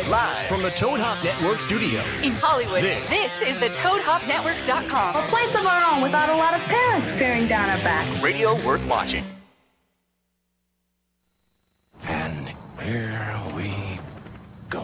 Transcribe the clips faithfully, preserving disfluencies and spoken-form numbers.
Live from the Toad Hop Network studios in Hollywood. This, this is the Toad Hop Network dot com. A place of our own without a lot of parents peering down our backs. Radio worth watching. And here we go.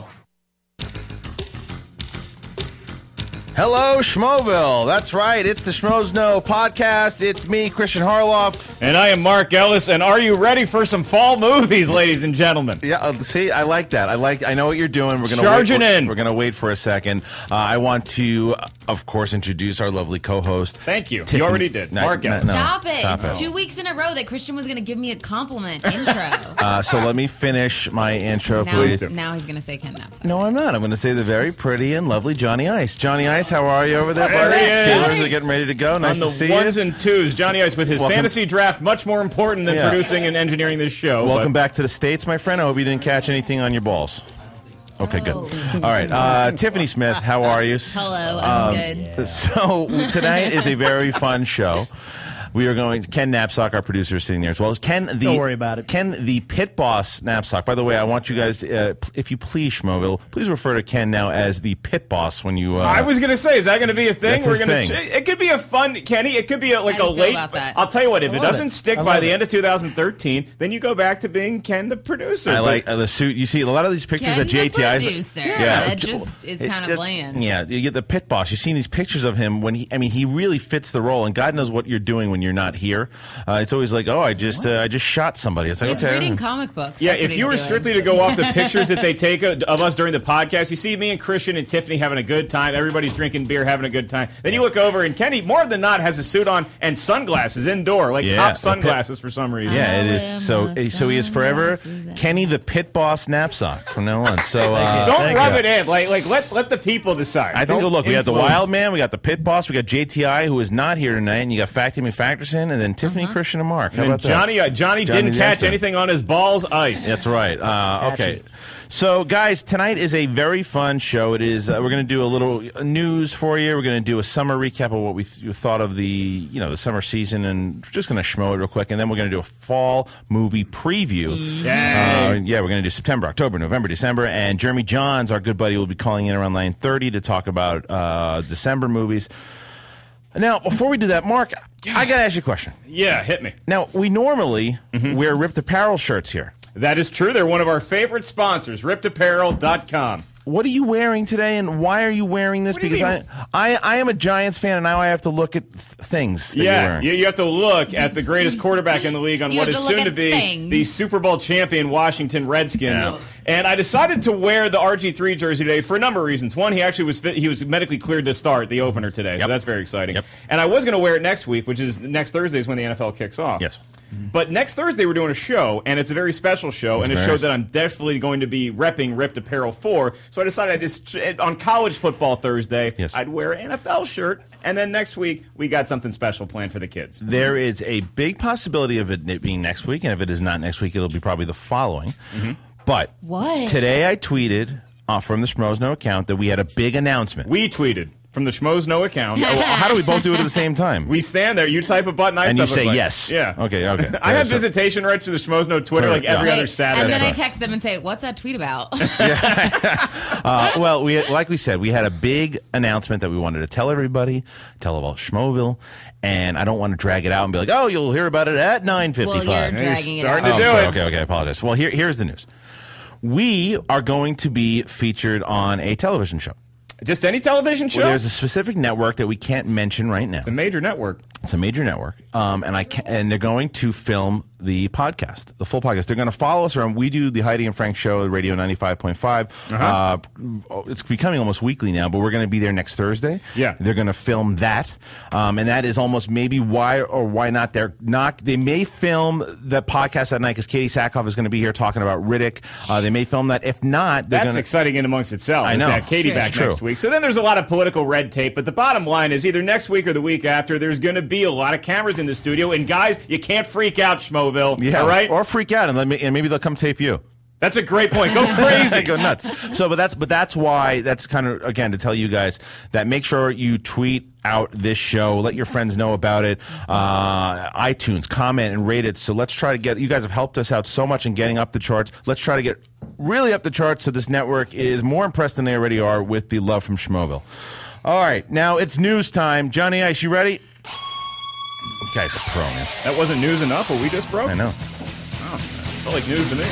Hello, Schmoville. That's right. It's the Schmoes Know podcast. It's me, Christian Harloff. And I am Mark Ellis. And are you ready for some fall movies, ladies and gentlemen? Yeah, uh, see, I like that. I like. I know what you're doing. We're gonna Charging wait, we're, in. We're going to wait for a second. Uh, I want to, uh, of course, introduce our lovely co-host. Thank you. Tiffany. You already did. No, Mark no, Ellis. no, Stop it. Stop It's it. two weeks in a row that Christian was going to give me a compliment intro. Uh, so let me finish my intro, now, please. he's, now he's going to say Ken Knapsack. No, I'm not. I'm going to say the very pretty and lovely Johnny Ice. Johnny Ice, how are you over there, There buddy? he is. Steelers are getting ready to go. Nice On the to see ones you. and twos, Johnny Ice with his Welcome. fantasy draft, much more important than Yeah. producing and engineering this show. Welcome but- back to the States, my friend. I hope you didn't catch anything on your balls. Okay, good. Oh. All right. Uh, Tiffany Smith, how are you? Hello, I'm Um, good. So tonight is a very fun show. We are going. Ken Knapsack, our producer, is sitting there as well. Ken, the Don't worry about it. Ken, the pit boss Knapsack. By the way, I want you guys, uh, p- if you please, Schmoville, please refer to Ken now as the pit boss when you. Uh, I was going to say, is that going to be a thing? That's We're his gonna. thing. It could be a fun, Kenny. It could be a, like How a do you feel late. about that? I'll tell you what. If I it love doesn't it. stick I by love the it. end of two thousand thirteen, then you go back to being Ken the producer. I But- like uh, the suit. You see a lot of these pictures Ken of J T I's. the producer. Yeah. That just is It- kind it- of bland. Yeah, you get the pit boss. You've seen these pictures of him when he. I mean, he really fits the role, and God knows what you're doing when you're not here. Uh, it's always like, oh, I just, uh, I just shot somebody. It's like, He's okay. reading comic books. Yeah, That's what if he's you were doing. strictly to go off the pictures that they take of of us during the podcast, you see me and Christian and Tiffany having a good time. Everybody's drinking beer, having a good time. Then you look over and Kenny, more than not, has a suit on and sunglasses indoor, like Yeah, top the pit- sunglasses for some reason. Yeah, it I is. wear So, my so he is forever sunglasses. Kenny the pit boss Knapsack from now on. So, uh, Don't Thank rub you. it in. Like, like let let the people decide. I think. Don't Look, we got the influence. Wild Man, we got the pit boss, we got J T I, who is not here tonight, and you got Fact Timmy Factorson, and then Tiffany, Christian, and Mark. How And about that? Johnny, uh, Johnny, Johnny didn't the catch Extra. anything on his balls ice. That's right. Uh, okay. So, guys, tonight is a very fun show. It is. Uh, we're going to do a little news for you. We're going to do a summer recap of what we th- thought of the, you know, the summer season, and we're just going to schmo it real quick, and then we're going to do a fall movie preview. Yay. Uh, yeah, we're going to do September, October, November, December, and Jeremy Johns, our good buddy, will be calling in around nine thirty to talk about uh, December movies. Now, before we do that, Mark, I got to ask you a question. Yeah, hit me. Now, we normally wear ripped apparel shirts here. That is true. They're one of our favorite sponsors, ripped apparel dot com. What are you wearing today, and why are you wearing this? What do you Because mean? I, I, I am a Giants fan, and now I have to look at th- things that you're Yeah, wearing. you, you have to look at the greatest quarterback in the league on You what have is to look soon to at be things. the Super Bowl champion Washington Redskins. And I decided to wear the R G three jersey today for a number of reasons. One, he actually was fit, he was medically cleared to start the opener today, so Yep. that's very exciting. Yep. And I was going to wear it next week, which is next Thursday is when the N F L kicks off. Yes. But next Thursday we're doing a show, and it's a very special show, and a very show nice. that I'm definitely going to be repping Ripped Apparel for. So I decided I just on college football Thursday, Yes. I'd wear an N F L shirt, and then next week we got something special planned for the kids. There is a big possibility of it being next week, and if it is not next week, it'll be probably the following. But What? today I tweeted uh, from the Schmoes Know account that we had a big announcement. We tweeted from the Schmoes No account. Well, how do we both do it at the same time? We stand there. You type a button. I and you type a say button. yes. Yeah. Okay. Okay. I Yeah, have so- visitation rights to the Schmoes No Twitter like every Yeah. other Wait, Saturday. and then I right. text them and say, "What's that tweet about?" Uh, well, we like we said, we had a big announcement that we wanted to tell everybody, tell about Schmoville, and I don't want to drag it out and be like, oh, you'll hear about it at nine fifty-five. Well, you're dragging it starting out. to Oh, do sorry. it. Okay, okay, I apologize. Well, here, here's the news. We are going to be featured on a television show. Just any television show? Well, there's a specific network that we can't mention right now. it's a major network. It's a major network, um, and I can, and they're going to film the podcast, the full podcast. They're going to follow us around. We do the Heidi and Frank show, Radio ninety-five point five. Uh-huh. Uh, it's becoming almost weekly now, but we're going to be there next Thursday. Yeah. They're going to film that, um, and that is almost maybe why or why not. They're not. They may film the podcast that night because Katie Sackhoff is going to be here talking about Riddick. Uh, they may film that. If not, they're That's gonna, exciting in amongst itself. I is know. That Katie Sure. back True. next week. So then there's a lot of political red tape, but the bottom line is either next week or the week after, there's going to be a lot of cameras in the studio. And guys, you can't freak out, Schmoville. Yeah, All right? or freak out and let me, and maybe they'll come tape you. That's a great point. Go crazy. Go nuts. So, but that's but that's why that's kind of again to tell you guys that make sure you tweet out this show, let your friends know about it, uh, iTunes, comment and rate it. So let's try to get. You guys have helped us out so much in getting up the charts. Let's try to get really up the charts so this network is more impressed than they already are with the love from Schmoville. All right, now it's news time. Johnny Ice, you ready? Guy's a pro, man. That wasn't news enough. What we just broke. I know. Oh, felt like news to me.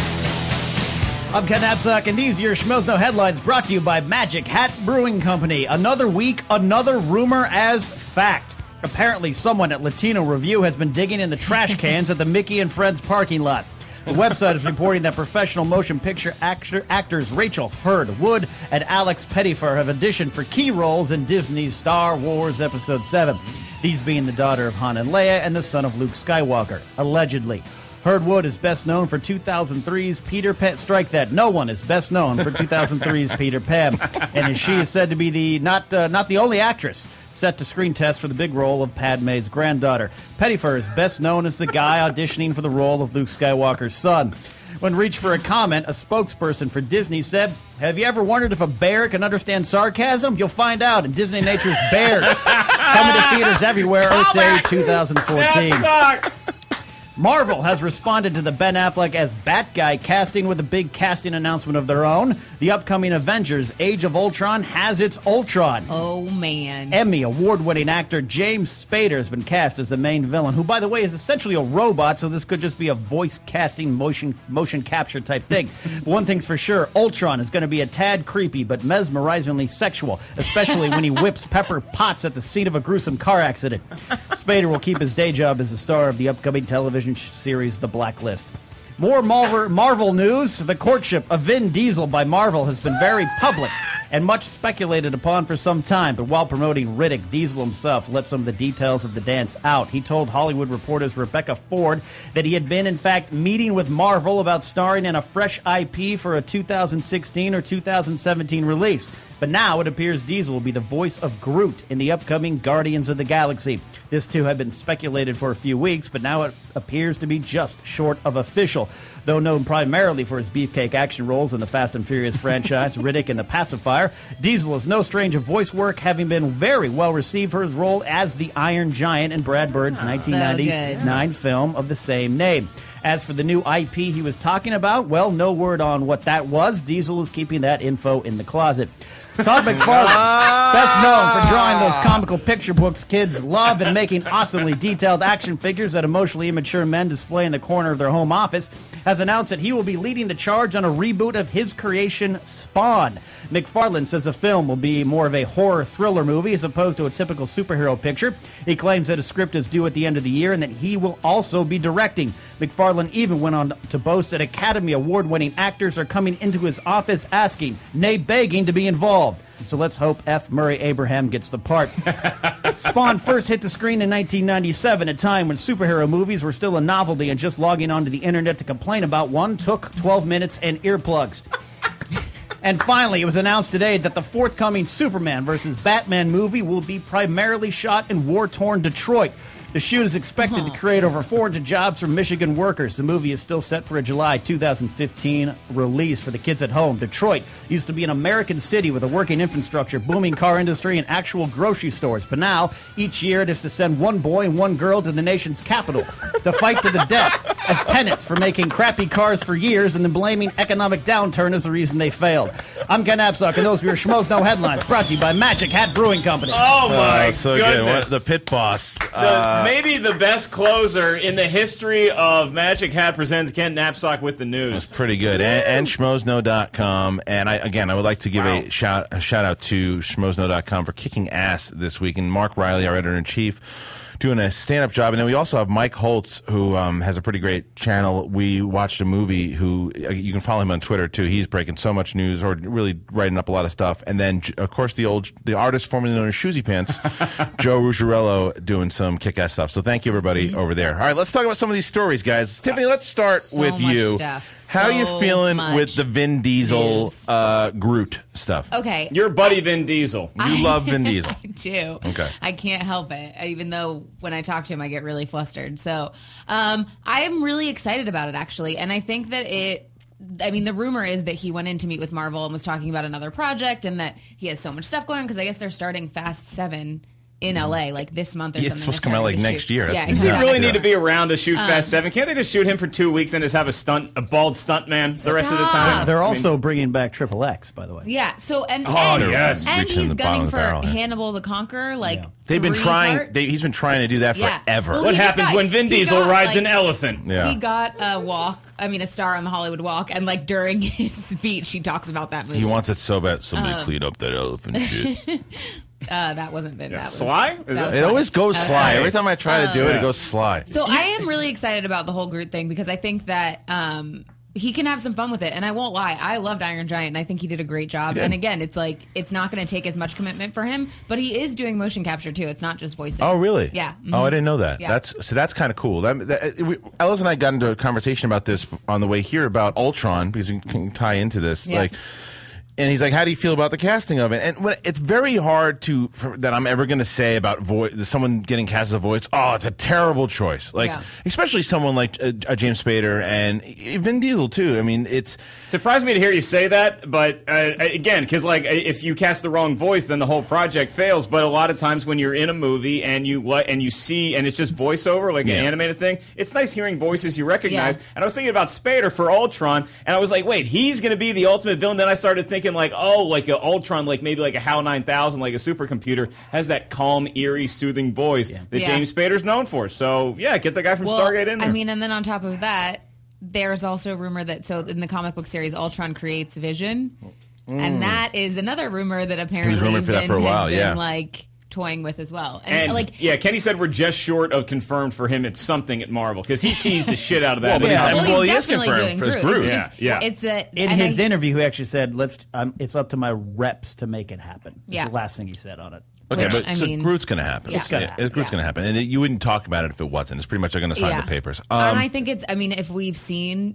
I'm Ken Napzok, and these are your Schmozno headlines brought to you by Magic Hat Brewing Company. Another week, another rumor as fact. Apparently, someone at Latino Review has been digging in the trash cans at the Mickey and Friends parking lot. The website is reporting that professional motion picture actor, actors Rachel Hurd Wood and Alex Pettyfer have auditioned for key roles in Disney's Star Wars Episode seven. These being the daughter of Han and Leia and the son of Luke Skywalker, allegedly. Hurd Wood is best known for two thousand three's Peter Pan. Strike that. No one is best known for two thousand three's Peter Pan. And she is said to be the not uh, not the only actress set to screen test for the big role of Padme's granddaughter. Pettyfer is best known as the guy auditioning for the role of Luke Skywalker's son. When reached for a comment, a spokesperson for Disney said, "Have you ever wondered if a bear can understand sarcasm? You'll find out in Disney Nature's Bears." Coming to theaters everywhere, Earth Day twenty fourteen. Marvel has responded to the Ben Affleck as Batguy casting with a big casting announcement of their own. The upcoming Avengers Age of Ultron has its Ultron. Oh, man. Emmy award-winning actor James Spader has been cast as the main villain, who, by the way, is essentially a robot, so this could just be a voice casting, motion motion capture type thing. But one thing's for sure, Ultron is going to be a tad creepy but mesmerizingly sexual, especially when he whips Pepper Potts at the scene of a gruesome car accident. Spader will keep his day job as the star of the upcoming television series The Blacklist. More Marvel, Marvel news. The courtship of Vin Diesel by Marvel has been very public and much speculated upon for some time, but while promoting Riddick, Diesel himself let some of the details of the dance out. He told Hollywood reporters Rebecca Ford that he had been, in fact, meeting with Marvel about starring in a fresh I P for a two thousand sixteen or two thousand seventeen release. But now it appears Diesel will be the voice of Groot in the upcoming Guardians of the Galaxy. This too had been speculated for a few weeks, but now it appears to be just short of official. Though known primarily for his beefcake action roles in the Fast and Furious franchise, Riddick and the Pacifier, Diesel is no stranger of voice work, having been very well received for his role as the Iron Giant in Brad Bird's Oh, nineteen ninety-nine so film of the same name. As for the new I P he was talking about, well, no word on what that was. Diesel is keeping that info in the closet. Todd McFarlane, best known for drawing those comical picture books kids love and making awesomely detailed action figures that emotionally immature men display in the corner of their home office, has announced that he will be leading the charge on a reboot of his creation, Spawn. McFarlane says the film will be more of a horror thriller movie as opposed to a typical superhero picture. He claims that a script is due at the end of the year and that he will also be directing. McFarlane even went on to boast that Academy Award-winning actors are coming into his office asking, nay begging, to be involved. So let's hope F. Murray Abraham gets the part. Spawn first hit the screen in nineteen ninety-seven, a time when superhero movies were still a novelty, and just logging onto the internet to complain about one took twelve minutes and earplugs. And finally, it was announced today that the forthcoming Superman versus Batman movie will be primarily shot in war-torn Detroit. The shoot is expected to create over four hundred jobs for Michigan workers. The movie is still set for a July two thousand fifteen release. For the kids at home, Detroit used to be an American city with a working infrastructure, booming car industry, and actual grocery stores. But now, each year, it is to send one boy and one girl to the nation's capital to fight to the death as penance for making crappy cars for years and then blaming economic downturn as the reason they failed. I'm Ken Napzok, and those were your Schmozno headlines, brought to you by Magic Hat Brewing Company. Oh, my Oh, so goodness. good. What, the pit boss. The- Uh, maybe the best closer in the history of Magic Hat presents Ken Napzok with the news. It's pretty good. And, and schmozno dot com. And I, again, I would like to give Wow. a shout a shout out to schmozno dot com for kicking ass this week. And Mark Riley, our editor in chief, doing a stand-up job. And then we also have Mike Holtz, who um, has a pretty great channel. We watched a movie. Who uh, you can follow him on Twitter too. He's breaking so much news, or really writing up a lot of stuff. And then, of course, the old the artist formerly known as Shoesy Pants, Joe Ruggiero, doing some kick-ass stuff. So thank you, everybody, over there. All right, let's talk about some of these stories, guys. Tiffany, let's start So with much you. stuff. How are you So feeling much with the Vin Diesel news. uh, Groot stuff? Okay. Your buddy Vin Diesel. You love Vin Diesel. I do. Okay. I can't help it. Even though when I talk to him, I get really flustered. So um, I am really excited about it, actually. And I think that it I mean, the rumor is that he went in to meet with Marvel and was talking about another project, and that he has so much stuff going on because I guess they're starting Fast Seven in L A like this month or Yeah, something. it's supposed to They're come out like starting to next shoot. year. That's Yeah, insane. Does he exactly. really need to be around to shoot Um, Fast Seven? Can't they just shoot him for two weeks and just have a stunt, a bald stunt man the rest of the time? They're I mean, also bringing back Triple X, by the way. Yeah. So and Oh, and, yes. and Reaching he's the bottom gunning of the for barrel, yeah. Hannibal the Conqueror. Like They've been three trying. part- They, he's been trying to do that Yeah. forever. Well, What he just happens got- when Vin he Diesel got, rides like- an elephant? Yeah. He got a walk. I mean, a star on the Hollywood Walk, and like during his speech, he talks about that movie. He wants it so bad. Somebody Um, clean up that elephant shit. Uh, that wasn't Vin. That was Sly? Is that that- was It always goes That was sly. Sly. Every time I try to do it, Yeah. it goes sly. So I am really excited about the whole Groot thing because I think that um, he can have some fun with it. And I won't lie, I loved Iron Giant, and I think he did a great job. did. And again, it's like it's not going to take as much commitment for him, but he is doing motion capture too. It's not just voicing. Oh, really? Yeah. Oh, I didn't know that. Yeah. That's so. That's kind of cool. That, that, we, Ellis and I got into a conversation about this on the way here about Ultron because we can tie into this. Yeah. Like, and he's like, "How do you feel about the casting of it?" And when, it's very hard to for, that I'm ever going to say about voice someone getting cast as a voice. Oh, it's a terrible choice. Like, Yeah. especially someone like uh, uh, James Spader and Vin Diesel too. I mean, it's Surprised me to hear you say that, but uh, again, because like if you cast the wrong voice, then the whole project fails. But a lot of times when you're in a movie and you what and you see and it's just voiceover, like Yeah. an animated thing, it's nice hearing voices you recognize. Yeah. And I was thinking about Spader for Ultron, and I was like, wait, he's going to be the ultimate villain. Then I started thinking like, oh, like a Ultron, like maybe like a HAL nine thousand, like a supercomputer, has that calm, eerie, soothing voice that Yeah. James Spader's known for. So yeah, get the guy from Well, Stargate in there. I mean, and then on top of that, there's also a rumor that so in the comic book series, Ultron creates Vision, and that is another rumor that apparently rumored for that Vin for a while, has been yeah. like toying with as well. And, And like, yeah, Kenny said we're just short of confirmed for him at something at Marvel because he teased the shit out of that. Well, but he's- Yeah. I well, mean, he's well, he is definitely confirmed doing for his Groot. Groot. It's Yeah, just, yeah. It's a In and his I- interview, he actually said, "Let's. Um, it's up to my reps to make it happen." That's Yeah. the last thing he said on it. okay. Which, but I so mean- Groot's going to happen. Yeah. It's gonna Yeah, happen. Groot's Yeah. going to happen, and it, you wouldn't talk about it if it wasn't. It's pretty much going to sign Yeah. the papers. and Um, I think it's. I mean, if we've seen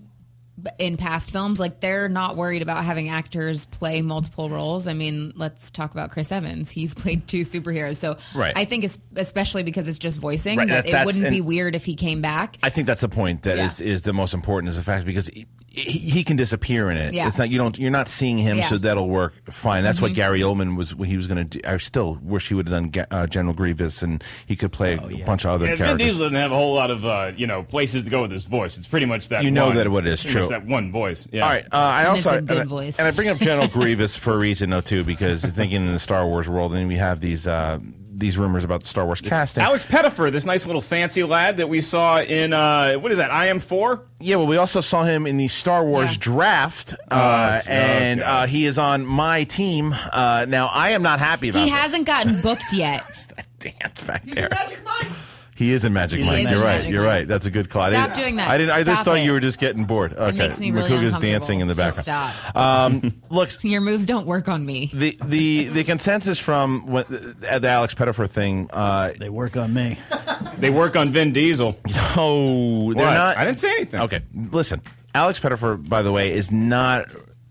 in past films, like they're not worried about having actors play multiple roles. I mean, let's talk about Chris Evans. He's played two superheroes, so Right. I think it's especially because it's just voicing Right, that that- it that's- wouldn't be and- weird if he came back. I think that's the point that Yeah. is is the most important is the fact because he, he, he can disappear in it. Yeah. It's not you don't you're not seeing him, Yeah. so that'll work fine. That's Mm-hmm. what Gary Oldman was when he was going to do. I still wish he would have done Ga- uh, General Grievous and he could play Oh, a bunch of other And Vin characters. Diesel doesn't have a whole lot of uh, you know places to go with his voice. It's pretty much that. You know one. that what it is, Pretty much true. that one voice. Yeah. All right, uh, I And also it's a good and, I- voice. and I bring up General Grievous for a reason though too because thinking in the Star Wars world and we have these uh, these rumors about the Star Wars casting. Alex Pettifer, this nice little fancy lad that we saw in uh, what is that? I Am four. Yeah, well, we also saw him in the Star Wars Yeah. draft, uh, oh, and God. uh, he is on my team. Uh, now, I am not happy about He this. hasn't gotten booked yet. that dance back there. He is in Magic He's Mike. in You're Magic right. Mike. You're right. That's a good call. I Stop didn't- doing that. I didn't. I just Stop thought it. you were just getting bored. Okay. It makes me really Makuga's uncomfortable. dancing in the Just background. stop. Um, look, Your moves don't work on me. the the the consensus from what, uh, the Alex Pettifer thing. Uh, They work on me. They work on Vin Diesel. oh, they're What? not. I didn't say anything. Okay, listen. Alex Pettifer, by the way, is not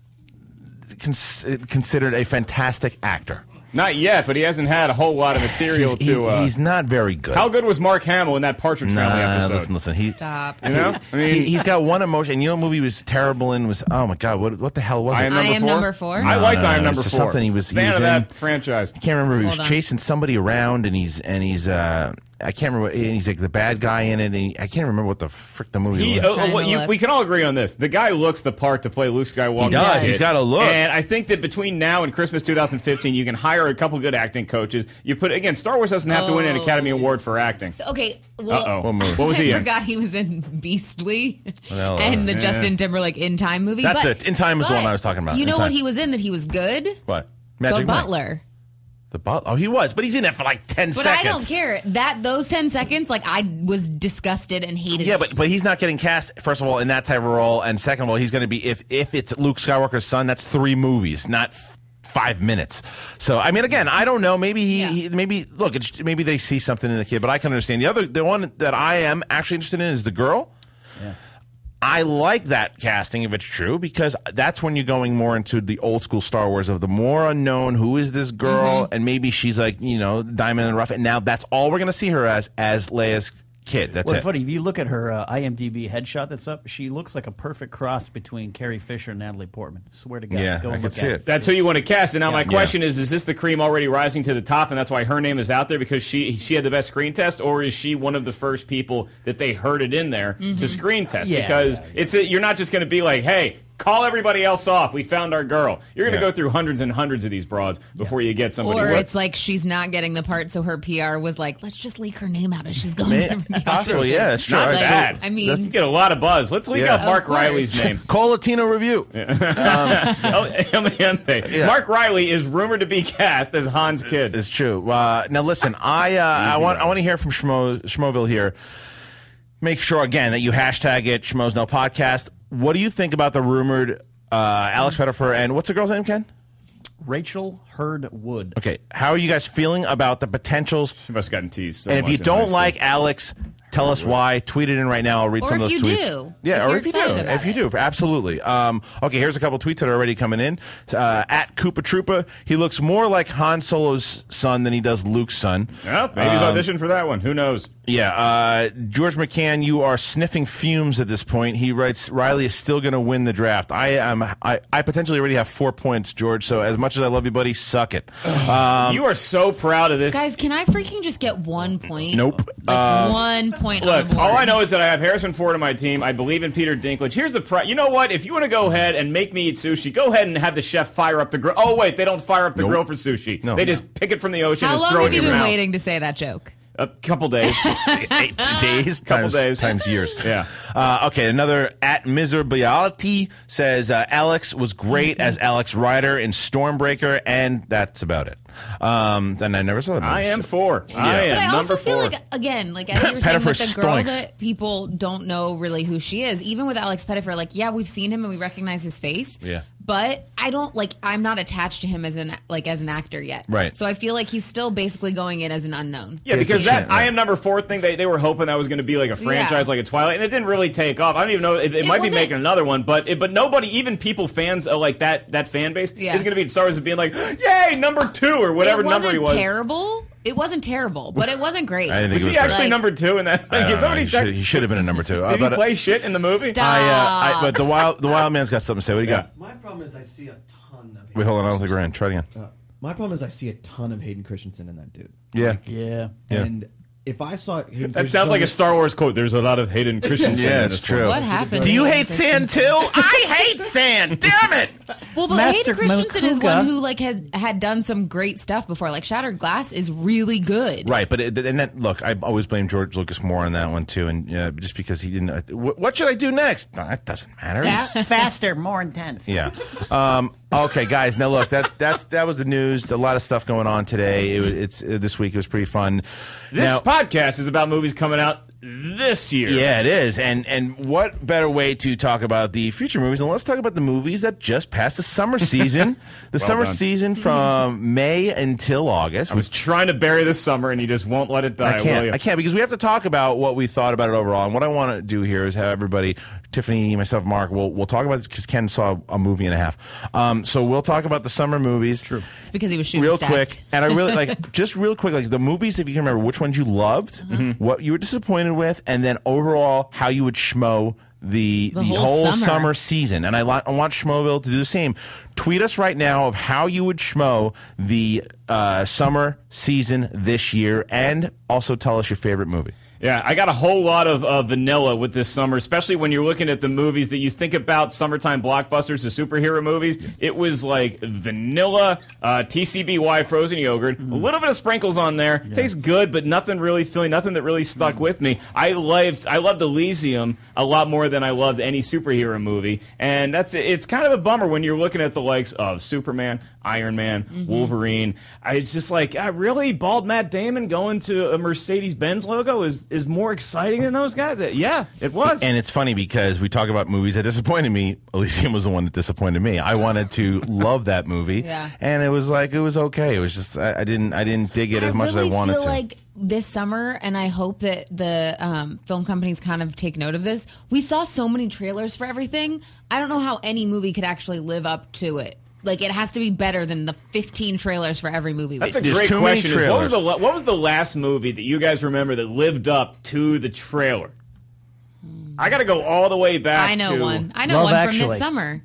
cons- considered a fantastic actor. Not yet, but he hasn't had a whole lot of material he's, to. he- Uh, he's not very good. how good was Mark Hamill in that Partridge Family Nah, episode? listen, listen. He, Stop. You know, I mean, he, he's got one emotion. And you know, what movie was terrible in was oh my god, what what the hell was I it? am I number am four. number four? I No, liked no, I no, am number it's just four. something he was- he fan was of in. that franchise. I can't remember. He was Hold on. chasing somebody around, and he's and he's uh, I can't remember. And he's like the bad guy in it. And he, I can't remember what the frick the movie He, was. uh, Trying well, to you, look. we can all agree on this. The guy looks the part to play Luke Skywalker. He does. Shit. He's got a look. And I think that between now and Christmas twenty fifteen, you can hire a couple good acting coaches. You put again, Star Wars doesn't have to win an Oh. Academy Award for acting. Okay. Well, Uh-oh. What movie? What was he I in? forgot he was in Beastly hell, and the yeah. Justin Timberlake In Time movie. That's but- it. In Time was the but one I was talking about. You In know Time. what he was in that he was good? What? The Magic Mike. Butler. The Butler. Oh, he was, but he's in it for like ten But seconds. I don't care. That those ten seconds, like I was disgusted and hated Yeah, it. but but he's not getting cast. First of all, in that type of role, and second of all, he's going to be if if it's Luke Skywalker's son, that's three movies, not f- five minutes. So I mean, again, I don't know. Maybe he, Yeah. he maybe look. It's, maybe they see something in the kid, but I can understand the other. The one that I am actually interested in is the girl. I like that casting if it's true because that's when you're going more into the old school Star Wars of the more unknown. Who is this girl? Mm-hmm. And maybe she's like you know diamond in the rough. And now that's all we're going to see her as as Leia's kid. That's well, it. it's funny. If you look at her uh, IMDb headshot that's up, she looks like a perfect cross between Carrie Fisher and Natalie Portman. Swear to God. Yeah, Go I look can at see it. That's who you want to cast. And now Yeah. my question is, is this the cream already rising to the top, and that's why her name is out there because she she had the best screen test, or is she one of the first people that they herded in there Mm-hmm. to screen test? Yeah. Because Yeah, yeah. it's a, you're not just going to be like, hey, call everybody else off. We found our girl. You're going to Yeah. go through hundreds and hundreds of these broads before you get somebody. Or worth- it's like she's not getting the part, so her P R was like, let's just leak her name out as she's going May- through the possibly, yeah, that's true. not Like, bad. I mean- let's get a lot of buzz. Let's leak Yeah. out Mark Of course. Riley's name. Cole Latino review. El, El Miente. Yeah. Mark Riley is rumored to be cast as Han's kid. It's true. Uh, now listen, I uh, I want I want to hear from Schmo, Schmoville here. Make sure again that you hashtag it Schmoes No Podcast. What do you think about the rumored uh, Alex Pettyfer and what's the girl's name, Ken? Rachel Hurd Wood. Okay, how are you guys feeling about the potentials? She must have gotten teased. So And if much you in high don't school. like Alex, tell us why. Tweet it in right now. I'll read Or some if of those you tweets. do. Yeah, If or you're if you do. excited about If you it. do, absolutely. Um, okay, here's a couple tweets that are already coming in. Uh, at Koopa Troopa, he looks more like Han Solo's son than he does Luke's son. Well, maybe he's Um, auditioned for that one. Who knows? Yeah, uh, George McCann, you are sniffing fumes at this point. He writes, Riley is still going to win the draft. I am. I, I potentially already have four points, George. So as much as I love you, buddy, suck it. Um, You are so proud of this. Guys, can I freaking just get one point? Nope. Like Uh, one point on Look, the board. all I know is that I have Harrison Ford on my team. I believe in Peter Dinklage. Here's the pri- You know what? If you want to go ahead and make me eat sushi, go ahead and have the chef fire up the grill. Oh, wait, they don't fire up the Nope. grill for sushi. No. They just pick it from the ocean How and long throw it have in you your been mouth. waiting to say that joke? A couple days. eight days, Couple times, days. times years. Yeah. Uh, okay, another at Miserability says uh, Alex was great as Alex Rider in Stormbreaker, and that's about it. Um, and I never saw that movie. I am so- four. I am But I also number feel four. like, again, like as you were saying Pettifer with the girl stonks. that people don't know really who she is, even with Alex Pettifer, like, yeah, we've seen him and we recognize his face. Yeah. But I don't, like, I'm not attached to him as an, like, as an actor yet. Right. So I feel like he's still basically going in as an unknown. Yeah, It's because a that shit, I right. Am Number Four thing, they, they were hoping that was going to be like a franchise, Yeah. like a Twilight, and it didn't really take off. I don't even know. It, it, It might be wasn't- making another one, but it, but nobody, even people fans of like that that fan base, Yeah. is going to be in Star Wars and being like, yay, number two or whatever it number wasn't he was. terrible. It wasn't terrible, but it wasn't great. I didn't think Was it he was actually great. number two in that? I Like, don't did know. somebody He check? should, he should have been a number two. Uh, Did he but, play shit in the movie? Stop. I, uh, I, but the wild, the wild man's got something to say. What do you got? My problem is I see a ton of. Wait, hold on. I don't think we're in. Try it again. Uh, my problem is I see a ton of Hayden Christensen in that dude. Yeah. Yeah. Yeah. And if I saw Hayden That sounds like a Christensen- Star Wars quote. There's a lot of Hayden Christensen. Yeah, in it's this true. one. What happened? Do you to hate Hayden sand too? I hate sand. Damn it! Well, but Master Hayden Christensen is Makuga. one who like had had done some great stuff before. Like Shattered Glass is really good. Right, but it, and that, look, I always blame George Lucas more on that one too, and uh, just because he didn't. Uh, wh- what should I do next? No, that doesn't matter. Faster, more intense. Yeah. Um, okay, guys. Now look, that's that's that was the news. A lot of stuff going on today. It, was- it's uh, this week. It was pretty fun. This Now- podcast is about movies coming out this year. Yeah, it is. And and what better way to talk about the future movies than let's talk about the movies that just passed the summer season. The Well summer done. season from May until August. I was trying to bury this summer, and you just won't let it die, I will can't. you? I can't because we have to talk about what we thought about it overall. And what I want to do here is have everybody, Tiffany, myself, Mark, we'll we'll talk about it because Ken saw a movie and a half. Um, so we'll talk about the summer movies. True. It's because he was shooting Real stacked. quick, and I really like just real quick, like the movies. If you can remember, which ones you loved, Mm-hmm. what you were disappointed with, and then overall how you would schmo the The the, whole whole, summer. summer season. And I, li- I want Schmoville to do the same. Tweet us right now of how you would schmo the uh, summer season this year, and also tell us your favorite movie. Yeah, I got a whole lot of uh, vanilla with this summer, especially when you're looking at the movies that you think about summertime blockbusters, the superhero movies. It was like vanilla, uh, T C B Y frozen yogurt, a little bit of sprinkles on there. Tastes good, but nothing really filling, nothing that really stuck with me. I loved, I loved Elysium a lot more than I loved any superhero movie, and that's it's kind of a bummer when you're looking at the likes of Superman, Iron Man, Wolverine. I, it's just like, uh, really, bald Matt Damon going to a Mercedes-Benz logo is is more exciting than those guys. Yeah, it was. And it's funny because we talk about movies that disappointed me. Elysium was the one that disappointed me. I wanted to love that movie, Yeah. and it was like it was okay. It was just I, I didn't I didn't dig it as much really as I wanted feel to. like this summer, and I hope that the um, film companies kind of take note of this. We saw so many trailers for everything. I don't know how any movie could actually live up to it. like it has to be better than the fifteen trailers for every movie. That's we a see. great too many question. Is What was the trailers. la- what was the last movie that you guys remember that lived up to the trailer? I got to go all the way back. I know to, one. I know Love one from Actually. this summer.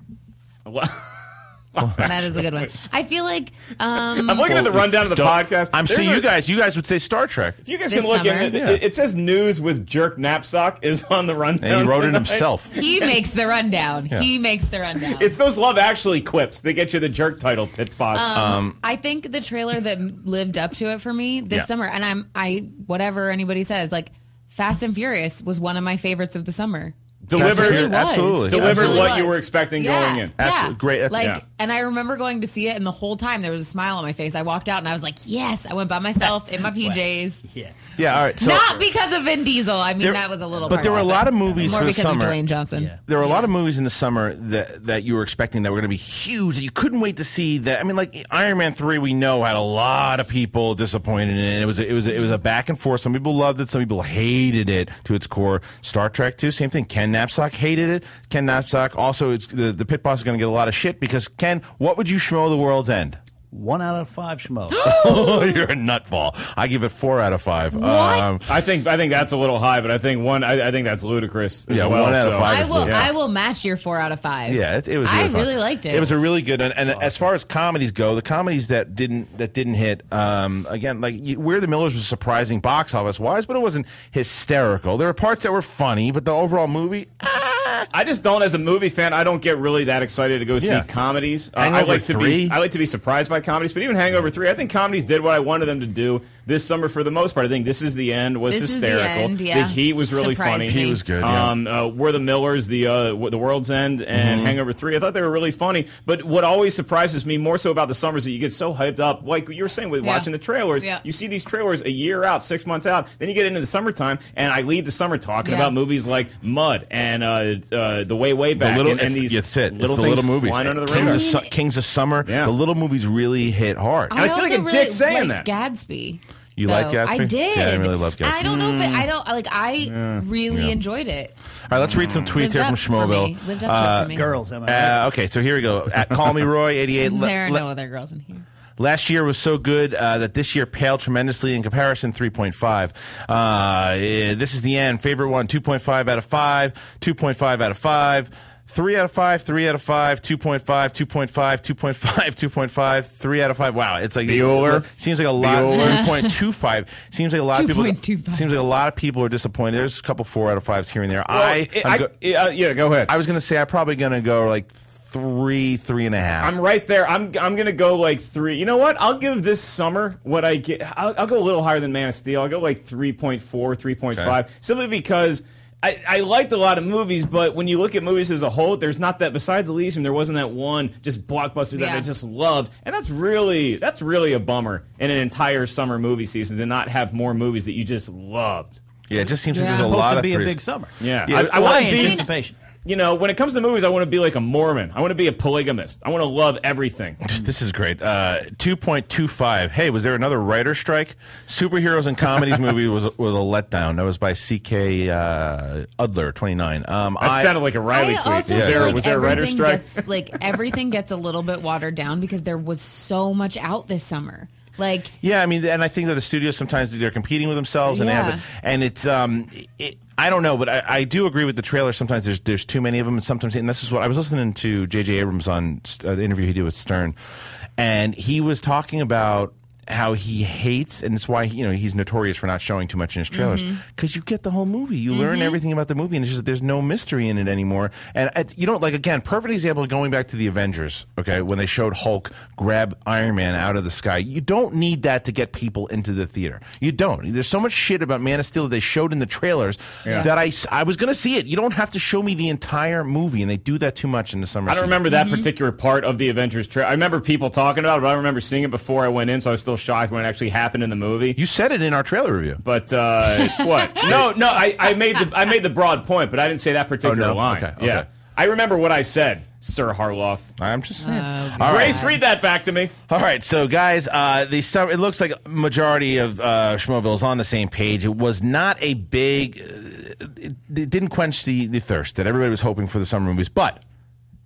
That is a good one. I feel like um, I'm looking at the rundown of the Don't- podcast. I'm There's sure you a- guys, you guys would say Star Trek. If you guys This can look summer. at it, Yeah. it, it says news with jerk knapsack is on the rundown. And he wrote it tonight. himself. he makes the rundown. Yeah. He makes the rundown. It's those Love Actually quips that get you the jerk title. Pit pod. Um, I think the trailer that lived up to it for me this Yeah. summer, and I'm I whatever anybody says, like Fast and Furious was one of my favorites of the summer. Delivered, It really was. Absolutely. It delivered really what was. you were expecting Yeah, going in. Yeah. Absolutely. Great. That's- Like, yeah. and I remember going to see it, and the whole time there was a smile on my face. I walked out and I was like, "Yes!" I went by myself in my P Js. Yeah. Yeah, all right. So, Not because of Vin Diesel. I mean, There- that was a little. but part there were of a it. lot of movies more for the because summer. of Dwayne Johnson. Yeah. there were a lot of movies in the summer that, that you were expecting that were going to be huge that you couldn't wait to see. That I mean, like Iron Man three, we know had a lot of people disappointed in it. It was a, it was a, it was a back and forth. Some people loved it, some people hated it to its core. Star Trek two, same thing. Ken Knapsack hated it. Ken Knapsack also, it's, the the pit boss is going to get a lot of shit because Ken, what would you schmo the world's end? One out of five schmo. Oh, you're a nutball. I give it four out of five. What? Um, I think I think that's a little high, but I think one. I, I think that's ludicrous. as Yeah, well, one out of so- five I is will. the- I will match your four out of five. Yeah, it, it was. I Really fun. really liked it. It was a really good, and, and as far as comedies go, the comedies that didn't that didn't hit, um, again, like you, We're the Millers was surprising box office wise, but it wasn't hysterical. There were parts that were funny, but the overall movie, ah, I just don't, as a movie fan, I don't get really that excited to go see Yeah. comedies. Uh, I Hangover like to three? be I like to be surprised by comedies, but even Hangover three, I think comedies did what I wanted them to do this summer for the most part. I think This Is the End was This Is the hysterical. End, yeah. Heat was really Surprised funny. me. He was good. Yeah. Um, uh, We're the Millers, the uh, w- the World's End, and Mm-hmm. Hangover three. I thought they were really funny. But what always surprises me more so about the summers that you get so hyped up, like you were saying with Yeah. watching the trailers. Yeah. You see these trailers a year out, six months out. Then you get into the summertime, and I lead the summer talking Yeah. about movies like Mud and uh, uh, The Way Way Back, the little, and, and it's, these it's it. little it's the things little movies. flying under the Kings radar. of, Su- Kings of Summer. Yeah. The little movies really hit hard. I feel also like a really dick saying liked Gatsby. You though. like Gatsby? I did. Yeah, I really love Gatsby. And I don't know if it, I don't like. I really Yeah. enjoyed it. All right, let's read some tweets Lived here from up for me. Schmoville. Lived up to it for me. Girls, am I right? Uh, okay, so here we go. At Call Me Roy eighty-eight. There are Le- no other girls in here. Last year was so good uh, that this year paled tremendously in comparison, three point five. Uh, eh, this is the end. Favorite one, two point five out of five, two point five out of five. three out of five, three out of five, two point five, two point five, two point five, two point five, three out of five. Wow, it's like Bueller. seems like a lot. Bueller. two point two five seems like a lot of people. two point two five. Seems like a lot of people are disappointed. There's a couple four out of fives here and there. Well, I, it- I'm I- go- uh, yeah, go ahead. I was gonna say I'm probably gonna go like three, three and a half. I'm right there. I'm I'm gonna go like three. You know what? I'll give this summer what I get. I'll, I'll go a little higher than Man of Steel. I'll go like three point four, three point five, simply because I, I liked a lot of movies, but when you look at movies as a whole, there's not that. Besides Elysium, there wasn't that one just blockbuster that Yeah. I just loved, and that's really that's really a bummer in an entire summer movie season to not have more movies that you just loved. yeah, it just seems Yeah. like there's a Supposed lot to of be a threes. big summer. Yeah, Yeah, I, I want High to be. anticipation. You know, when it comes to movies, I want to be like a Mormon. I want to be a polygamist. I want to love everything. This is great. Uh, two point two five. Hey, was there another writer strike? Superheroes and Comedies movie was was a letdown. That was by C K Uh, Udler, twenty-nine. Um, That I, sounded like a Riley I tweet. also Was feel there, like was there a writer's everything strike? gets like everything gets a little bit watered down because there was so much out this summer. Like yeah, I mean, and I think that the studios sometimes they're competing with themselves, and they Yeah. have, to, and it's um, it, I don't know, but I, I do agree with the trailer. Sometimes there's there's too many of them, and sometimes, and this is what I was listening to J J Abrams on an interview he did with Stern, and he was talking about how he hates, and it's why you know he's notorious for not showing too much in his trailers, because you get the whole movie, you learn everything about the movie, and it's just there's no mystery in it anymore. And uh, you know, like again, perfect example going back to the Avengers, okay, when they showed Hulk grab Iron Man out of the sky. You don't need that to get people into the theater. You don't. There's so much shit about Man of Steel that they showed in the trailers that I I was gonna see it. You don't have to show me the entire movie, and they do that too much in the summer. I don't season. remember that particular part of the Avengers trailer. I remember people talking about it, but I remember seeing it before I went in, so I was still shocked when it actually happened in the movie. You said it in our trailer review. But uh, what? No, no. I, I made the I made the broad point, but I didn't say that particular Oh, no? line. Okay, okay. Yeah, I remember what I said, Sir Harloff. I'm just saying. Oh, All right. Grace, read that back to me. All right, so guys, uh, the summer, it looks like a majority of uh, Schmoville is on the same page. It was not a big, uh, it, it didn't quench the, the thirst that everybody was hoping for the summer movies, but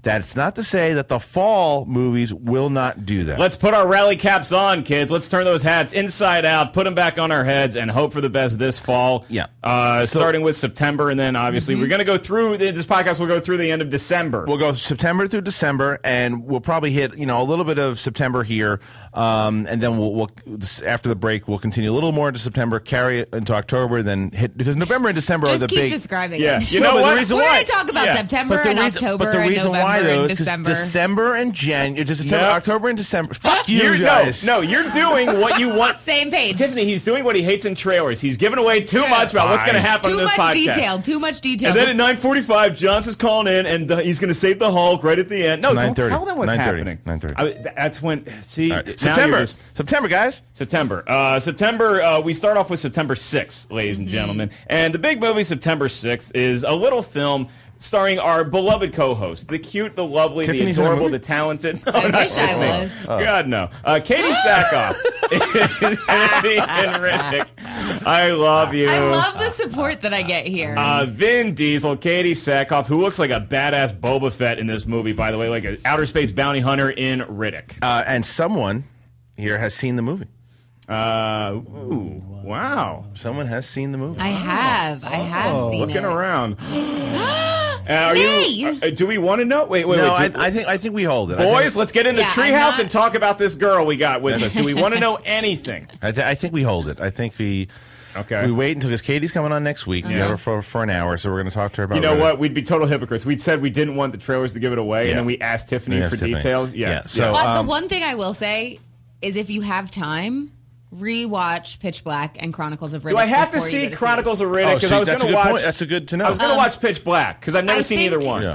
That's not to say that the fall movies will not do that. Let's put our rally caps on, kids. Let's turn those hats inside out, put them back on our heads, and hope for the best this fall. Yeah. Uh, So- starting with September, and then obviously Mm-hmm. we're going to go through, this podcast will go through the end of December. We'll go September through December, and we'll probably hit you know a little bit of September here, um, and then we'll, we'll after the break we'll continue a little more into September, carry it into October, then hit because November and December Just are the keep big. describing Yeah. it. You No, know but the what? reason We're why- going to talk about Yeah. September But the and reason, October but the and reason November why though and is 'cause December. December and January, just December, No. October and December. Fuck you You're- guys. No, no, you're doing what you want. Same page. Tiffany, he's doing what he hates in trailers. He's giving away too True. much about what's going to Fine. happen Too on this much podcast. detail. Too much detail. And then This- at nine forty-five, Johnson's calling in, and the, he's going to save the Hulk right at the end. No, It's don't nine thirty. tell them what's nine thirty. happening. nine thirty. I mean, th- that's when, see, All right. now you're September, just- September, guys. September. Uh, September, uh, we start off with September sixth, ladies and gentlemen. And the big movie, September sixth, is a little film starring our beloved co-host, the cute, the lovely, Tiffany's the in the adorable, movie? the talented. No, I not wish I Tiffany. was. God, no. Uh, Katie Sackhoff is going to be in Riddick. I love you. I love the support that I get here. Uh, Vin Diesel, Katie Sackhoff, who looks like a badass Boba Fett in this movie, by the way, like an outer space bounty hunter in Riddick. Uh, and someone here has seen the movie. Uh, ooh, wow. Someone has seen the movie. I have. I have seen Looking it. around. Uh, are Me! you? Uh, do we want to know? Wait, wait, no, wait. do- I, I think I think we hold it. I boys, think, let's get in the Yeah, I'm treehouse not- and talk about this girl we got with us. Do we want to know anything? I, th- I think we hold it. I think we. Okay. We wait until because Katie's coming on next week. We have her for, for an hour, so we're going to talk to her about. You know Reddit. what? We'd be total hypocrites. We said we didn't want the trailers to give it away, Yeah. and then we asked Tiffany We for asked Tiffany. details. Yeah. Yeah, so- But Um, the one thing I will say is if you have time, rewatch Pitch Black and Chronicles of Riddick. Do I have to before you see go to Chronicles this. of Riddick? Oh, Because see, I was that's going a to good watch. point. That's a good to know. I was going to Um, watch Pitch Black because I've never I seen think- either one. Yeah.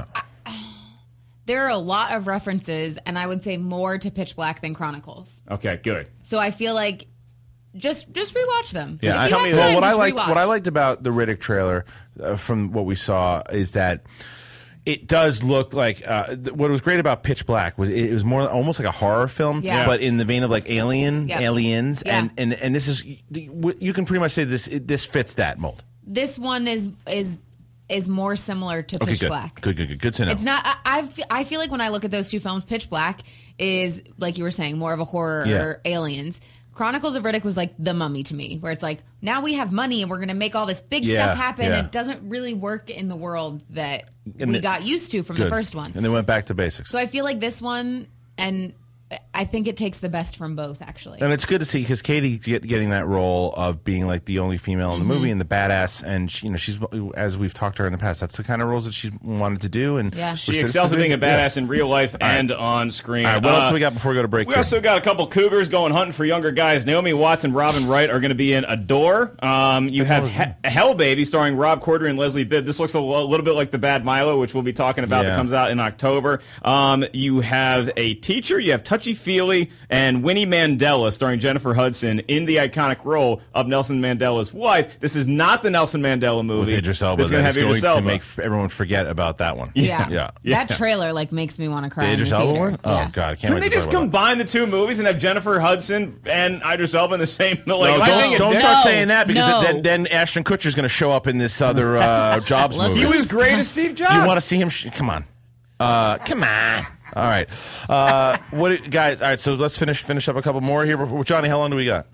There are a lot of references, and I would say more to Pitch Black than Chronicles. Okay, good. So I feel like just just rewatch them. Yeah, Just, I, if you tell have me well, time, what I just liked, rewatch. what I liked about the Riddick trailer, uh, from what we saw, is that it does look like uh, th- what was great about Pitch Black was it, it was more almost like a horror film, Yeah. but in the vein of like Alien, Yeah. Aliens, Yeah. and, and and this is you can pretty much say this it, this fits that mold. This one is is is more similar to Okay, Pitch good. Black. good, good, good, good to know. It's not. I, I fe- I feel like when I look at those two films, Pitch Black is like you were saying, more of a horror Yeah. or Aliens. Chronicles of Riddick was like The Mummy to me, where it's like now we have money and we're going to make all this big Yeah, stuff happen. yeah. It doesn't really work in the world that And we the- got used to from Good. the first one. and they went back to basics. So I feel like this one, and I think it takes the best from both, actually. And it's good to see because Katie's get, getting that role of being like the only female in the Mm-hmm. movie and the badass, and she, you know she's as we've talked to her in the past. That's the kind of roles that she's wanted to do, and Yeah. we're She so- excels at being a yeah. badass in real life and on screen. All right, what Uh, else do we got before we go to break? We here? also got a couple cougars going hunting for younger guys. Naomi Watts and Robin Wright are going to be in Adore. Um, you have he- Hell Baby starring Rob Corddry and Leslie Bibb. This looks a lo- little bit like The Bad Milo, which we'll be talking about. Yeah. That comes out in October. Um, you have A Teacher. You have Touchy Feely and Winnie Mandela starring Jennifer Hudson in the iconic role of Nelson Mandela's wife. This is not the Nelson Mandela movie. with Idris Elba. It's going to That have is Idris going Elba. to make f- everyone forget about that one. yeah. yeah. That trailer like makes me want to cry. The in Idris the Elba theater. one? Oh Yeah. God, I can't Couldn't wait they to just talk about combine the two movies and have Jennifer Hudson and Idris Elba in the same? Like, it. am No, I don't being a don't dick? start No, saying that because no. then, then Ashton Kutcher's going to show up in this other uh, Jobs Look movie. He was great as Steve Jobs. You want to see him? Sh- come on, uh, come on. All right, uh, what guys? All right, so let's finish finish up a couple more here. Before, Johnny, how long do we got?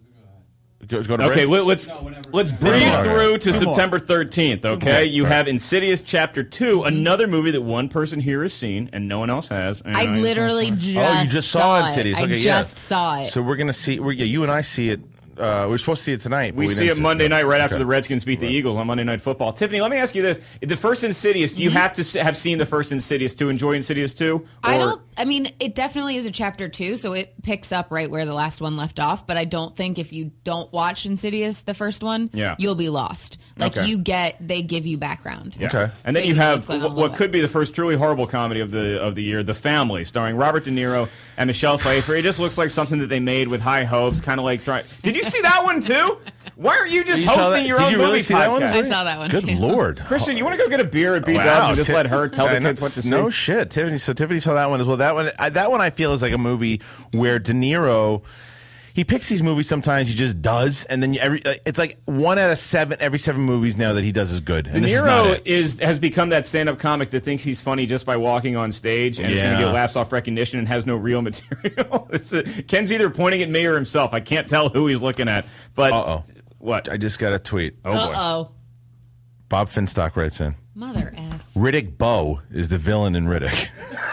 Go, go to break? Okay, let, let's let's breeze more. through to Two more. September thirteenth. Okay, more. you Right. have Insidious Chapter Two, another movie that one person here has seen and no one else has. And I I- literally just Oh, you just saw, Insidious. it. Okay, I yeah. just saw it. So we're gonna see. We're, yeah, you and I see it. Uh, we're supposed to see it tonight. but We see didn't it Monday night right after Okay. the Redskins beat the Eagles on Monday Night Football. Tiffany, let me ask you this: the first Insidious, do you have to s- have seen the first Insidious to enjoy Insidious Two? I don't. I mean, it definitely is a chapter two, so it picks up right where the last one left off. But I don't think if you don't watch Insidious, the first one, Yeah. you'll be lost. Like Okay. you get, they give you background. Yeah. Okay. And then So you you know have what's going on a what, little what could be the first truly horrible comedy of the of the year, The Family, starring Robert De Niro and Michelle Pfeiffer. It just looks like something that they made with high hopes, kind of like trying. Did you see that one too? Why aren't you just You saw hosting that- your did own you really movie see that one? podcast? I saw that one. Good too. lord, Christian, you want to go get a beer at B Dubs and just Ti- let her tell the I know, kids what to see? No shit, Tiffany. So Tiffany saw that one as well. That one, I, that one, I feel is like a movie where De Niro. he picks these movies sometimes he just does, and then you, every it's like one out of seven every seven movies now that he does is good. De Niro is, is has become that stand-up comic that thinks he's funny just by walking on stage and yeah. is going to get laughs off recognition and has no real material. it's a, Ken's either pointing at me or himself. I can't tell who he's looking at. But uh-oh. What? I just got a tweet. Oh, boy. Uh-oh. Bob Finstock writes in. Mother F. Riddick Bowe is the villain in Riddick.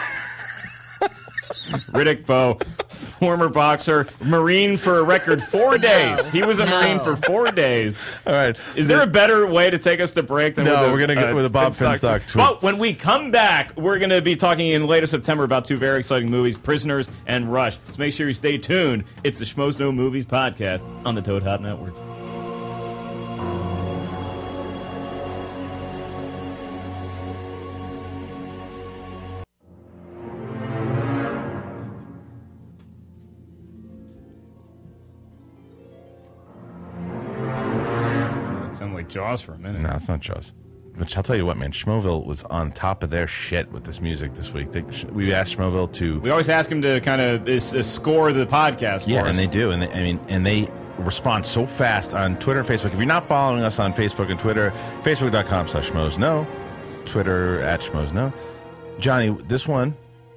Riddick Bowe, former boxer, Marine for a record four days. He was a No. Marine for four days. All right. Is there a better way to take us to break than No, with a, we're gonna go uh, with a Bob Finstock tweet. But when we come back, we're going to be talking in later September about two very exciting movies, Prisoners and Rush. So make sure you stay tuned. It's the Schmoes Know Movies podcast on the Toad Hop Network. Sound like Jaws for a minute. No, it's not Jaws. Which I'll tell you what, man, Schmoville was on top of their shit with this music this week. They, we asked Schmoville to. We always ask him to kind of uh, score the podcast for yeah, us. and they do. And they, I mean, and they respond so fast on Twitter and Facebook. If you're not following us on Facebook and Twitter, facebook.com slash Schmoes Know, Twitter at Schmoes Know. Johnny, this one,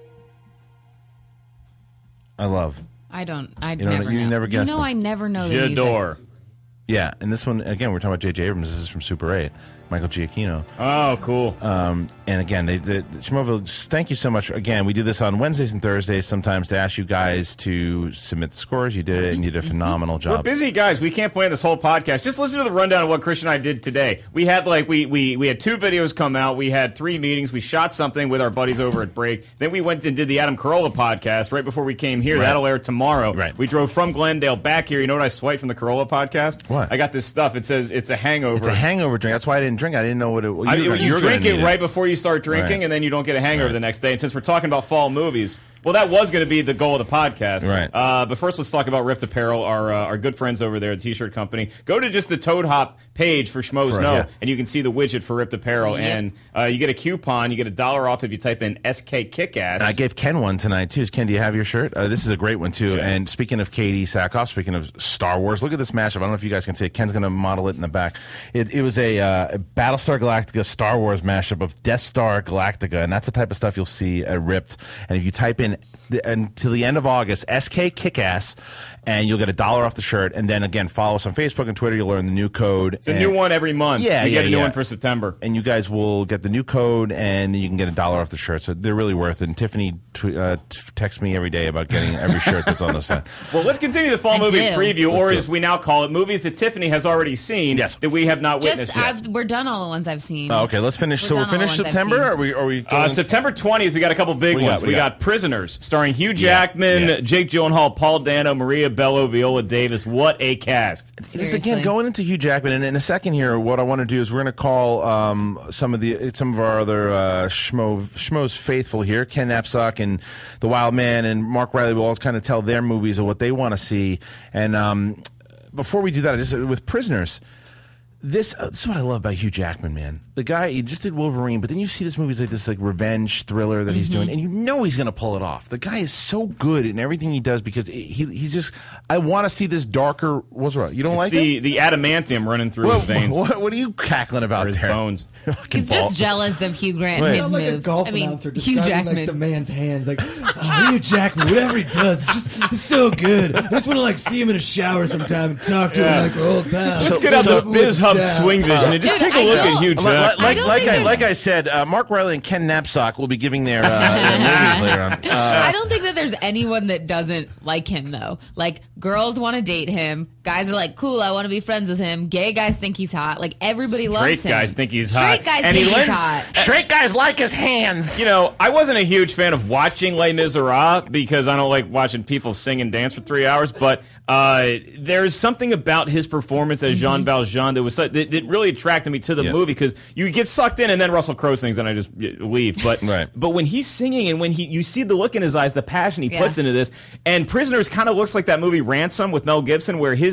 I love. I don't. I You don't never know- you know. never guessed You know, them. I never know the music. J'adore. Yeah, and this one, again, we're talking about J J Abrams. This is from Super eight, Michael Giacchino. Oh, cool. Um, and again, they, they, Schmoville, just thank you so much. Again, we do this on Wednesdays and Thursdays sometimes to ask you guys to submit the scores. You did it, and you did a phenomenal We're job. busy guys. We can't plan this whole podcast. Just listen to the rundown of what Christian and I did today. We had like we we we had two videos come out. We had three meetings. We shot something with our buddies over at Break. Then we went and did the Adam Carolla podcast right before we came here. Right. That'll air tomorrow. Right. We drove from Glendale back here. You know what I swiped from the Carolla podcast? What? I got this stuff. It says it's a hangover. It's a hangover drink. That's why I didn't drink. I didn't know what it was. I, You, you were gonna- you were drink gonna it need right before you start drinking, Right. and then you don't get a hangover Right. the next day. And since we're talking about fall movies, well, that was going to be the goal of the podcast. Right. Uh, but first, let's talk about Ripped Apparel, our uh, our good friends over there at T-shirt Company. Go to just the Toad Hop page for Schmoes For- Know, yeah. and you can see the widget for Ripped Apparel. Yep. And uh, you get a coupon. You get a dollar off if you type in S K Kickass. I gave Ken one tonight, too. Ken, do you have your shirt? Uh, this is a great one, too. Yeah. And speaking of Katie Sackhoff, speaking of Star Wars, look at this mashup. I don't know if you guys can see it. Ken's going to model it in the back. It, it was a uh, Battlestar Galactica Star Wars mashup of Death Star Galactica, and that's the type of stuff you'll see at Ripped. And if you type in the, until the end of August, S K Kickass, and you'll get a dollar off the shirt. And then, again, follow us on Facebook and Twitter. You'll learn the new code. It's a new one every month. Yeah, you yeah, get a new yeah. one for September. And you guys will get the new code, and you can get a dollar off the shirt. So they're really worth it. And Tiffany tw- uh, t- texts me every day about getting every shirt that's on the site. Well, let's continue the fall I movie do. preview, Let's or do as it. we now call it, movies that Tiffany has already seen Yes. that we have not witnessed Just yet. I've, we're done all the ones I've seen. Oh, okay, let's finish. We're so we're done all the finished ones I've September? seen. Or are we? Are we going Uh, September twentieth, we got a couple big What do you ones. got? What We do you got? got? Prisoners, starring Hugh Jackman, Yeah. Jake Gyllenhaal, Paul Dano, Maria Bello, Viola Davis. What a cast! This Seriously. again going into Hugh Jackman, and in a second here, what I want to do is we're going to call um, some of the some of our other uh, Schmo Schmo's faithful here, Ken Napzok and the Wild Man, and Mark Riley will all kind of tell their movies of what they want to see. And um, before we do that, just with Prisoners. This, uh, this is what I love about Hugh Jackman, man. The guy, he just did Wolverine, but then you see this movie, like this like revenge thriller that he's doing, and you know he's going to pull it off. The guy is so good in everything he does because he he's just. I want to see this darker. What's wrong? You don't It's like the it? the adamantium running through What, his veins what, what are you cackling about or his there? bones. Fucking He's ball. just jealous of Hugh Grant Wait. and You his sound like a moves. golf I mean, announcer Hugh describing Jackman. like the man's hands, like oh, Hugh Jackman, whatever he does, it's just it's so good. I just want to like see him in a shower sometime and talk to Yeah. him like we're old pals. Let's get out the So- Biz Hub Yeah. swing vision and just Dude, take a I look at don't- Hugh Like, Jackman. like, don't like, think I, there's- like I said, uh, Mark Riley and Ken Napzok will be giving their, uh, their movies later on. Uh, I don't think that there's anyone that doesn't like him though. Like girls want to date him. Guys are like, cool, I want to be friends with him. Gay guys think he's hot. Like everybody Straight loves him. guys think he's Straight hot. guys And think he he's lends- hot. Straight guys like his hands. You know, I wasn't a huge fan of watching Les Miserables because I don't like watching people sing and dance for three hours. But uh, there's something about his performance as Jean Valjean that was so, that, that really attracted me to the Yeah. movie because you get sucked in and then Russell Crowe sings and I just uh, leave. But Right. but when he's singing and when he you see the look in his eyes, the passion he Yeah. puts into this, and Prisoners kind of looks like that movie Ransom with Mel Gibson, where his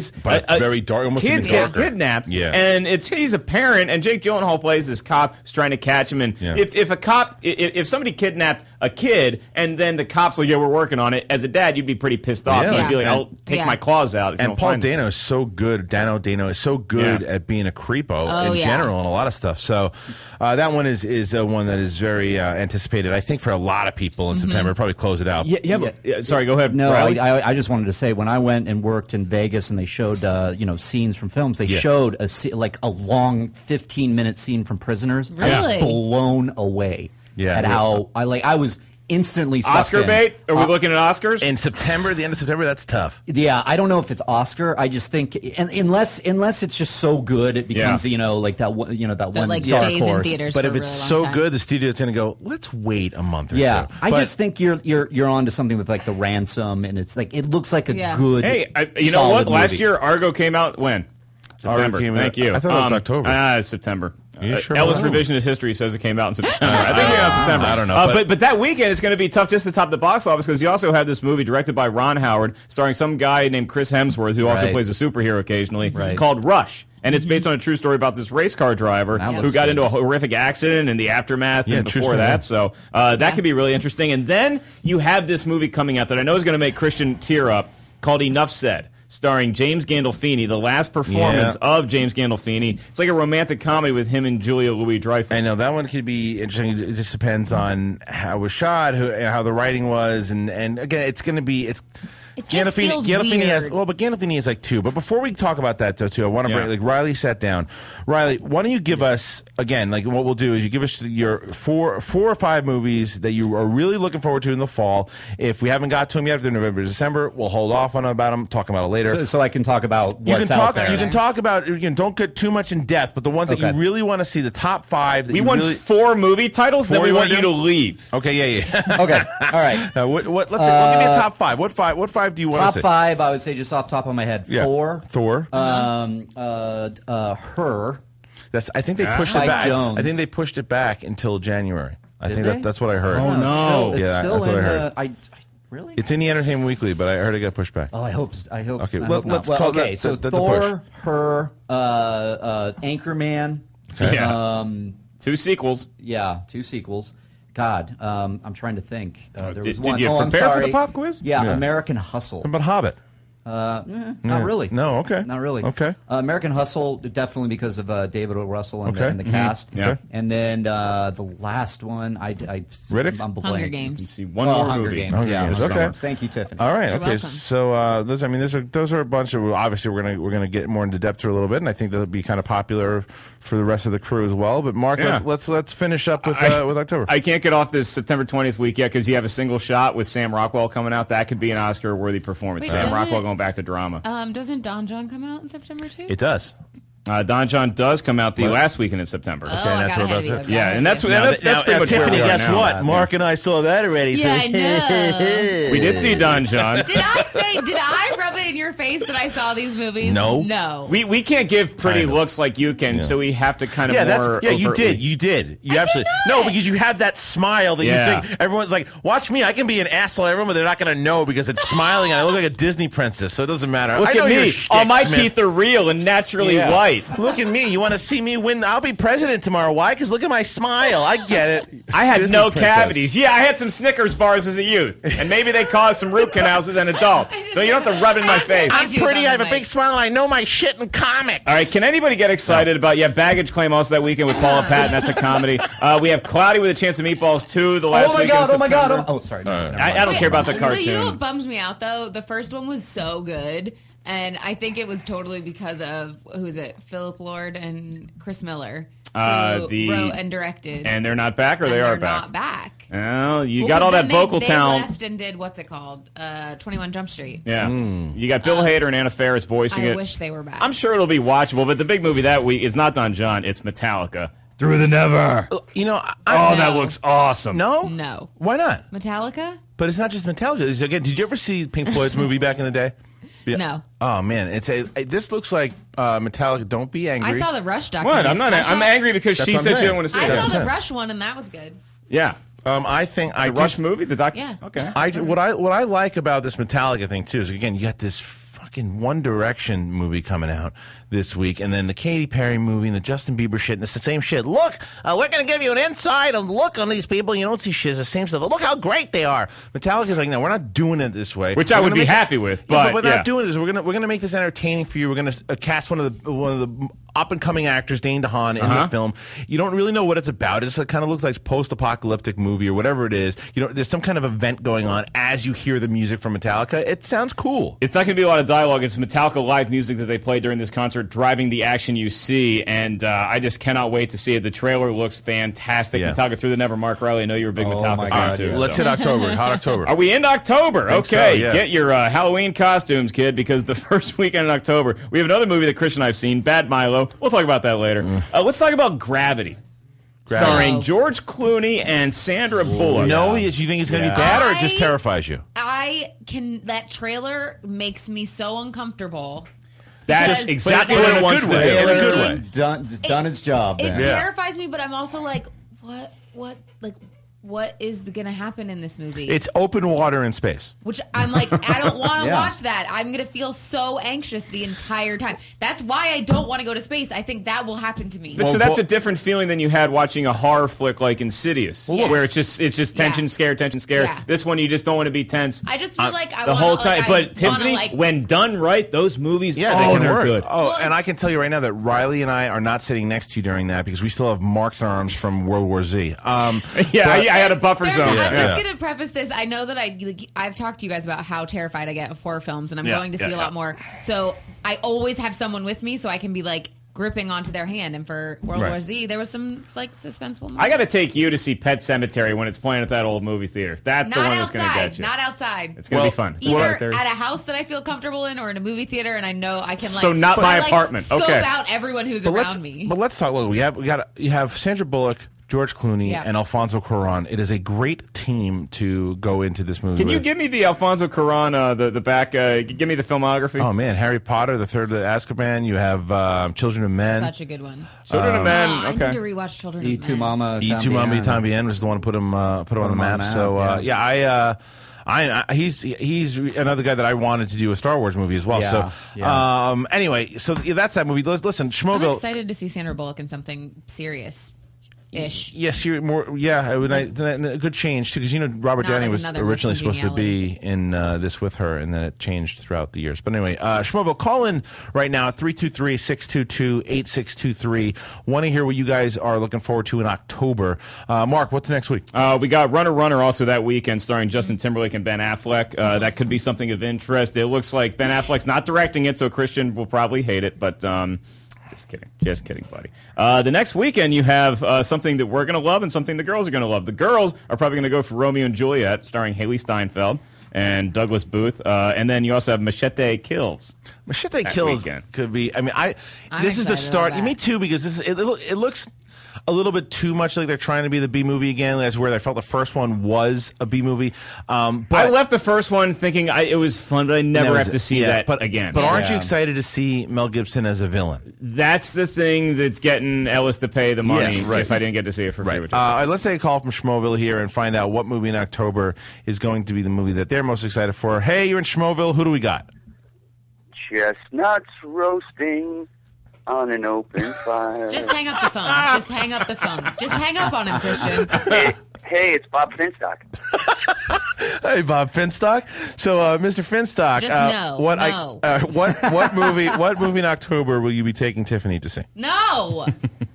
is But a, a, very dark, almost kids even get darker. kidnapped, Yeah. and it's he's a parent, and Jake Gyllenhaal plays this cop who's trying to catch him. And Yeah. if, if a cop, if, if somebody kidnapped a kid, and then the cops like, yeah, we're working on it. As a dad, you'd be pretty pissed off. Yeah. You'd be like, Yeah. I'll take Yeah. my claws out. If you And don't Paul find this Dano is so good. Dano Dano is so good Yeah. at being a creepo Oh, in yeah. general and a lot of stuff. So uh, that one is is uh, one that is very uh, anticipated. I think for a lot of people in September. Probably close it out. Yeah, yeah, but, yeah, sorry, go ahead. No, I, Riley. I, I just wanted to say when I went and worked in Vegas and they showed uh, you know scenes from films, they Yeah. showed a se- like a long fifteen minute scene from Prisoners. I was Really? blown away Yeah. at Yeah. how I like I was instantly sucked Oscar in. bait? Are we Uh, looking at Oscars? In September, the end of September, that's tough. Yeah, I don't know if it's Oscar. I just think, and, unless unless it's just so good, it becomes Yeah. you know like that one- you know that, That one like dark stays in horse. theaters But for if a it's really so long time. good, the studio's going to go, let's wait a month or Yeah, two. I But- just think you're you're you're onto something with like the ransom, and it's like it looks like a Yeah. good. Hey, I, you know solid what? Last movie. year, Argo came out when? September. came Thank out- you. I thought it was October. Ah, it's September. you Uh, sure Ellis about that? Revisionist History says it came out in September. I think it came out in September. I don't know, Uh, but- but, but that weekend it's going to be tough just to top the box office because you also have this movie directed by Ron Howard, starring some guy named Chris Hemsworth, who also Right. plays a superhero occasionally, Right. called Rush. And it's based on a true story about this race car driver That who looks got good. into a horrific accident and the aftermath Yeah, and true before story, that. yeah. So uh, that Yeah. could be really interesting. And then you have this movie coming out that I know is going to make Christian tear up called Enough Said, starring James Gandolfini, the last performance Yeah. of James Gandolfini. It's like a romantic comedy with him and Julia Louis-Dreyfus. I know that one could be interesting. It just depends on how it was shot, who, and how the writing was, and and again, it's going to be it's. It just feels Gandolfini has weird. well, but Gandolfini is like two. But before we talk about that, though, too, I want to Yeah. bring like Riley sat down. Riley, why don't you give us again? Like what we'll do is you give us your four, four or five movies that you are really looking forward to in the fall. If we haven't got to them yet, if they're November, December, we'll hold off on about them. Talk about it later. so, so I can talk about you what's can talk. out there. You can talk about. You can, don't get too much in depth, but the ones that Okay. you really want to see, the top five. That we you want really, four movie titles, then Four we you want wanna you do? to leave. Okay, yeah, yeah. Okay, all right. Uh, what, what, let's say, well, give me a top five. What five? What five do you want Top to say? five, I would say, just off the top of my head, Yeah. Thor, Thor. um, uh, uh, Her. That's. I think they pushed Spike it back. Jonze. I think they pushed it back until January. I Did think they? that, that's what I heard. Oh, no. It's still, it's Yeah, still that's what in. I heard. Uh, I, I really. It's in the Entertainment Weekly, but I heard it got pushed back. Oh, I hope. I hope. Okay, I well, hope not. let's Well, call okay, that- so that- that's a push. Thor, Her, uh, uh, Anchorman. Yeah. Um, Two sequels. yeah, two sequels. God, um, I'm trying to think. Uh, there Did- was did one. you oh, I'm prepare for sorry. the pop quiz? Yeah, Yeah. American Hustle. How about Hobbit? Uh, eh, Yeah. Not really. No, okay. Not really. Okay. Uh, American Hustle, definitely because of uh, David O. Russell and, Okay. the, and the Mhm. cast. Yeah. Okay. And then uh, the last one, I, I Riddick? I'm blank. Hunger You Games. see one Oh, more Hunger movie. Games. Hunger yeah, Games, Hunger okay. Games. Thank you, Tiffany. All right. You're okay. welcome. So uh, those. I mean, those are those are a bunch of. Obviously, we're gonna we're gonna get more into depth here a little bit, and I think that'll be kind of popular for the rest of the crew as well. But Mark, Yeah. let's, let's let's finish up with I- uh, with October. I can't get off this September twentieth week yet because you have a single shot with Sam Rockwell coming out. That could be an Oscar-worthy performance. Wait, Sam doesn't- Rockwell going back to drama. Um, doesn't Don John come out in September too? it does. Uh, Don John does come out the What? last weekend in September. Oh, and I that's got what ahead about of you. it. I got Yeah, ahead and of that's you. what- that's, that's pretty much where Tiffany, we are guess now. what? Mark and I saw that already. Yeah, I know. We did see Don John. Did I say? Did I rub it in your face that I saw these movies? No. No. We we can't give pretty Kind of. looks like you can, so we have to kind of Yeah, more. that's yeah. You overtly- did, you did. You I absolutely did not. no, because you have that smile that Yeah. you think everyone's like, watch me. I can be an asshole to everyone, but they're not going to know because it's smiling and I look like a Disney princess, so it doesn't matter. Look I know at your me. shtick, All my Smith. teeth are real and naturally Yeah. white. Look at me. You want to see me win? I'll be president tomorrow. Why? Because look at my smile. I get it. I had Disney no princess. cavities. Yeah, I had some Snickers bars as a youth, and maybe they caused some root canals as an adult. So you don't have to rub it in my face. I'm Juice pretty. on I have the a big mic. smile. And I know my shit in comics. All right, can anybody get excited about, yeah, Baggage Claim also that weekend with Paula Patton. That's a comedy. Uh, we have Cloudy with a Chance of Meatballs two, the last Oh my weekend god! of Oh my god! September. Oh, oh sorry. No, never mind. I, I don't Wait, care about the but cartoon. You know what bums me out though? The first one was so good, and I think it was totally because of who is it? Philip Lord and Chris Miller, who Uh, the- wrote and directed. And they're not back, or and they they're are back? not back. Well, you Well, got all 'cause that then vocal they, they talent. left and did what's it called? Uh, twenty-one Jump Street. Yeah. You got Bill Hader and Anna Faris voicing I it. wish they were back. I'm sure it'll be watchable, but the big movie that week is not Don John, it's Metallica. Through the Never. You know. I, Oh, No. that looks awesome. no. No. Why not? Metallica? But it's not just Metallica. It's, again, did you ever see Pink Floyd's movie back in the day? Yeah. No. Oh man, it's a. it- This looks like uh, Metallica. Don't be angry. I saw the Rush documentary. What? I'm not. I I'm saw- angry because That's she what I'm said she saying. didn't want to see I it. That's saw what the I'm saying. Rush one, and that was good. Yeah. Um, I think I The Rush just, movie, the doc. Yeah. Okay. I what I what I like about this Metallica thing too is again you got this fucking fucking One Direction movie coming out this week, and then the Katy Perry movie and the Justin Bieber shit, and it's the same shit. Look, uh, we're going to give you an inside look on these people. You don't see shit. It's the same stuff. Look how great they are. Metallica's like, no, we're not doing it this way. Which we're I would be make happy it, with, yeah, but but we're yeah. not doing this. We're gonna we're gonna make this entertaining for you. We're gonna uh, cast one of the one of the up and coming actors, Dane DeHaan, in Uh-huh. the film. You don't really know what it's about. It's, it kind of looks like post apocalyptic movie or whatever it is. You know, there's some kind of event going on as you hear the music from Metallica. It sounds cool. It's not going to be a lot of dialogue. It's Metallica live music that they played during this concert, driving the action you see, and uh, I just cannot wait to see it. The trailer looks fantastic. Yeah. Metallica through the never. Mark Riley, I know you're a big Oh, Metallica my fan God, too. yeah. Let's so. hit October. Hot October. Are we in October? think so, Okay, yeah. get your uh, Halloween costumes, kid, because the first weekend in October, we have another movie that Christian and I have seen, Bad Milo. We'll talk about that later. Uh, let's talk about Gravity. Gravity. Starring Oh. George Clooney and Sandra Bullock. No, you think it's going to Yeah. be bad, or it just I- terrifies you? I can. That trailer makes me so uncomfortable. That's Because- exactly But in what a it wants good to way, do. in a good Freaking- way. Done, it's done its job. It Then. Yeah. terrifies me, but I'm also like, what, what, like, what is going to happen in this movie? It's open water in space. Which I'm like, I don't want to Yeah. watch that. I'm going to feel so anxious the entire time. That's why I don't want to go to space. I think that will happen to me. But so Well, that's but- a different feeling than you had watching a horror flick like Insidious, Yes. where it's just it's just tension, Yeah. scare, tension, scare. Yeah. This one you just don't want to be tense. I just feel like I the wanna, whole time. like, I but wanna, Tiffany, like- when done right, those movies Yeah, oh, they can they're work. good. Oh, Well, and I it's- can tell you right now that Riley and I are not sitting next to you during that because we still have marks on our arms from World War Z. Um, yeah, I, but- I had a buffer There's- zone. I'm Yeah. just going to preface this. I know that I, like, I've talked to you guys about how terrified I get of horror films, and I'm Yeah, going to yeah, see a yeah. lot more. So I always have someone with me so I can be like gripping onto their hand. And for World Right. War Z, there was some like suspenseful moments. I got to take you to see Pet Cemetery when it's playing at that old movie theater. That's Not the one that's going to outside. get you. Not outside. It's going to Well, be fun. Pet Either Cemetery. at a house that I feel comfortable in or in a movie theater, and I know I can like. So not my I, like, apartment. Scope Okay. out everyone who's but let's around me. but let's talk. Look, we have we got you have Sandra Bullock, George Clooney, Yeah. and Alfonso Cuarón. It is a great team to go into this movie. Can you with. give me the Alfonso Cuarón, uh, the the back? Uh, give me the filmography. Oh man, Harry Potter, The Third of Azkaban. You have um, Children of Men. Such a good one. Children of Men. Oh, I need Okay. to rewatch Children E of two Men. Mama. E two Mama Tambien was the one to put him uh, put him on the him on map. the So map, uh, yeah. yeah, I. Uh, I, I he's he's another guy that I wanted to do a Star Wars movie as well. Yeah, so yeah. um, anyway, so yeah, that's that movie. Lis- Listen, I'm Schmogel. excited to see Sandra Bullock in something serious. Ish. Yes, you're more. Yeah, I would, I, a good change too, because you know Robert Not Downey like was another originally Miss supposed to be in uh, this with her, and then it changed throughout the years. But anyway, uh, Schmogel, call in right now at three two three, six two two, eight six two three. Want to hear what you guys are looking forward to in October. Uh, Mark, what's next week? Uh, we got Runner Runner also that weekend, starring Justin Timberlake and Ben Affleck. Uh, that could be something of interest. It looks like Ben Affleck's not directing it, so Christian will probably hate it. But um, just kidding, just kidding, buddy. Uh, the next weekend you have uh, something that we're gonna love and something the girls are gonna love. The girls are probably gonna go for Romeo and Juliet, starring Haley Steinfeld and Douglas Booth. Uh, and then you also have Machete Kills. Machete That Kills weekend. could be. I mean, I. I'm this is the excited start. about that. Me too, because this is, it, it, it looks a little bit too much like they're trying to be the B movie again. That's where I felt the first one was a B movie. Um, but I left the first one thinking I, it was fun, but I never that was have to it. see Yeah, that but, again. But aren't you Yeah. excited to see Mel Gibson as a villain? That's the thing that's getting Ellis to pay the money Yeah, right. if I didn't get to see it for free. which Uh, I did. let's take a call from Schmoville here and find out what movie in October is going to be the movie that they're most excited for. Hey, you're in Schmoville. Who do we got? Chestnuts roasting on an open fire. Just hang up the phone. Just hang up the phone. Just hang up on him, Christian. hey, hey, it's Bob Finstock. Hey, Bob Finstock. So, uh, Mister Finstock, Just uh, no, what no. I, uh, what what movie what movie in October will you be taking Tiffany to see? No.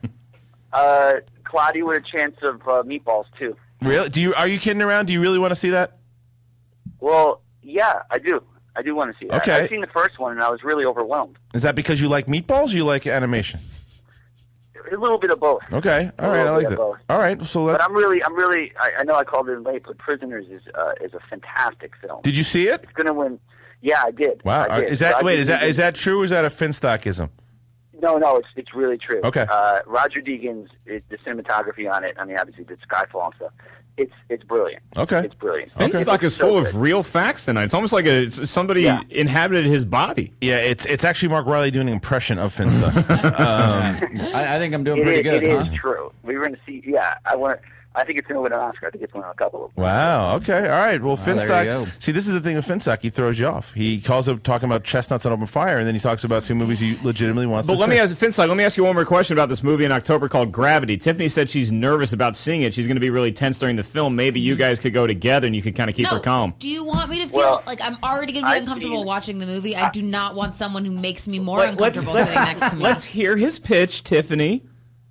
Uh, Claudia with a chance of uh, meatballs too. Really? Do you are you kidding around? Do you really want to see that? Well, yeah, I do. I do want to see that. Okay. I've seen the first one and I was really overwhelmed. Is that because you like meatballs or you like animation? A little bit of both. Okay. All A right. I little like bit that. of both. All right. So let's. But I'm really, I'm really, I, I know I called it late, but Prisoners is uh, is a fantastic film. Did you see it? It's gonna win. Yeah, I did. Wow. I did. Is that Roger wait? Is that Deakins- is that true? Or is that a Finstockism? No, no, it's it's really true. Okay. Uh, Roger Deakins, it, the cinematography on it. I mean, obviously, did Skyfall and stuff. It's it's brilliant. Okay. It's brilliant. Finstock It's is so full good. of real facts tonight. It's almost like a, it's somebody Yeah. inhabited his body. Yeah. It's it's actually Mark Riley doing an impression of Finstock. um, I, I think I'm doing It pretty is, good, it huh? is true. We were going to see. Yeah, I want. I think it's going to win an Oscar. I think it's winning a couple of them. Wow. Okay. All right. Well, there you Finstock. go. See, this is the thing with Finstock. He throws you off. He calls up talking about Chestnuts on Open Fire, and then he talks about two movies he legitimately wants But to let see. me ask Finstock, let me ask you one more question about this movie in October called Gravity. Tiffany said she's nervous about seeing it. She's going to be really tense during the film. Maybe you guys could go together and you could kind of keep no, her calm. do you want me to feel Well, like I'm already going to be I've uncomfortable seen- watching the movie? I do not want someone who makes me more Let- let's, uncomfortable let's, sitting next to me. let's hear his pitch, Tiffany.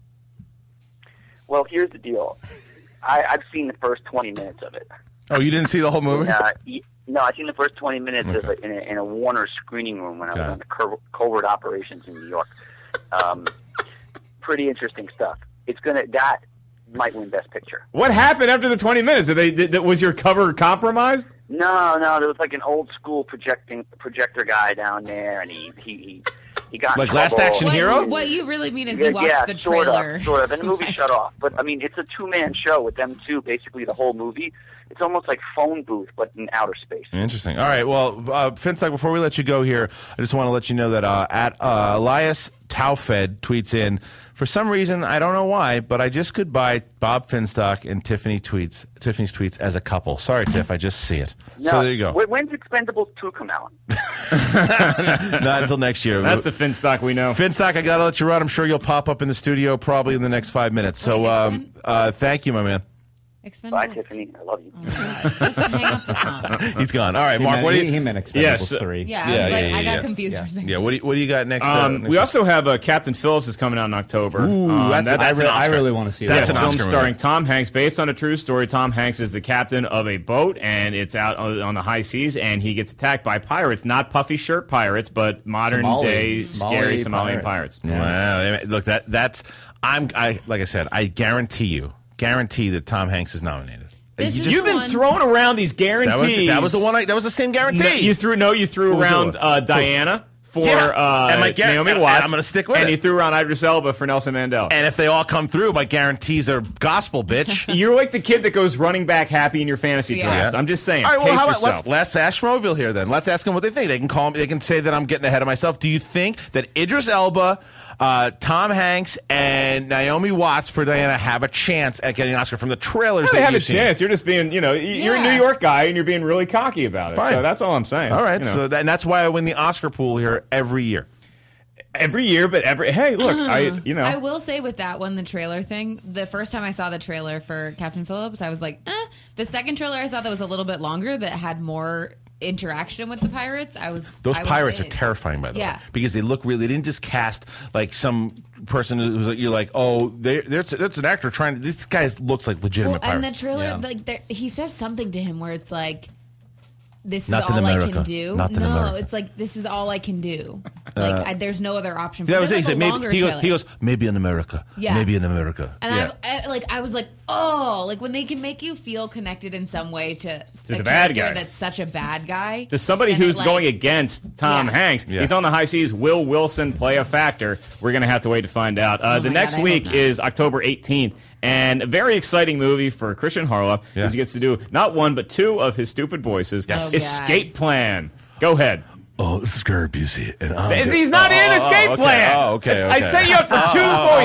Well, here's the deal. I, I've seen the first twenty minutes of it. Oh, you didn't see the whole movie? Uh, y- no, I've seen the first twenty minutes of it in a, in a Warner screening room when I was Got it. on the co- covert operations in New York. Um, pretty interesting stuff. It's gonna that might win Best Picture. What happened after the twenty minutes? Did they, did, was your cover compromised? No, no, there was like an old school projecting projector guy down there, and he he he, he got in Like Last trouble. Action what, Hero? what you really mean is Yeah, you watched yeah, the sort trailer. of, sort of, and the movie shut off. But I mean, it's a two-man show with them two, basically the whole movie. It's almost like Phone Booth, but in outer space. Interesting. All right. Well, uh, Finstock, before we let you go here, I just want to let you know that uh, at uh, Elias Taufed tweets in, for some reason, I don't know why, but I just could buy Bob Finstock and Tiffany tweets, Tiffany's tweets as a couple. Sorry, Tiff, I just see it. No, so there you go. When, when's Expendables two come out? Not until next year. That's the Finstock we know. Finstock, I got to let you run. I'm sure you'll pop up in the studio probably in the next five minutes. So Wait, um, Expen- uh, thank you, my man. Expendables. Bye, Tiffany. I love you. Just hang up the phone. He's gone. All right, He Mark, meant, what do he, you... he meant Expendables Yes. three. Yeah, I Yeah, was yeah, like, yeah, I got yes. confused Yeah. for a second. Yeah, what do you, what do you got next? uh, Um, next we also have uh, Captain Phillips is coming out in October. Ooh, Um, that's- I, That's re- an I Oscar. really want to see That's that. an a film Oscar movie. starring Tom Hanks, based on a true story. Tom Hanks is the captain of a boat, and it's out on on the high seas, and he gets attacked by pirates, not puffy shirt pirates, but modern Somali- day Somali scary Somalian pirates. pirates. Wow. Look, that that's I'm I like I said, I guarantee you, guarantee that Tom Hanks is nominated. This You is just- You've been one- throwing around these that guarantees. was that was the one I, that was the same guarantee. No, you threw no, you threw What was the around one? uh, Diana for Yeah. uh, And my gar- Naomi and- Watts. and I'm gonna stick with and it. you threw around Idris Elba for Nelson Mandela. And if they all come through, my guarantees are gospel, bitch. You're like the kid that goes running back happy in your fantasy Yeah. draft. I'm just saying. All right, well, pace how about, yourself. let's, let's ask Schmoville here then. Let's ask them what they think. They can call me. They can say that I'm getting ahead of myself. Do you think that Idris Elba, uh, Tom Hanks, and Naomi Watts for Diana have a chance at getting an Oscar from the trailers? No, that they have a you've seen? chance. You're just being, you know, y- you're a New Yeah. York guy and you're being really cocky about it. Fine. So that's all I'm saying. All right, You know. so that, and that's why I win the Oscar pool here every year. every year, but every hey, look, I you know, I will say with that one, the trailer thing, the first time I saw the trailer for Captain Phillips, I was like, eh. The second trailer I saw that was a little bit longer, that had more interaction with the pirates. I was Those I was pirates are in. terrifying, by the Yeah. way, because they look really. They didn't just cast like some person who's like, you're like, oh, they, that's that's an actor trying to. This guy looks like legitimate Well, and pirates. the trailer, Yeah. like, there, he says something to him where it's like, "This is Not in all I America. can do." Not in no, America. it's like, "This is all I can do." Like, I, there's no other option. For That me. was it. He There's, said like, a maybe longer he goes, trailer. he goes maybe in America. Yeah. Maybe in America. And yeah. I, I like I was like, oh, like when they can make you feel connected in some way to, To a the bad character guy. that's such a bad guy. to somebody and it, who's like- going against Tom Yeah. Hanks. Yeah. He's on the high seas. Will Wilson play a factor? We're going to have to wait to find out. Uh, Oh the my next God, I week hope not. is October eighteenth, and a very exciting movie for Christian Harloff. Yeah. As he gets to do not one, but two of his stupid voices. Yes. Oh, God. Escape Plan. Go ahead. Oh, this is Gary Busey, and I'm He's not in Escape okay. Plan. Oh, okay, It's- I okay. set you up for two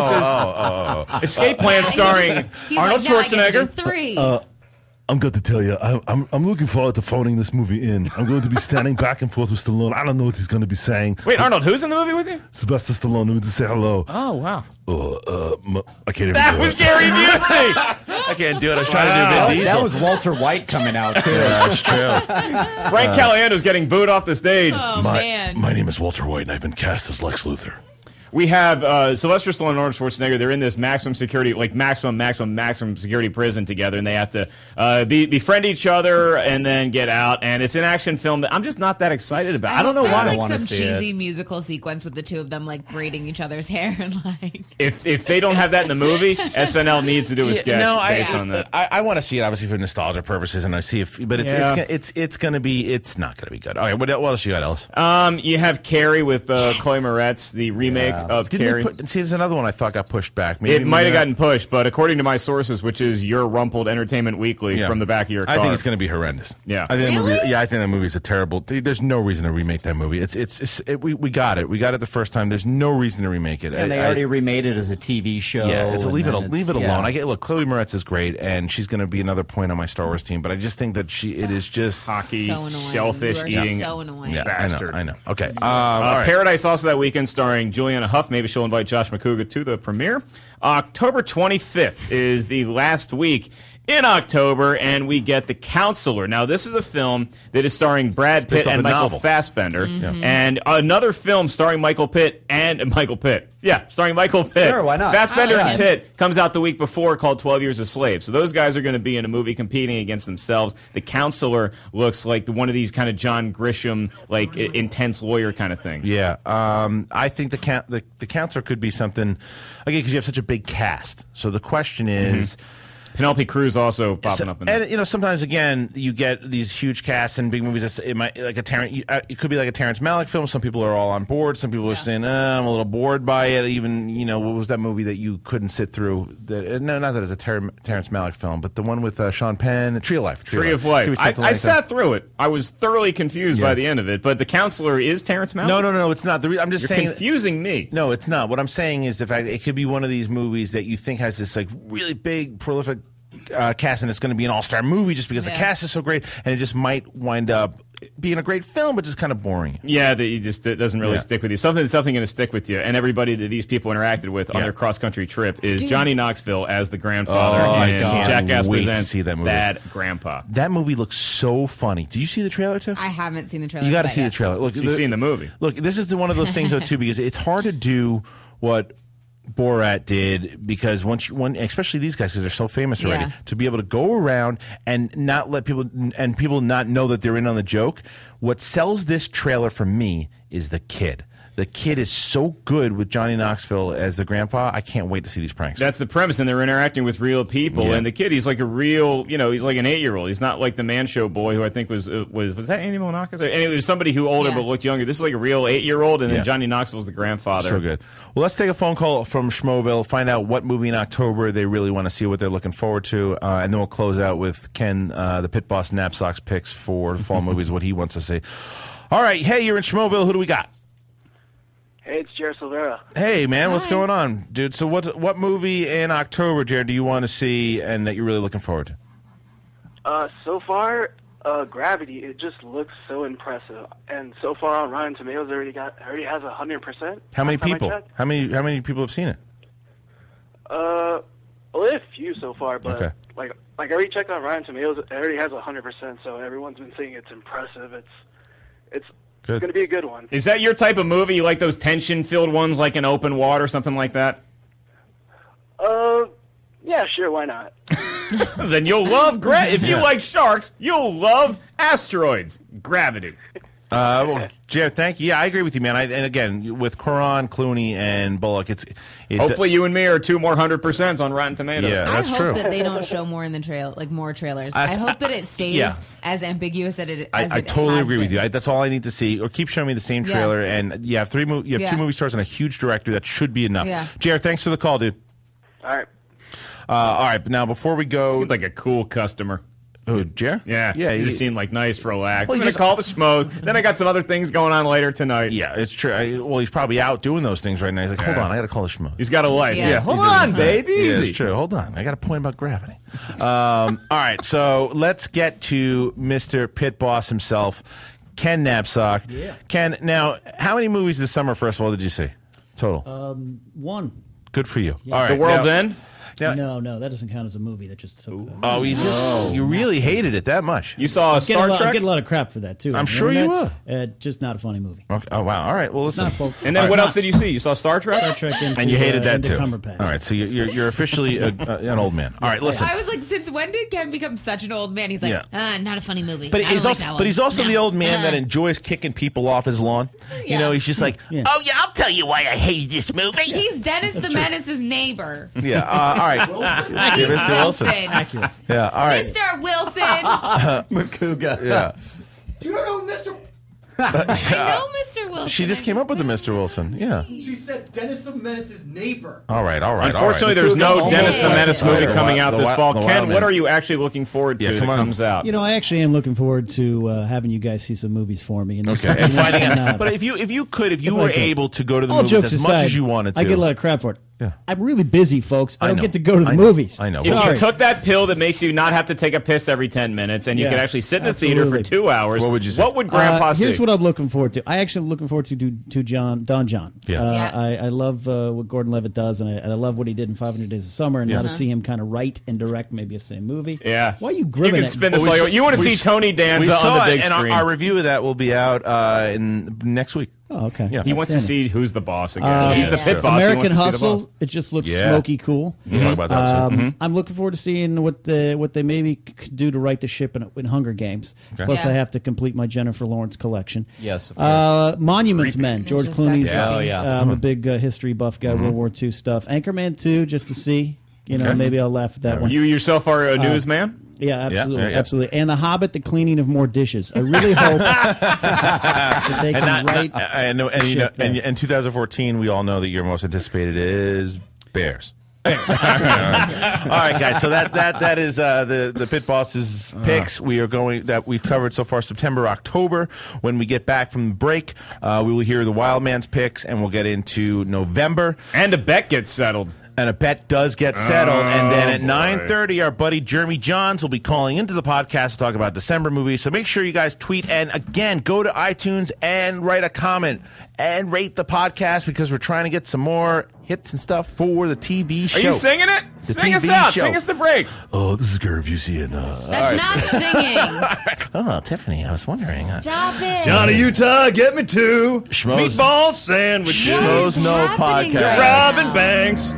Oh, voices. Escape Plan He starring just- he's Arnold like, now I get to do Schwarzenegger. three. I'm going to tell you, I'm, I'm I'm looking forward to phoning this movie in. I'm going to be standing back and forth with Stallone. I don't know what he's going to be saying. Wait, Arnold, who's in the movie with you? Sylvester Stallone, who to say hello. Oh, wow. Oh, uh, m- I can't even That do was it. Gary Busey. I can't do it. I was trying to do That, Vin Diesel. that was Walter White coming out too. Yeah, that's true. Frank Caliendo's getting booed off the stage. oh my, man. my name is Walter White, and I've been cast as Lex Luthor. We have uh, Sylvester Stallone and Arnold Schwarzenegger. They're in this maximum security, like maximum, maximum, maximum security prison together, and they have to uh, be, befriend each other and then get out. And it's an action film that I'm just not that excited about. I, don't know There's why. like wanna some see cheesy musical sequence with the two of them like braiding each other's hair and like. If if they don't have that in the movie, S N L needs to do a sketch no, I, based on that. I, I want to see it obviously for nostalgia purposes, and I see if, but it's Yeah. it's gonna- it's it's going to be it's not going to be good. Okay, what, what else you got, Ellis? Um, you have Carrie with uh, Chloe Moretz, the remake Wow. of Didn't Carrie. they put, see, there's another one I thought got pushed back. Maybe It might have that- gotten pushed, but according to my sources, which is your Rumpled Entertainment Weekly Yeah. from the back of your car, I think it's going to be horrendous. Yeah. I think that Really? movie, yeah, I think that movie's a terrible. There's no reason to remake that movie. It's it's, it's it, we we got it. We got it the first time. There's no reason to remake it. And they I- already I, remade it as a T V show. yeah, it's a and leave it then leave it it's- alone. yeah. I get look, Chloe Moretz is great, and she's going to be another point on my Star Wars team. But I just think that she it is just hockey, So annoying. shellfish You are eating. so annoying. Yeah, bastard. I know. I know. Okay. Um, Uh, all right. Paradise also that weekend, starring Juliana Huff. Maybe she'll invite Josh McCouga to the premiere. October twenty-fifth is the last week in October, and we get The Counselor. Now, this is a film that is starring Brad Based Pitt off and a Michael novel. Fassbender, and another film starring Michael Pitt and Michael Pitt. Yeah, starring Michael Pitt. Sure, why not? Fassbender I like and him. Pitt comes out the week before, called twelve Years a Slave. So those guys are going to be in a movie competing against themselves. The Counselor looks like the, one of these kind of John Grisham, like i- intense lawyer kind of things. Yeah, um, I think the, count, the the counselor could be something again because you have such a big cast. So the question is, Penelope Cruz also popping up in there. and you know sometimes again you get these huge casts and big movies. That's, it might like a Terrence. uh, It could be like a Terrence Malick film. Some people are all on board. Some people are saying, uh, "I'm a little bored by it." Even you know what was that movie that you couldn't sit through? That, uh, no, not that it's a Ter- Terrence Malick film, but the one with uh, Sean Penn, Tree of Life. Tree of Life. Could be I, something I like sat that. through it. I was thoroughly confused Yeah. by the end of it. But The Counselor is Terrence Malick? No, no, no, it's not. The re- I'm just You're saying. confusing me. No, it's not. What I'm saying is the fact that it could be one of these movies that you think has this like really big, prolific uh, cast, and it's going to be an all-star movie just because Yeah. the cast is so great, and it just might wind up being a great film, but just kind of boring. Yeah, that you just it doesn't really Yeah. stick with you. Something something going to stick with you. And everybody that these people interacted with on Yeah. their cross country trip is Dude. Johnny Knoxville as the grandfather Oh, I in can't Jackass wait to Presents see that movie. Bad Grandpa. That movie looks so funny. Did you see the trailer too? I haven't seen the trailer. You got to for that see the yet. trailer. Look, She's seen the movie. Look, this is the, one of those things though too, because it's hard to do what Borat did because once you, one, especially these guys because they're so famous already, Yeah. to be able to go around and not let people and people not know that they're in on the joke. What sells this trailer for me is the kid. The kid is so good with Johnny Knoxville as the grandpa. I can't wait to see these pranks. That's the premise, and they're interacting with real people. Yeah. And the kid, he's like a real, you know, he's like an eight-year-old. He's not like the Man Show boy who I think was uh, was was that Andy Milonakis? And it was somebody who older Yeah. but looked younger. This is like a real eight-year-old, and Yeah. then Johnny Knoxville's the grandfather. So good. Well, let's take a phone call from Schmoville, find out what movie in October they really want to see, what they're looking forward to, uh, and then we'll close out with Ken, uh, the Pit Boss Knapsocks picks for the fall movies, what he wants to see. All right. Hey, you're in Schmoville. Who do we got? Hey, it's Jared Silvera. Hey, man. What's Hi. going on, dude? So what what movie in October, Jared, do you want to see and that you're really looking forward to? Uh, so far, uh, Gravity, it just looks so impressive. And so far on Rotten Tomatoes, it already got already has one hundred percent. How many Last time I people? checked. How many how many people have seen it? Uh, only a few so far, but Okay. like like I already checked on Rotten Tomatoes, it already has one hundred percent. So everyone's been saying it's impressive. It's it's Good. going to be a good one. Is that your type of movie? You like those tension-filled ones, like in Open Water, something like that? Uh, yeah, sure, why not? Then you'll love Gra- if you Yeah. like sharks, you'll love asteroids. Gravity. Uh, well, Jared, thank you. Yeah, I agree with you, man. I, and again, with Coran, Clooney, and Bullock, it's it, Hopefully, you and me are two more hundred percent on Rotten Tomatoes. Yeah. I That's hope true. that they don't show more in the trail, like more trailers. I- I, hope that it stays yeah. as ambiguous as it, I, as I it totally has agree with been. you. I, that's all I need to see. Or keep showing me the same Yeah. trailer. And you have three. Mo- you have two Yeah. movie stars and a huge director. That should be enough. Yeah. Jared, thanks for the call, dude. All right. Uh, all right. Now, before we go, Seems like a cool customer. oh, Jared. Yeah, yeah. He he- just seemed like nice, relaxed. Well, I'm he gonna just- call the schmoes. Then I got some other things going on later tonight. yeah, it's true. I, well, he's probably out doing those things right now. He's like, hold Yeah. on, I got to call the schmo. He's got a life. Yeah. Yeah, hold He on, does. babe, Yeah, easy. it's true. Hold on. I got a point about gravity. Um, all right. So let's get to Mister Pit Boss himself, Ken Knapsack. Yeah. Ken, now, how many movies this summer, first of all, did you see? Total. Um, one. Good for you. All right. The World's now- End. now- No, no, that doesn't count as a movie. That just took. uh, Oh, you just you really hated it that much. You saw I'm Star getting, a lot, I'm Trek. getting a lot of crap for that too. I'm on the sure you internet. Uh, just not a funny movie. Okay. Oh wow. All right. Well, It's listen. not folks. And then All what right. else did you see? You saw Star Trek. Star Trek into, And you hated uh, that into too. Cumberbatch. All right. So you're you're, you're officially a, a, an old man. All right. Listen. I was like, since when did Ken become such an old man? He's like, Yeah. ah, not a funny movie. But I he's don't also like that but one. he's also No. the old man Uh. that enjoys kicking people off his lawn. You Yeah. know, he's just like, Yeah. oh yeah, I'll tell you why I hate this movie. He's Dennis the Menace's neighbor. Yeah. Uh, all right. Yeah, He's Mister Wilson. Accurate. Yeah. All right. Mister Wilson. Makuga. Yeah. You don't know Mister I know Mister Wilson. She just came up with the Mister Wilson. Yeah. She said Dennis the Menace's neighbor. All right, all right. Unfortunately, all right. there's no Almost Dennis the like- Menace All right, movie the coming Wild- out the this Wild- fall. the Ken, Wild what Man. are you actually looking forward to Yeah, that come on. comes out? You know, I actually am looking forward to uh, having you guys see some movies for me. And Okay, this- and finding and, out. uh, But if you if you could, if you If I were could. able to go to the all movies jokes as aside, much as you wanted to, I get a lot of crap for it. Yeah. I'm really busy, folks. I I don't know. get to go to the I know. movies. I know. If Sorry. you took that pill that makes you not have to take a piss every ten minutes and you Yeah, could actually sit in the theater for absolutely. two hours, What would you say? What would Grandpa Uh, say? here's what I'm looking forward to. I actually am looking forward to do to John Don John. Yeah. Uh, Yeah. I, I love uh, what Gordon Levitt does, and I, and I love what he did in five hundred Days of Summer, and Yeah. now to Uh-huh. see him kind of write and direct maybe a same movie. Yeah. Why are you You gripping can it? spin this Well, we like s- you want to we see s- Tony Danza we on saw the it, big and our, screen. our review of that will be out uh, in next week. Oh, okay. Yeah. He wants to Outstanding. see who's the boss again. Uh, He's the Yeah. pit boss. He American wants to see the Hustle. boss. It just looks Yeah. smoky cool. We'll talk about that Um, soon. I'm looking forward to seeing what the what they maybe could do to right the ship in, in Hunger Games. Okay. Plus, Yeah. I have to complete my Jennifer Lawrence collection. Yes, of Uh, Monuments Men. George Just got Clooney's. creepy. Oh, yeah. uh, I'm a big uh, history buff guy. World War Two stuff. Anchorman two, just to see. You know, Okay. maybe I'll laugh at that one. You yourself are a newsman? Yeah, absolutely, yeah, yeah. absolutely. And The Hobbit, the cleaning of more dishes. I really hope that they can And, not, write. not, and, and, you know, shit there. and in two thousand fourteen, we all know that your most anticipated is Bears. All right, guys. So that that that is uh, the the Pit Boss's picks. We are going that we've covered so far September, October. When we get back from the break, uh, we will hear the Wild Man's picks, and we'll get into November. And a bet gets settled. And a bet does get settled. and then at boy. nine thirty, our buddy Jeremy Johns will be calling into the podcast to talk about December movies. So make sure you guys tweet. And again, go to iTunes and write a comment and rate the podcast because we're trying to get some more hits and stuff for the T V show. Are you singing it? The Sing us T V out. show. Sing us the break. Oh, this is Gary Busey and uh, That's not singing. oh, Tiffany. I was wondering. Uh, Stop it. Johnny Utah, get me two Schmoes- meatball sandwiches. What Schmoes is No happening Podcast. right Robin now? Banks.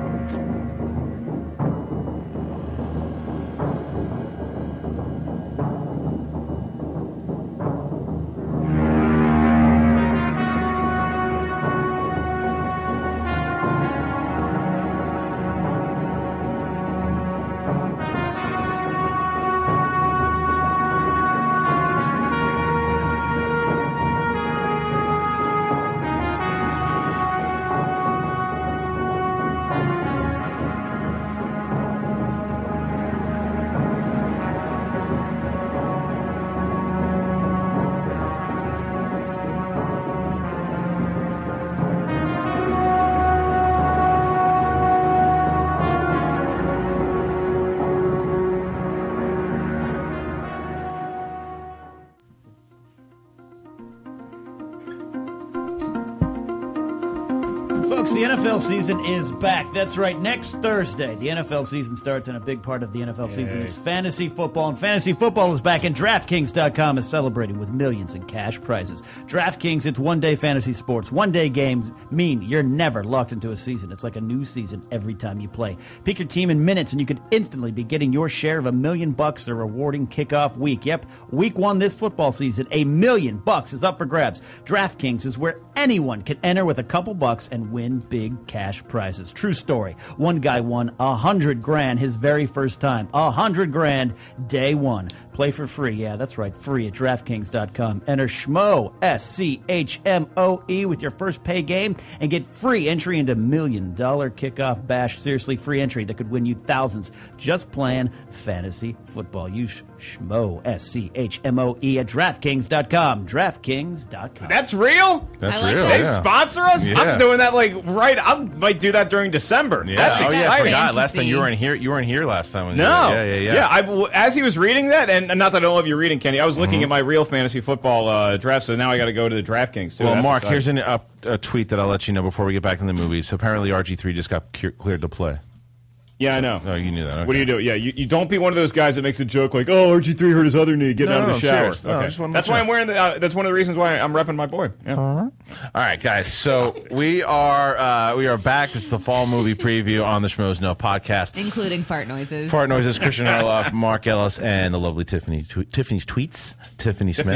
Folks, the N F L season is back. That's right. Next Thursday, the N F L season starts, and a big part of the N F L season is fantasy football. And fantasy football is back, and DraftKings dot com is celebrating with millions in cash prizes. DraftKings, it's one-day fantasy sports. One-day games mean you're never locked into a season. It's like a new season every time you play. Pick your team in minutes, and you could instantly be getting your share of a million bucks the rewarding kickoff week. Yep, week one this football season, a million bucks is up for grabs. DraftKings is where anyone can enter with a couple bucks and win big cash prizes. True story. One guy won a hundred grand his very first time. A hundred grand day one. Play for free. Yeah, that's right. Free at DraftKings dot com. Enter SCHMOE, S C H M O E, with your first pay game and get free entry into Million Dollar Kickoff Bash. Seriously, free entry that could win you thousands just playing fantasy football. Use SCHMOE, S C H M O E, at DraftKings dot com. DraftKings dot com. That's real? That's I like real. that. They yeah. sponsor us? Yeah. I'm doing that like right. I might do that during December. Yeah. That's oh, exciting. Yeah, I forgot. to Last time see. you weren't here. You weren't here last time. When you No. were- Yeah, yeah, yeah. I, w- as he was reading that, and not that I don't love you reading, Kenny, I was looking Mhm. at my real fantasy football uh, draft, so now I got to go to the DraftKings, too. Well, That's Mark, exciting. here's an, uh, a tweet that I'll let you know before we get back in the movies. So apparently R G three just got cu- cleared to play. Yeah, I know. Oh, you knew that. Okay. What do you do? Yeah, you, you don't be one of those guys that makes a joke like, "Oh, R G three hurt his other knee getting No, out of no, the shower." serious. No, I Okay. just wanted to That's why check. I'm wearing the. Uh, that's one of the reasons why I'm repping my boy. Yeah. All right, guys. So we are uh, we are back. It's the fall movie preview on the Schmoes Know podcast. Including fart noises. Fart noises, Christian Orloff, Mark Ellis, and the lovely Tiffany. Tw- Tiffany's tweets. Tiffany Smith. Tiffany's.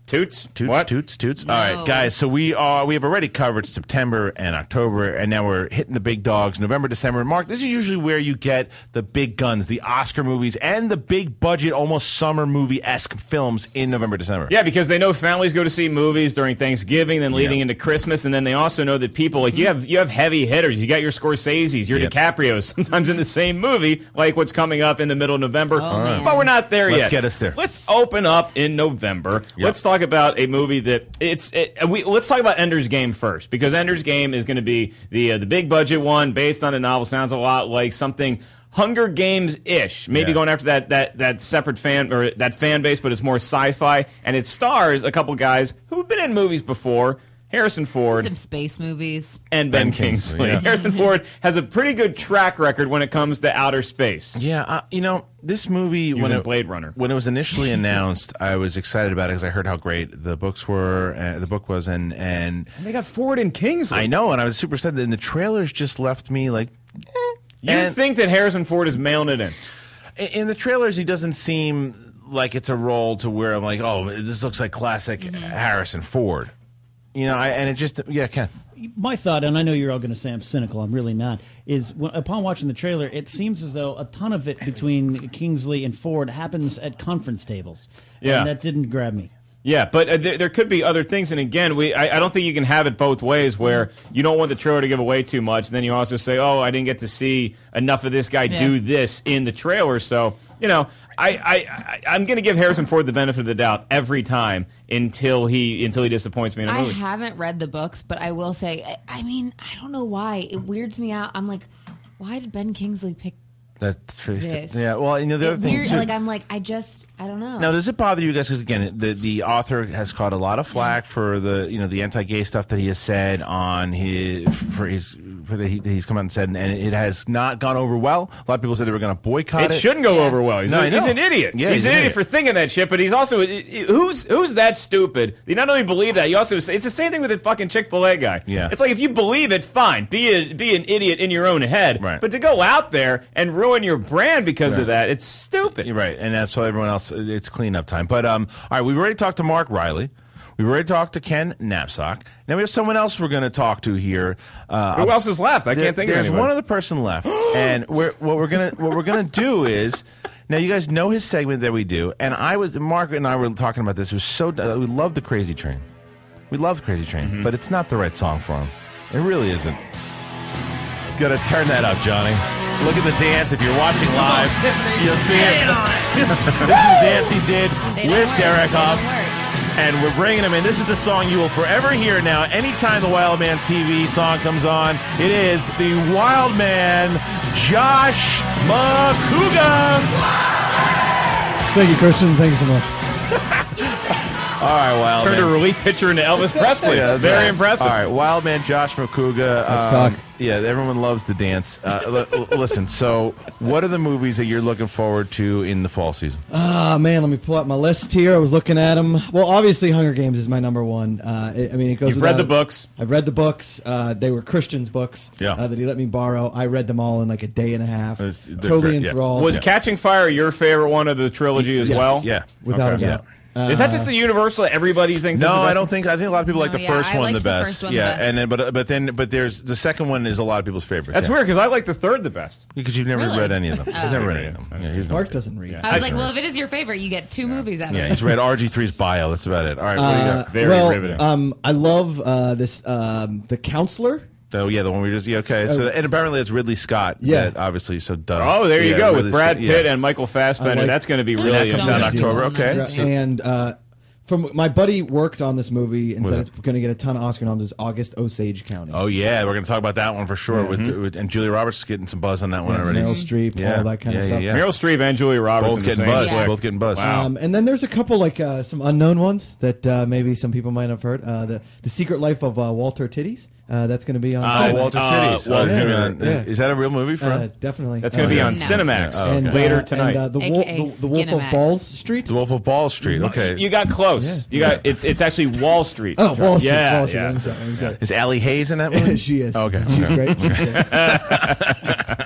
Toots? Toots, What? toots, toots. No. All right, guys. So we are we have already covered September and October, and now we're hitting the big dogs, November, December, and March. This is usually where you get the big guns, the Oscar movies, and the big budget, almost summer movie esque films in November, December. Yeah, because they know families go to see movies during Thanksgiving, then leading Yeah. into Christmas, and then they also know that people like you have you have heavy hitters. You got your Scorseses, your Yep. DiCaprios, sometimes in the same movie, like what's coming up in the middle of November. man. But we're not there Let's yet. get us there. Let's open up in November. Yep. Let's talk about a movie that it's. It, we let's talk about Ender's Game first, because Ender's Game is going to be the uh, the big budget one based on a novel. Sounds a lot like something Hunger Games ish, maybe Yeah. going after that that that separate fan or that fan base, but it's more sci-fi, and it stars a couple guys who've been in movies before. Harrison Ford Some space movies. and Ben, Ben Kingsley. Kingsley, yeah. Harrison Ford has a pretty good track record when it comes to outer space. Yeah, uh, you know, this movie, was when in it, Blade Runner. when it was initially announced, I was excited about it because I heard how great the books were, uh, the book was, and, and And they got Ford and Kingsley. I know, and I was super excited, and the trailers just left me like, eh. You And- think that Harrison Ford is mailing it in? In- In the trailers, he doesn't seem like it's a role to where I'm like, oh, this looks like classic Harrison Ford. You know, I, and it just, yeah, Ken. My thought, and I know you're all going to say I'm cynical, I'm really not, is when, upon watching the trailer, it seems as though a ton of it between Kingsley and Ford happens at conference tables. Yeah. And that didn't grab me. Yeah, but uh, there, there could be other things, and again, we I, I don't think you can have it both ways, where you don't want the trailer to give away too much, and then you also say, oh, I didn't get to see enough of this guy Yeah. do this in the trailer, so, you know, I, I, I, I'm going to give Harrison Ford the benefit of the doubt every time until he until he disappoints me in a I movie. haven't read the books, but I will say, I, I mean, I don't know why. It weirds me out. I'm like, why did Ben Kingsley pick That's this? yeah. Well, you know the It other thing weird, too. like, I'm like, I just, I don't know. Now, does it bother you guys? Because again, the the author has caught a lot of flack for the you know the anti-gay stuff that he has said on his for his for the, he, he's come out and said, and it has not gone over well. A lot of people said they were going to boycott It it. shouldn't go over well. He's, No, a- I he's know. an idiot. Yeah, he's, he's an an idiot idiot. for thinking that shit. But he's also who's who's that stupid? You not only believe that, you also it's the same thing with the fucking Chick-fil-A guy. Yeah. It's like if you believe it, fine, be a be an idiot in your own head. Right. But to go out there and ruin your brand because of Right. that, it's stupid. You're right, and that's so everyone else. It's cleanup time. But um, all right, we've already talked to Mark Riley. We've already talked to Ken Knapsack. Now we have someone else we're going to talk to here. Uh, Who else is left? I there- can't think of There's anyone. one other person left, and we're, what we're gonna what we're gonna do is now you guys know his segment that we do, and I was Mark and I were talking about this. It was so uh, we love the Crazy Train, we love the Crazy Train, Mm-hmm. but it's not the right song for him. It really isn't. Got to turn that up, Johnny. Look at the dance. If you're watching live, you'll see it. This is the dance he did They don't with work. Derek They Hoff. don't work. And we're bringing him in. This is the song you will forever hear now. Anytime the Wild Man T V song comes on, it is the Wild Man, Josh Macuga. Thank you, Christian. Thank you so much. All right, Wild Turned a Man. relief pitcher into Elvis Presley. Yeah, that's Very right. impressive. All right, Wild Man Josh Macuga. Let's um, talk. Yeah, everyone loves to dance. Uh, l- l- listen, so what are the movies that you're looking forward to in the fall season? Ah, man, let me pull out my list here. I was looking at them. Well, obviously, Hunger Games is my number one. Uh, I I mean, it goes. You've read without- the books. I've read the books. Uh, they were Christian's books Yeah. uh, that he let me borrow. I read them all in like a day and a half. It's- they're Totally great, yeah. enthralled. Was Catching Fire your favorite one of the trilogy as Yes. well? Yeah, Without Okay. a doubt. Is that just the universal? Everybody thinks. No, that's the best I don't one? think. I think a lot of people like No, the yeah, first I one the liked the best. first one the yeah, best. and then but but then but there's the second one is a lot of people's favorite. That's yeah. weird because I like the third the best. because you've never Really? read any of them. He's never read any of them. Yeah, he's Mark doesn't read. I was like, well, if it is your favorite, you get two movies out of Yeah, it. he's read R G three's bio. That's about it. All right, what do you Uh, got? Very well, riveting. um, I love uh, this. Um, the Counselor. Oh yeah, the one we just yeah okay. So and apparently it's Ridley Scott. Yeah. that obviously so duh. Oh, there you Yeah, go Ridley with Brad Scott, Pitt yeah. and Michael Fassbender. I like- That's going to be There's really That comes so out in much October. going on Okay, that So- And uh, from my buddy worked on this movie and said Was it's going to get a ton of Oscar noms. Is August Osage County. Oh yeah, we're going to talk about that one for sure. With, with and Julia Roberts is getting some buzz on that one Yeah, already. Meryl Streep, Yeah. all that kind Yeah, of yeah, stuff. yeah. Meryl Streep and Julia Roberts Both in the getting same buzz. flick. Both getting buzz. Wow. Um, and then there's a couple like uh, some unknown ones that uh, maybe some people might have heard. Uh, the The Secret Life of uh, Walter Titties. Uh, that's going to be on. Oh, Cinemax. Walter Uh, Cities. Walter Oh, is, it Cities. on- Yeah. is that a real movie for Uh, him? definitely. That's going to be Uh, on No. Cinemax Oh, okay. and, later uh, tonight. And, uh, the, A K A Wolf, the, the Wolf of Skinemax. Balls Street. The Wolf of Wall Street. Okay. You got close. You got it's it's actually Wall Street. Oh, Wall Street. Yeah, Wall Street. yeah. I'm sorry, I'm sorry. Is Allie Hayes in that movie? she is. Okay. She's Okay. great. She's great.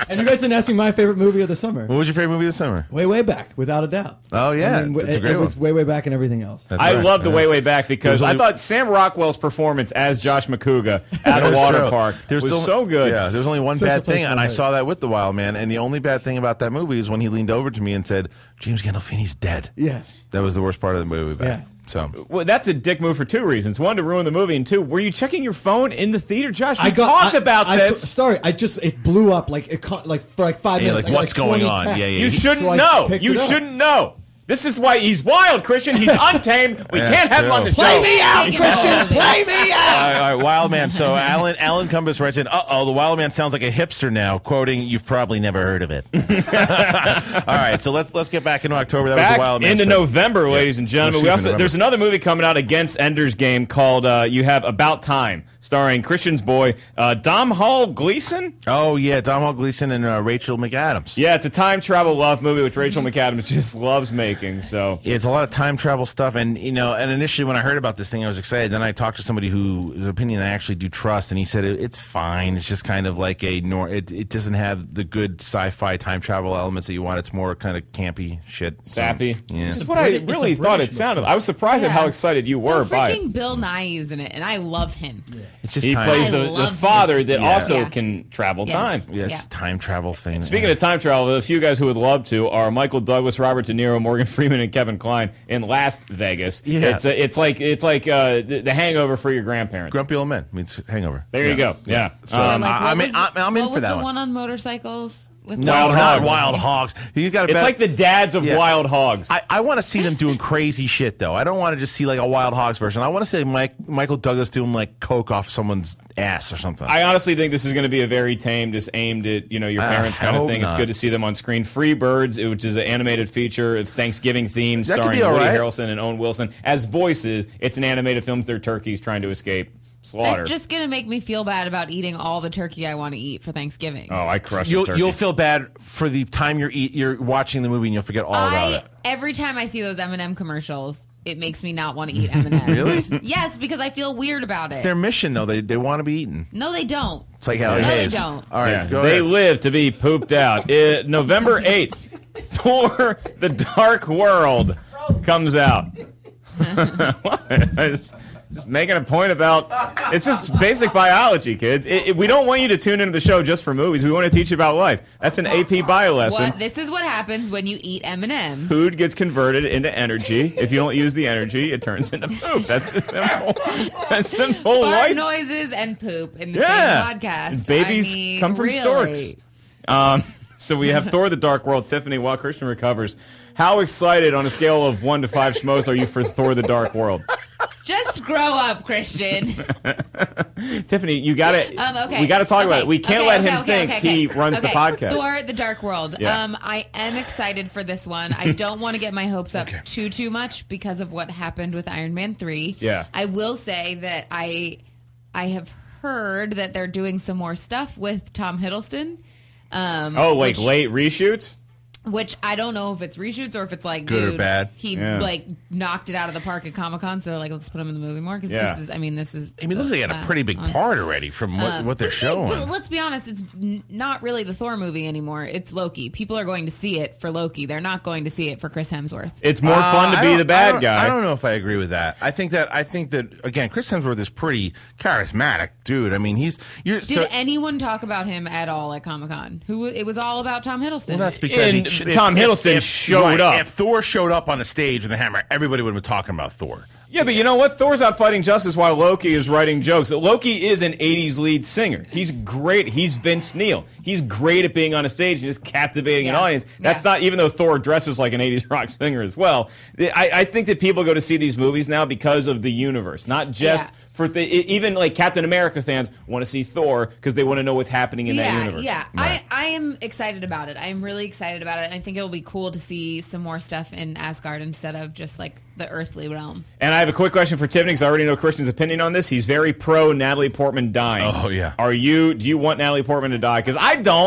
And you guys didn't ask me my favorite movie of the summer. What was your favorite movie of the summer? Way, way back, without a doubt. Oh, yeah. I mean, That's a it, great it was one. way, way back and everything else. That's I right. love the Yeah. way way back because There's I only- thought Sam Rockwell's performance as Josh McCouga at That a was water true. park There's was still- so good. Yeah, there's only one Such a bad thing, place and I to saw that with The Wild Man. And the only bad thing about that movie is when he leaned over to me and said, "James Gandolfini's dead." Yeah. That was the worst part of the movie. Back. Yeah. So Well, that's a dick move for two reasons. One, to ruin the movie, and two, were you checking your phone in the theater, Josh? We I got, talked I, about I this. t- sorry, I just it blew up like it caught, like for like five Yeah, minutes. like, I got, what's going twenty on? texts. Yeah, yeah. you shouldn't So I know. picked You it up. shouldn't know. This is why he's wild, Christian. He's untamed. We Yeah, can't have him on the true. show. Play me out, Christian. Play me out. all right, all right, Wild Man. So Alan Alan Cumbus writes in, "Uh oh, the Wild Man sounds like a hipster now." Quoting, "You've probably never heard of it." All right, so let's let's get back into October. That was Back the Wild Man. into pick. November, ladies and gentlemen. Excuse We me, also November. there's another movie coming out against Ender's Game called uh, you have About Time, starring Christian's boy uh, Dom Hall Gleason. Oh yeah, Dom Hall Gleason and uh, Rachel McAdams. Yeah, it's a time travel love movie which Rachel McAdams just loves making. So It's a lot of time travel stuff, and you know, and initially when I heard about this thing, I was excited. Then I talked to somebody whose opinion I actually do trust, and he said it, it's fine. It's just kind of like a nor. It, it doesn't have the good sci-fi time travel elements that you want. It's more kind of campy shit, So, sappy. yeah. This is what I British- really it's a thought British it sounded. I was surprised at Yeah. how excited you were Oh, by it. freaking Bill Nye's in it, and I love him. It's just He time. plays I the, the love father that Yeah. also Yeah. can travel Yes. time. Yeah, it's Yeah. a time travel thing. Speaking of time travel, a few guys who would love to are Michael Douglas, Robert De Niro, Morgan Freeman, and Kevin Kline in Las Vegas. Yeah. It's a, it's like it's like uh, the, the Hangover for your grandparents. Grumpy Old Men means Hangover. There you go. Yeah. So Um, Like, I, what I'm, was in, the- I'm, I'm in what for was that the one. one on motorcycles? With No, Wild not Hogs. Wild Hogs. He's got a it's better- like the dads of Yeah. Wild Hogs. I, I want to see them doing crazy shit, though. I don't want to just see like a Wild Hogs version. I want to see Mike, Michael Douglas doing like coke off someone's ass or something. I honestly think this is going to be a very tame, just aimed at you know your Uh, parents I kind of hope thing. It's not. good to see them on screen. Free Birds, which is an animated feature of Thanksgiving themed, That could starring be all Woody right. Harrelson and Owen Wilson as voices. It's an animated film. They're turkeys trying to escape slaughter. That's just gonna make me feel bad about eating all the turkey I want to eat for Thanksgiving. oh, I crushed you'll a turkey. you'll feel bad for the time you're eat, you're watching the movie and you'll forget all about I it. every time I see those M and M commercials, it makes me not want to eat M and M's. Really? Yes, because I feel weird about It's it. their mission, though. They they want to be eaten. No, they don't. It's like how it No, they is. don't. All right, Yeah, go they ahead. live to be pooped out. Uh, November eighth, Thor: The Dark World comes out. What? I just, just making a point about it's just basic biology, kids. It, it- we don't want you to tune into the show just for movies. We want to teach you about life. That's an A P bio lesson. What? This is what happens when you eat M and M's. Food gets converted into energy. If you don't use the energy, it turns into poop. That's a simple. That's simple Fart life. noises and poop in the Yeah. same podcast. Babies I mean, come from really. storks. Um, so we have Thor: The Dark World. Tiffany, while Christian recovers, how excited on a scale of one to five schmoes are you for Thor: The Dark World? Just grow up, Christian. Tiffany, you gotta. Um, okay. We gotta talk Okay. about it. We can't Okay, let okay, him okay, think okay, okay. he runs the Okay. podcast. Thor: The Dark World. Yeah. Um, I am excited for this one. I don't want to get my hopes up too too much because of what happened with Iron Man three. Yeah. I will say that I I have heard that they're doing some more stuff with Tom Hiddleston. Um, oh, like which- late reshoots? Which I don't know if it's reshoots or if it's like Good or dude, bad. He Yeah. like knocked it out of the park at Comic Con, so they're like, let's put him in the movie more because Yeah. this is. I mean, this is. I mean, it looks like they had a uh, pretty big on- part already from what, uh, what they're but- showing. But let's be honest, it's n- not really the Thor movie anymore. It's Loki. People are going to see it for Loki. They're not going to see it for Chris Hemsworth. It's more Uh, fun to I be don't- the I bad don't- guy. I don't know if I agree with that. I think that I think that again, Chris Hemsworth is pretty charismatic, dude. I mean, he's you're. Did so, anyone talk about him at all at Comic Con? Who it was all about Tom Hiddleston. well, that's because And he sh- Tom Hiddleston showed right, up. If Thor showed up on the stage with a hammer, everybody would have been talking about Thor. Yeah, but you know what? Thor's out fighting justice while Loki is writing jokes. Loki is an eighties lead singer. He's great. He's Vince Neil. He's great at being on a stage and just captivating an Yeah. audience. That's Yeah. not, even though Thor dresses like an eighties rock singer as well. I, I think that people go to see these movies now because of the universe, not just Yeah. for the, even like Captain America fans want to see Thor because they want to know what's happening in yeah, that universe. Yeah, Right. I, I am excited about it. I am really excited about it. And I think it'll be cool to see some more stuff in Asgard instead of just like the earthly realm. And I have a quick question for Tiffany because I already know Christian's opinion on this. He's very pro Natalie Portman dying. Oh, yeah. Are you? Do you want Natalie Portman to die? Because I don't.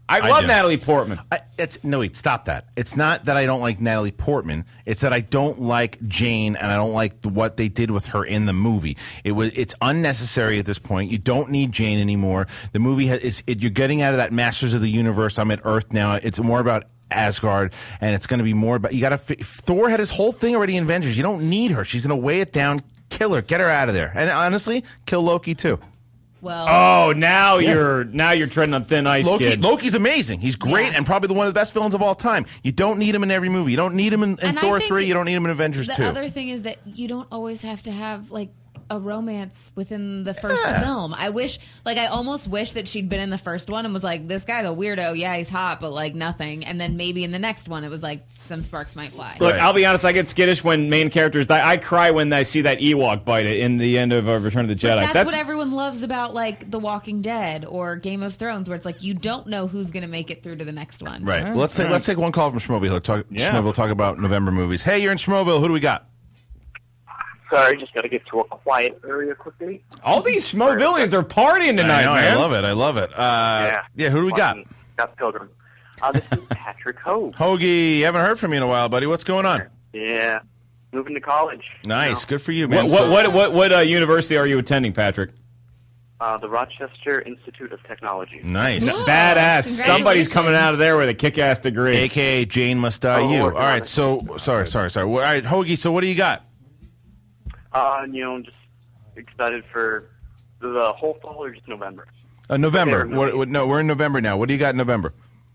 I I love do. Natalie Portman. I, it's no, wait, stop that. It's not that I don't like Natalie Portman. It's that I don't like Jane, and I don't like the, what they did with her in the movie. It was, it's unnecessary at this point. You don't need Jane anymore. The movie has, is, it, you're getting out of that Masters of the Universe. I'm at Earth now. It's more about Asgard, and it's going to be more about. You got to. Thor had his whole thing already in Avengers. You don't need her. She's going to weigh it down. Kill her. Get her out of there. And honestly, kill Loki too. Well, Oh, now Yeah. you're now you're treading on thin ice, Loki, kid. Loki's amazing. He's great Yeah. and probably the one of the best villains of all time. You don't need him in every movie. You don't need him in, in And I Thor think three. You don't need him in Avengers the two. other thing is that you don't always have to have like a romance within the first Yeah. film. I wish, like, I almost wish that she'd been in the first one and was like, this guy's a weirdo. Yeah, he's hot, but like nothing. And then maybe in the next one, it was like some sparks might fly. Look, Right. I'll be honest. I get skittish when main characters die. I cry when I see that Ewok bite it in the end of uh, Return of the Jedi. But that's, what everyone loves about like The Walking Dead or Game of Thrones, where it's like you don't know who's going to make it through to the next one. Right. Well, let's take let's take one call from Schmobile. Talk, Yeah. Schmobile talk about November movies. Hey, you're in Schmobile. Who do we got? Sorry, just got to get to a quiet area quickly. All these Schmobillions are partying tonight, I know, man. I love it. I love it. Uh, yeah. yeah. Who do we got? Got Pilgrim. Uh, this is Patrick Hogue. Hoagie. Haven't heard from you in a while, buddy. What's going on? Yeah, moving to college. Nice. You Good for you, man. What what So- what what, what uh, university are you attending, Patrick? know, uh, the Rochester Institute of Technology. Nice. Ooh. Badass. Somebody's Congratulations. coming out of there with a kick-ass degree. A K A Jane Must Die Oh, You. All working on right. it. So sorry, sorry, sorry. Well, all right, Hoagie. So what do you got? Uh, you know, just excited for the, the whole fall or just November. Uh, November. Favorite What, movie. what, no, we're in November now. What do you got in November?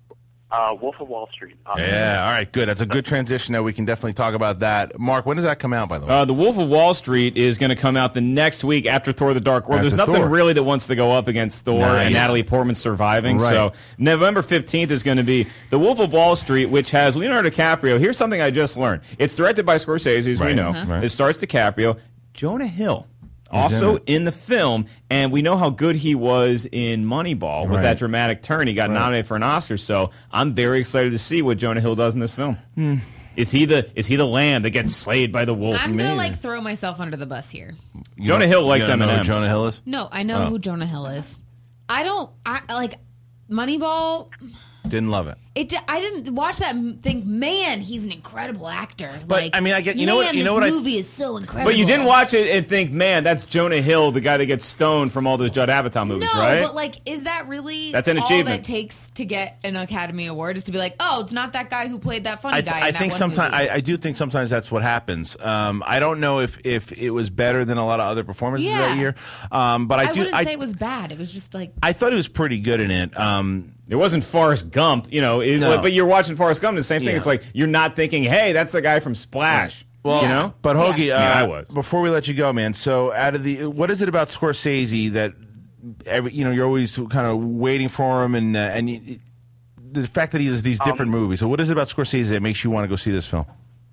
Uh, Wolf of Wall Street. Uh, Yeah. All right. Good. That's a good transition. Now we can definitely talk about that. Mark, when does that come out? By the way. Uh, the Wolf of Wall Street is going to come out the next week after Thor: The Dark World. There's After nothing Thor. really that wants to go up against Thor Nah, and yeah. Natalie Portman surviving. Right. So November fifteenth is going to be The Wolf of Wall Street, which has Leonardo DiCaprio. Here's something I just learned. It's directed by Scorsese, as we Right. know. Uh-huh. Right. It stars DiCaprio. Jonah Hill. Also in in, the film, and we know how good he was in Moneyball with Right. that dramatic turn. He got Right. nominated for an Oscar, so I'm very excited to see what Jonah Hill does in this film. Hmm. Is he the is he the lamb that gets slayed by the wolf? I'm going to like throw myself under the bus here. You Jonah don't- Hill you likes don't know who M and M's. Jonah Hill is. No, I know Oh. who Jonah Hill is. I don't, I like Moneyball. Didn't love it. It. di- I didn't watch that and think, man, he's an incredible actor. But, like, I mean, I get- you man, know what- you know this what I- movie is so incredible. But you didn't watch it and think, man, that's Jonah Hill, the guy that gets stoned from all those Judd Apatow movies, No, right? but like, is that really That's an all achievement. that takes to get an Academy Award? Is to be like, oh, it's not that guy who played that funny I, guy. I in that think one sometimes movie. I, I do think sometimes that's what happens. Um, I don't know if, if it was better than a lot of other performances Yeah. that year, um, but I, I do. wouldn't I, say it was bad. It was just like I thought he was pretty good in it. Um, it wasn't Forrest Gump, you know. It, No. But you're watching Forrest Gump, the same thing. Yeah. It's like you're not thinking, hey, that's the guy from Splash. Well, you know. But Hoagie, Yeah. uh, Yeah, I was. before we let you go, man. So, out of the, what is it about Scorsese that every, you know, you're always kind of waiting for him, and uh, and you, the fact that he has these different Um, movies. So, what is it about Scorsese that makes you want to go see this film?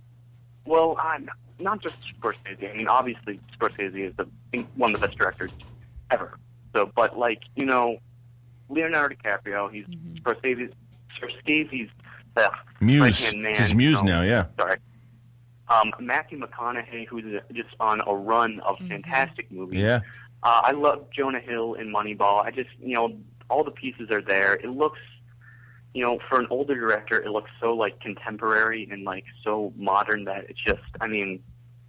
Well, I'm not just Scorsese. I mean, obviously, Scorsese is the one of the best directors ever. So, but like you know, Leonardo DiCaprio, he's Scorsese's Scorsese's uh, Muse. right-hand man. It's his muse so- now, yeah. Sorry. Um, Matthew McConaughey, who's just on a run of fantastic movies. Yeah. Uh, I love Jonah Hill in Moneyball. I just, you know, all the pieces are there. It looks, you know, for an older director, it looks so, like, contemporary and, like, so modern that it's just, I mean,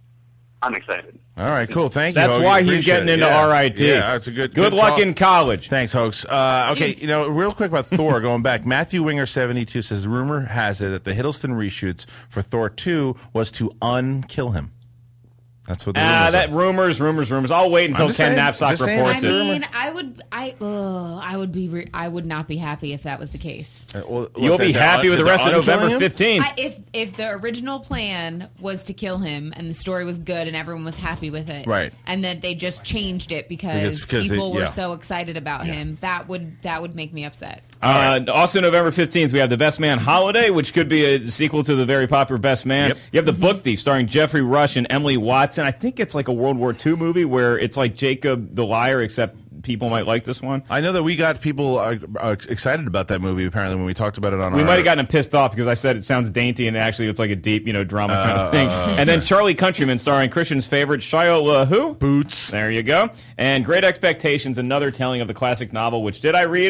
I'm excited. All right, cool. Thank you. That's Hoagie. why he's Appreciate getting it. into yeah. R I T. Yeah, that's a good. Good luck call. in college. Thanks, Hoax. Uh, okay, you know, real quick about Thor. Going back, Matthew Winger seventy-two says rumor has it that the Hiddleston reshoots for Thor two was to unkill him. That's what the Ah, rumors that are. rumors, rumors, rumors. I'll wait until just Ken saying, Knapsack just saying. reports I it. mean, I would, I, uh, I would be, re- I would not be happy if that was the case. Uh, well, what, You'll that be they're happy un- with the that rest of they're unkilling November him? fifteenth. I, if if the original plan was to kill him and the story was good and everyone was happy with it, Right. and then they just changed it because, Because- because they- people were yeah. so excited about him, that would that would make me upset. Uh, also, November fifteenth, we have The Best Man Holiday, which could be a sequel to the very popular Best Man. Yep. You have The Book Thief, starring Jeffrey Rush and Emily Watson. I think it's like a World War Two movie where it's like Jacob the Liar, except people might like this one. I know that we got people uh, uh, excited about that movie. Apparently, when we talked about it on, We our, might have gotten him pissed off because I said it sounds dainty and actually it's like a deep, you know, drama kind of thing. uh, And then Charlie Countryman, starring Christian's favorite Shia LaWho. Boots. There you go. And Great Expectations, another telling of the classic novel, which, did I read it?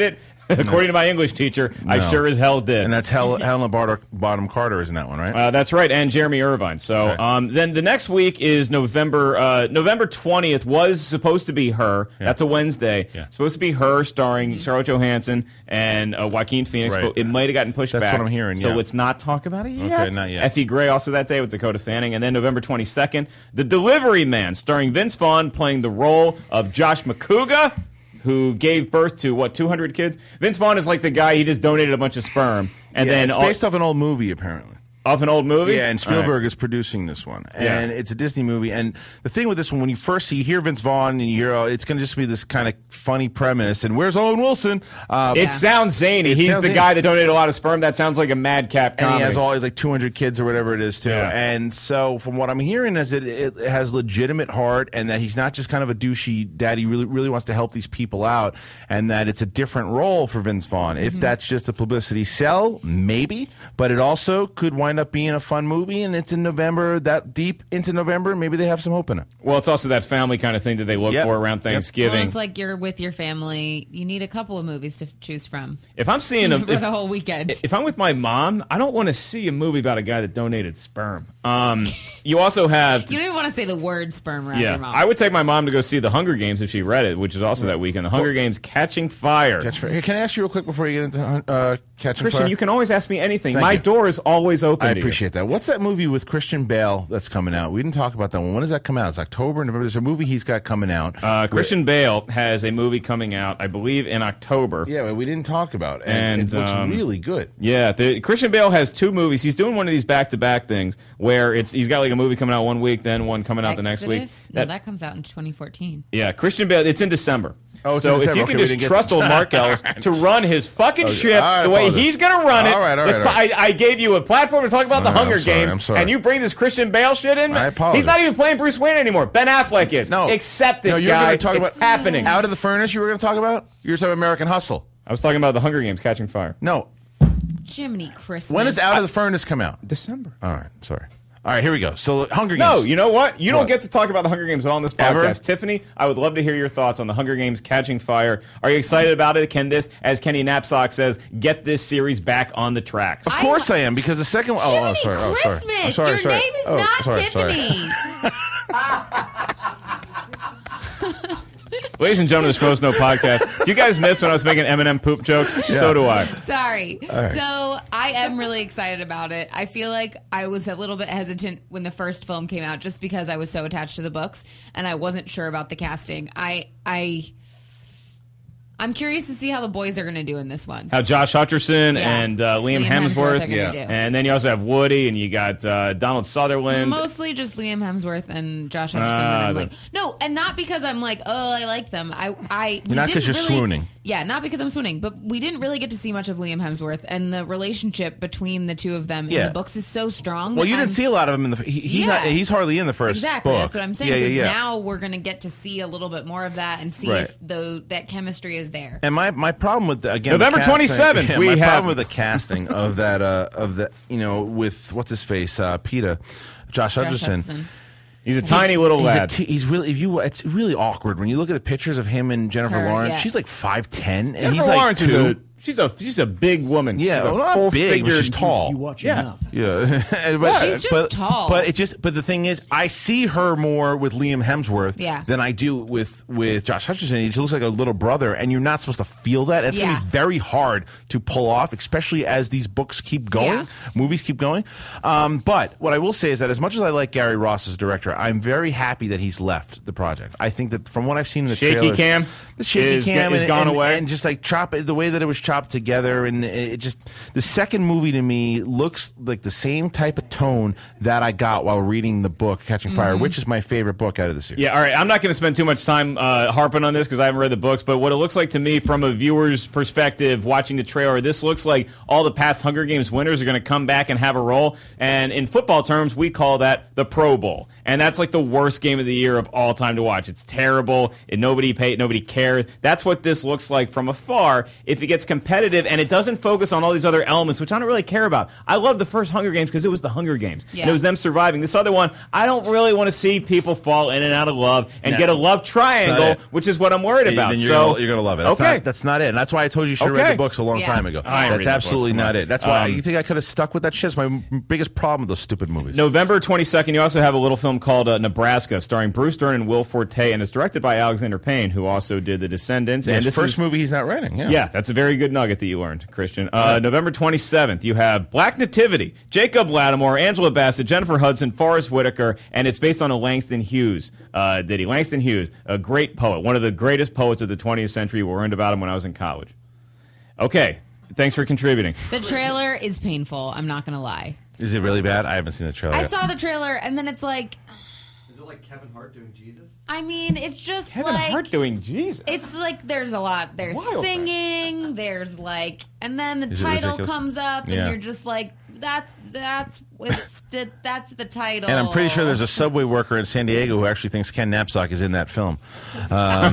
According to my English teacher, I No. sure as hell did. And that's Hel- Helena Bar- Bottom Carter, isn't that one, right? Uh, that's right, and Jeremy Irvine. So Okay. um, then the next week is November uh, November twentieth was supposed to be Her. Yeah. That's a Wednesday. Yeah. Supposed to be Her, starring Scarlett Johansson and uh, Joaquin Phoenix. Right. But it might have gotten pushed That's back. what I'm hearing, So yeah. let's not talk about it yet. Okay, not yet. Effie Gray also that day with Dakota Fanning. And then November twenty-second, The Delivery Man, starring Vince Vaughn playing the role of Josh McCouga, who gave birth to, what, two hundred kids? Vince Vaughn is like the guy, he just donated a bunch of sperm. And Yeah, then it's all- based off an old movie, apparently. off an old movie? Yeah, and All right. Spielberg is producing this one, Yeah. and it's a Disney movie. And the thing with this one, when you first see, you hear Vince Vaughn, and you hear, oh, it's going to just be this kind of funny premise. And where's Owen Wilson? Uh, It sounds zany. It He's sounds the zany. guy that donated a lot of sperm. That sounds like a madcap comedy. And he has all his like two hundred kids or whatever it is too. Yeah. And so from what I'm hearing is that it, it has legitimate heart, and that he's not just kind of a douchey dad. He really really wants to help these people out, and that it's a different role for Vince Vaughn. If Mm-hmm. that's just a publicity sell, maybe, but it also could wind up being a fun movie, and it's in November, that deep into November. Maybe they have some hope in it. Well, it's also that family kind of thing that they look Yep. for around Yep. Thanksgiving. Well, it's like you're with your family. You need a couple of movies to f- choose from If I'm seeing a, for if, the whole weekend. if I'm with my mom, I don't want to see a movie about a guy that donated sperm. Um, you also have. You don't even want to say the word sperm around yeah, your mom. I would take my mom to go see The Hunger Games if she read it, which is also that weekend. The Hunger Games Catching Fire. Catch Fire. Hey, can I ask you real quick before you get into uh, Catching Christian, Fire? you can always ask me anything. Thank my you. door is always open. I to you. appreciate that. What's that movie with Christian Bale that's coming out? We didn't talk about that one. When does that come out? It's October, November. There's a movie he's got coming out. Uh, Christian Bale has a movie coming out, I believe, in October. Yeah, but we didn't talk about it. And, And, it looks um, really good. Yeah, the, Christian Bale has two movies. He's doing one of these back-to-back things where it's he's got like a movie coming out one week, then one coming out the next week. Exodus? No, that comes out in twenty fourteen. Yeah, Christian Bale. It's in December. Oh, it's so in if December. you Okay, can we just didn't get trust that. old Mark Ellis to run his fucking Okay. ship All right, the way apologize. he's going to run it. All right, all right, Let's all right. I, I gave you a platform to talk about the All right, Hunger I'm sorry, Games, I'm sorry. and you bring this Christian Bale shit in. I apologize. He's not even playing Bruce Wayne anymore. Ben Affleck is. No. Accept it, No, you're guy. going to talk it's about happening. Out of the Furnace you were going to talk about? You were talking American Hustle. I was talking about the Hunger Games Catching Fire. No. Jiminy Christmas. When does Out of the Furnace come out? December. All right, sorry. All right, here we go. So Hunger Games. No, you know what? You What? don't get to talk about the Hunger Games on this podcast. Ever? Tiffany, I would love to hear your thoughts on the Hunger Games Catching Fire. Are you excited about it? Can this, as Kenny Knapsack says, get this series back on the tracks? Of course I, am, because the second one. Oh, oh, Jiminy sorry. Oh, sorry. Christmas. I'm sorry, Your sorry. name is Oh, not sorry, sorry. Tiffany. Ladies and gentlemen of the Schmoes Know podcast, do you guys miss when I was making Eminem poop jokes? So do I. Sorry. right. So I am really excited about it. I feel like I was a little bit hesitant when the first film came out just because I was so attached to the books and I wasn't sure about the casting. I I I'm curious to see how the boys are going to do in this one. How Josh Hutcherson Yeah. and uh, Liam, Liam Hemsworth, Hemsworth are gonna do. and then you also have Woody, and you got uh, Donald Sutherland. Mostly just Liam Hemsworth and Josh Hutcherson. Ah, and I'm the- like, no, and not because I'm like, oh, I like them. I, I we Not didn't 'cause you're really- swooning. Yeah, not because I'm swooning, but we didn't really get to see much of Liam Hemsworth, and the relationship between the two of them Yeah. in the books is so strong. Well, that you didn't I'm- see a lot of him in the. He, he's Yeah. not. He's hardly in the first. Exactly, book. that's what I'm saying. Yeah, so yeah, yeah. now we're going to get to see a little bit more of that and see Right. if the that chemistry is there. And my, my problem with the, again November the casting- twenty-seventh, yeah, we my have- problem with the casting of that uh, of the you know with what's his face uh, Peter, Josh Josh Hutcherson. Hudson. He's a tiny little He's, a lad. t- he's really if you it's really awkward when you look at the pictures of him and Jennifer Her, Lawrence. yeah. She's like five ten, and Jennifer he's like Lawrence is two. a she's a she's a big woman. Yeah, she's a well, not full big, but figured. she's tall. You watch Yeah. enough. Yeah, but, She's just but, tall. But it just but the thing is, I see her more with Liam Hemsworth Yeah. than I do with with Josh Hutcherson. He just looks like a little brother, and you're not supposed to feel that. It's gonna Yeah. be very hard to pull off, especially as these books keep going, Yeah. movies keep going. Um, but what I will say is that as much as I like Gary Ross as director, I'm very happy that he's left the project. I think that from what I've seen in the Shaky trailers, cam the shaky is- cam is and, gone and- away. and just like chop it, the way that it was chopped together, and it just the second movie to me looks like the same type of tone that I got while reading the book Catching Fire, Mm-hmm. which is my favorite book out of the series. Yeah, all right. I'm not going to spend too much time uh, harping on this because I haven't read the books, but what it looks like to me from a viewer's perspective watching the trailer, this looks like all the past Hunger Games winners are going to come back and have a role. And in football terms, we call that the Pro Bowl. And that's like the worst game of the year of all time to watch. It's terrible. And nobody pay, nobody cares. That's what this looks like from afar. If it gets competitive, and it doesn't focus on all these other elements, which I don't really care about. I love the first Hunger Games because it was the Hunger Games. Yeah. And it was them surviving. This other one, I don't really want to see people fall in and out of love and No. get a love triangle, which is what I'm worried about. Then you're so gonna, you're gonna love it. That's okay. Not, that's not it. And that's why I told you you should have Okay. read the books a long Yeah. time ago. I ain't That's reading the absolutely books, come not on. it. That's why Um, you think I could have stuck with that shit. It's my m- biggest problem with those stupid movies. November twenty-second, you also have a little film called uh, Nebraska, starring Bruce Dern and Will Forte, and it's directed by Alexander Payne, who also did The Descendants. Yeah, and his this first is, movie he's not writing. Yeah. Yeah, that's a very good nugget that you learned, Christian. Uh, November twenty-seventh, you have Black Nativity, Jacob Lattimore, Angela Bassett, Jennifer Hudson, Forrest Whitaker, and it's based on a Langston Hughes uh, ditty. Langston Hughes, a great poet, one of the greatest poets of the twentieth century. We learned about him when I was in college. Okay, thanks for contributing. The trailer is painful. I'm not gonna lie. Is it really bad? I haven't seen the trailer I yet. saw the trailer, and then it's like, Is it like Kevin Hart doing Jesus? I mean, it's just Kevin like Hart doing Jesus. it's like there's a lot. There's Wild. singing. There's like, and then the Is it title ridiculous? comes up, and Yeah. you're just like, that's that's it's, that's the title. And I'm pretty sure there's a subway worker in San Diego who actually thinks Ken Knapsack is in that film. Um,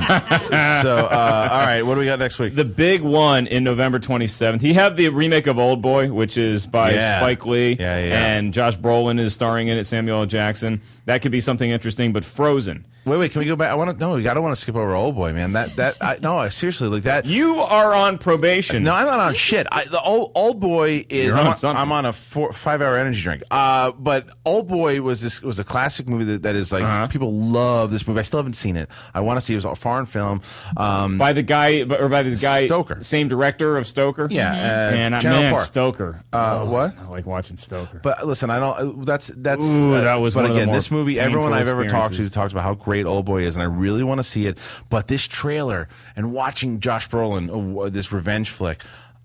so, uh, all right, what do we got next week? The big one in November twenty-seventh. You have the remake of Old Boy, which is by Yeah. Spike Lee. Yeah, yeah. And Josh Brolin is starring in it, Samuel L. Jackson. That could be something interesting, but Frozen. Wait, wait, can we go back? I want to. No, I don't want to skip over Old Boy, man. That that I, no, I, seriously, like that. You are on probation. No, I'm not on shit. I, the old Old Boy is. You're I'm on on, something. I'm on a four, five-hour energy drink. Uh, but Old Boy was this was a classic movie that, that is like Uh-huh. people love this movie. I still haven't seen it. I want to see it. It was a foreign film. Um, By the guy, or by this guy, Stoker. same director of Stoker. Yeah, uh, man, I- General man, Park. Stoker. Uh, what? I like watching Stoker. But listen, I don't. That's that's. Ooh, that was But one of the again, more this movie. Everyone painful I've ever talked to experiences. talks about how great Old Boy is, and I really want to see it. But this trailer and watching Josh Brolin, uh, this revenge flick,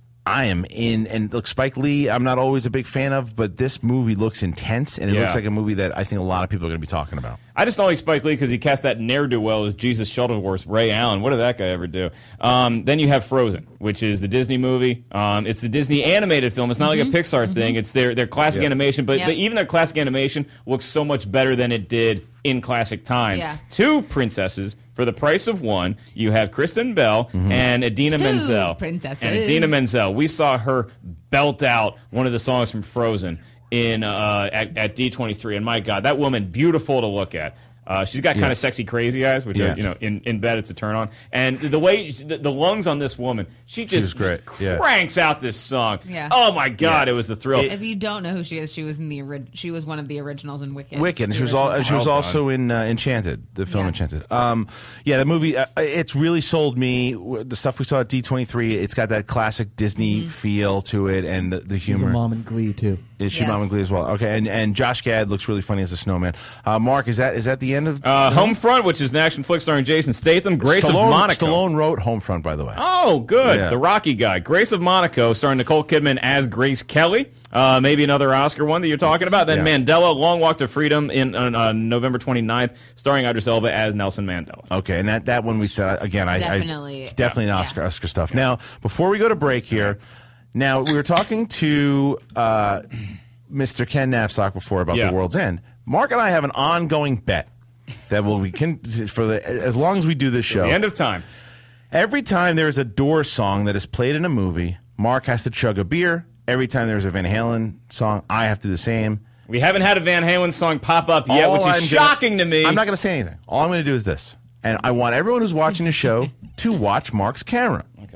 I am in. And look, Spike Lee, I'm not always a big fan of, but this movie looks intense, and it Yeah. looks like a movie that I think a lot of people are going to be talking about. I just don't like Spike Lee because he cast that ne'er-do-well as Jesus Shuttleworth, Ray Allen. What did that guy ever do? Um, then you have Frozen, which is the Disney movie. Um, it's the Disney animated film. It's not like a Pixar thing. It's their, their classic Yeah. animation, but, Yeah. but even their classic animation looks so much better than it did in classic times. Yeah. Two princesses for the price of one. You have Kristen Bell and Adina Two Menzel. princesses. And Adina Menzel. We saw her belt out one of the songs from Frozen in uh, at, at D twenty-three, and my God, that woman, beautiful to look at. Uh, she's got kind Yeah. of sexy, crazy eyes, which Yeah. are, you know, in, in bed it's a turn on. And the way the, the lungs on this woman, she just great. Yeah. cranks out this song. Yeah. Oh my God, Yeah. it was the thrill. If you don't know who she is, she was in the ori- she was one of the originals in Wicked. Wicked. And The she was all. original She was Well also in uh, Enchanted, the film Yeah. Enchanted. Um, yeah, the movie. Uh, it's really sold me. The stuff we saw at D twenty-three. It's got that classic Disney Mm-hmm. feel to it, and the, the He's a humor. mom in Glee too. Is she Yes. Mom and Glee as well? Okay, and and Josh Gad looks really funny as a snowman. Uh, Mark, is that is that the end of uh, Homefront, which is an action flick starring Jason Statham, Grace Stallone, of Monaco. Stallone wrote Homefront, by the way. Oh, good. Yeah. The Rocky guy. Grace of Monaco, starring Nicole Kidman as Grace Kelly. Uh, maybe another Oscar one that you're talking about. Then Yeah. Mandela, Long Walk to Freedom, in on uh, November twenty-ninth, starring Idris Elba as Nelson Mandela. Okay, and that, that one we said again. I Definitely. I, definitely Yeah. Oscar Oscar stuff. Now, before we go to break here, now we were talking to uh, Mister Ken Knapsack before about Yeah. the World's End. Mark and I have an ongoing bet that will we can for the as long as we do this show. The end of time. Every time there is a Doors song that is played in a movie, Mark has to chug a beer. Every time there's a Van Halen song, I have to do the same. We haven't had a Van Halen song pop up yet, All which is I'm shocking gonna, to me. I'm not going to say anything. All I'm going to do is this. And I want everyone who's watching the show to watch Mark's camera. Okay.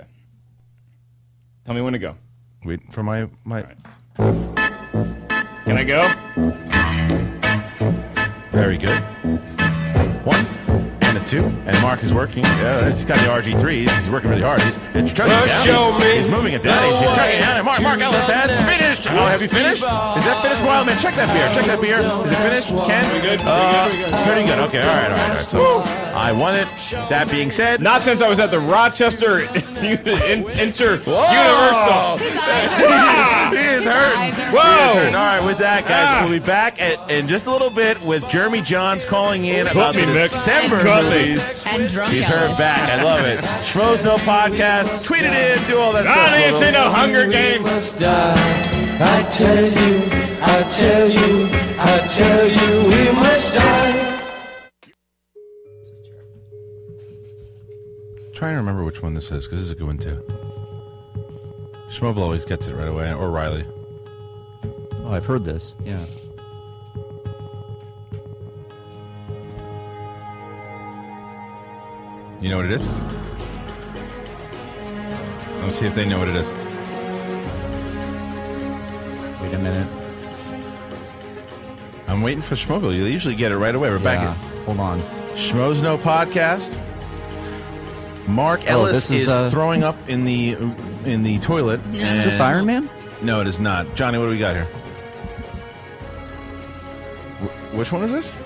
Tell me when to go. Wait for my... my Can I go? Very good. One and a two. And Mark is working. Yeah, he's got the R G threes. He's working really hard. He's, he's chugging Well, it down. show he's, me he's moving it down. He's, he's chugging it down. And Mark, Mark Ellis has finished. Oh, have you finished? Is that finished? Wild man, check that beer. Check that beer. Is it finished? Ken? We good? Uh, it's pretty good. Okay, all right, all right. All right. So I won it. That being said... Not since I was at the Rochester Inter Universal. His eyes are He is His hurting. eyes are He is Whoa. hurting. All right, with that, guys, Ah. we'll be back at, in just a little bit with Jeremy Johns calling in about me, the Mick. December Cut me. movies. and drunk He's heard Ellis. back. I love it. Schmoes No Podcast. Tweet it in. Do all that I stuff. didn't see no Hunger Games. must die. I tell you, I tell you, I tell you, we must die. Trying to remember which one this is because this is a good one too. Schmoble always gets it right away, or Riley. Oh, I've heard this. Yeah. You know what it is? Let's see if they know what it is. Wait a minute. I'm waiting for Schmogle. You usually get it right away. We're Yeah, back at hold on. Schmoes No Podcast. Mark Oh, Ellis this is, is, uh, throwing up in the in the toilet. Is this Iron Man? No, it is not. Johnny, what do we got here? Wh- which one is this?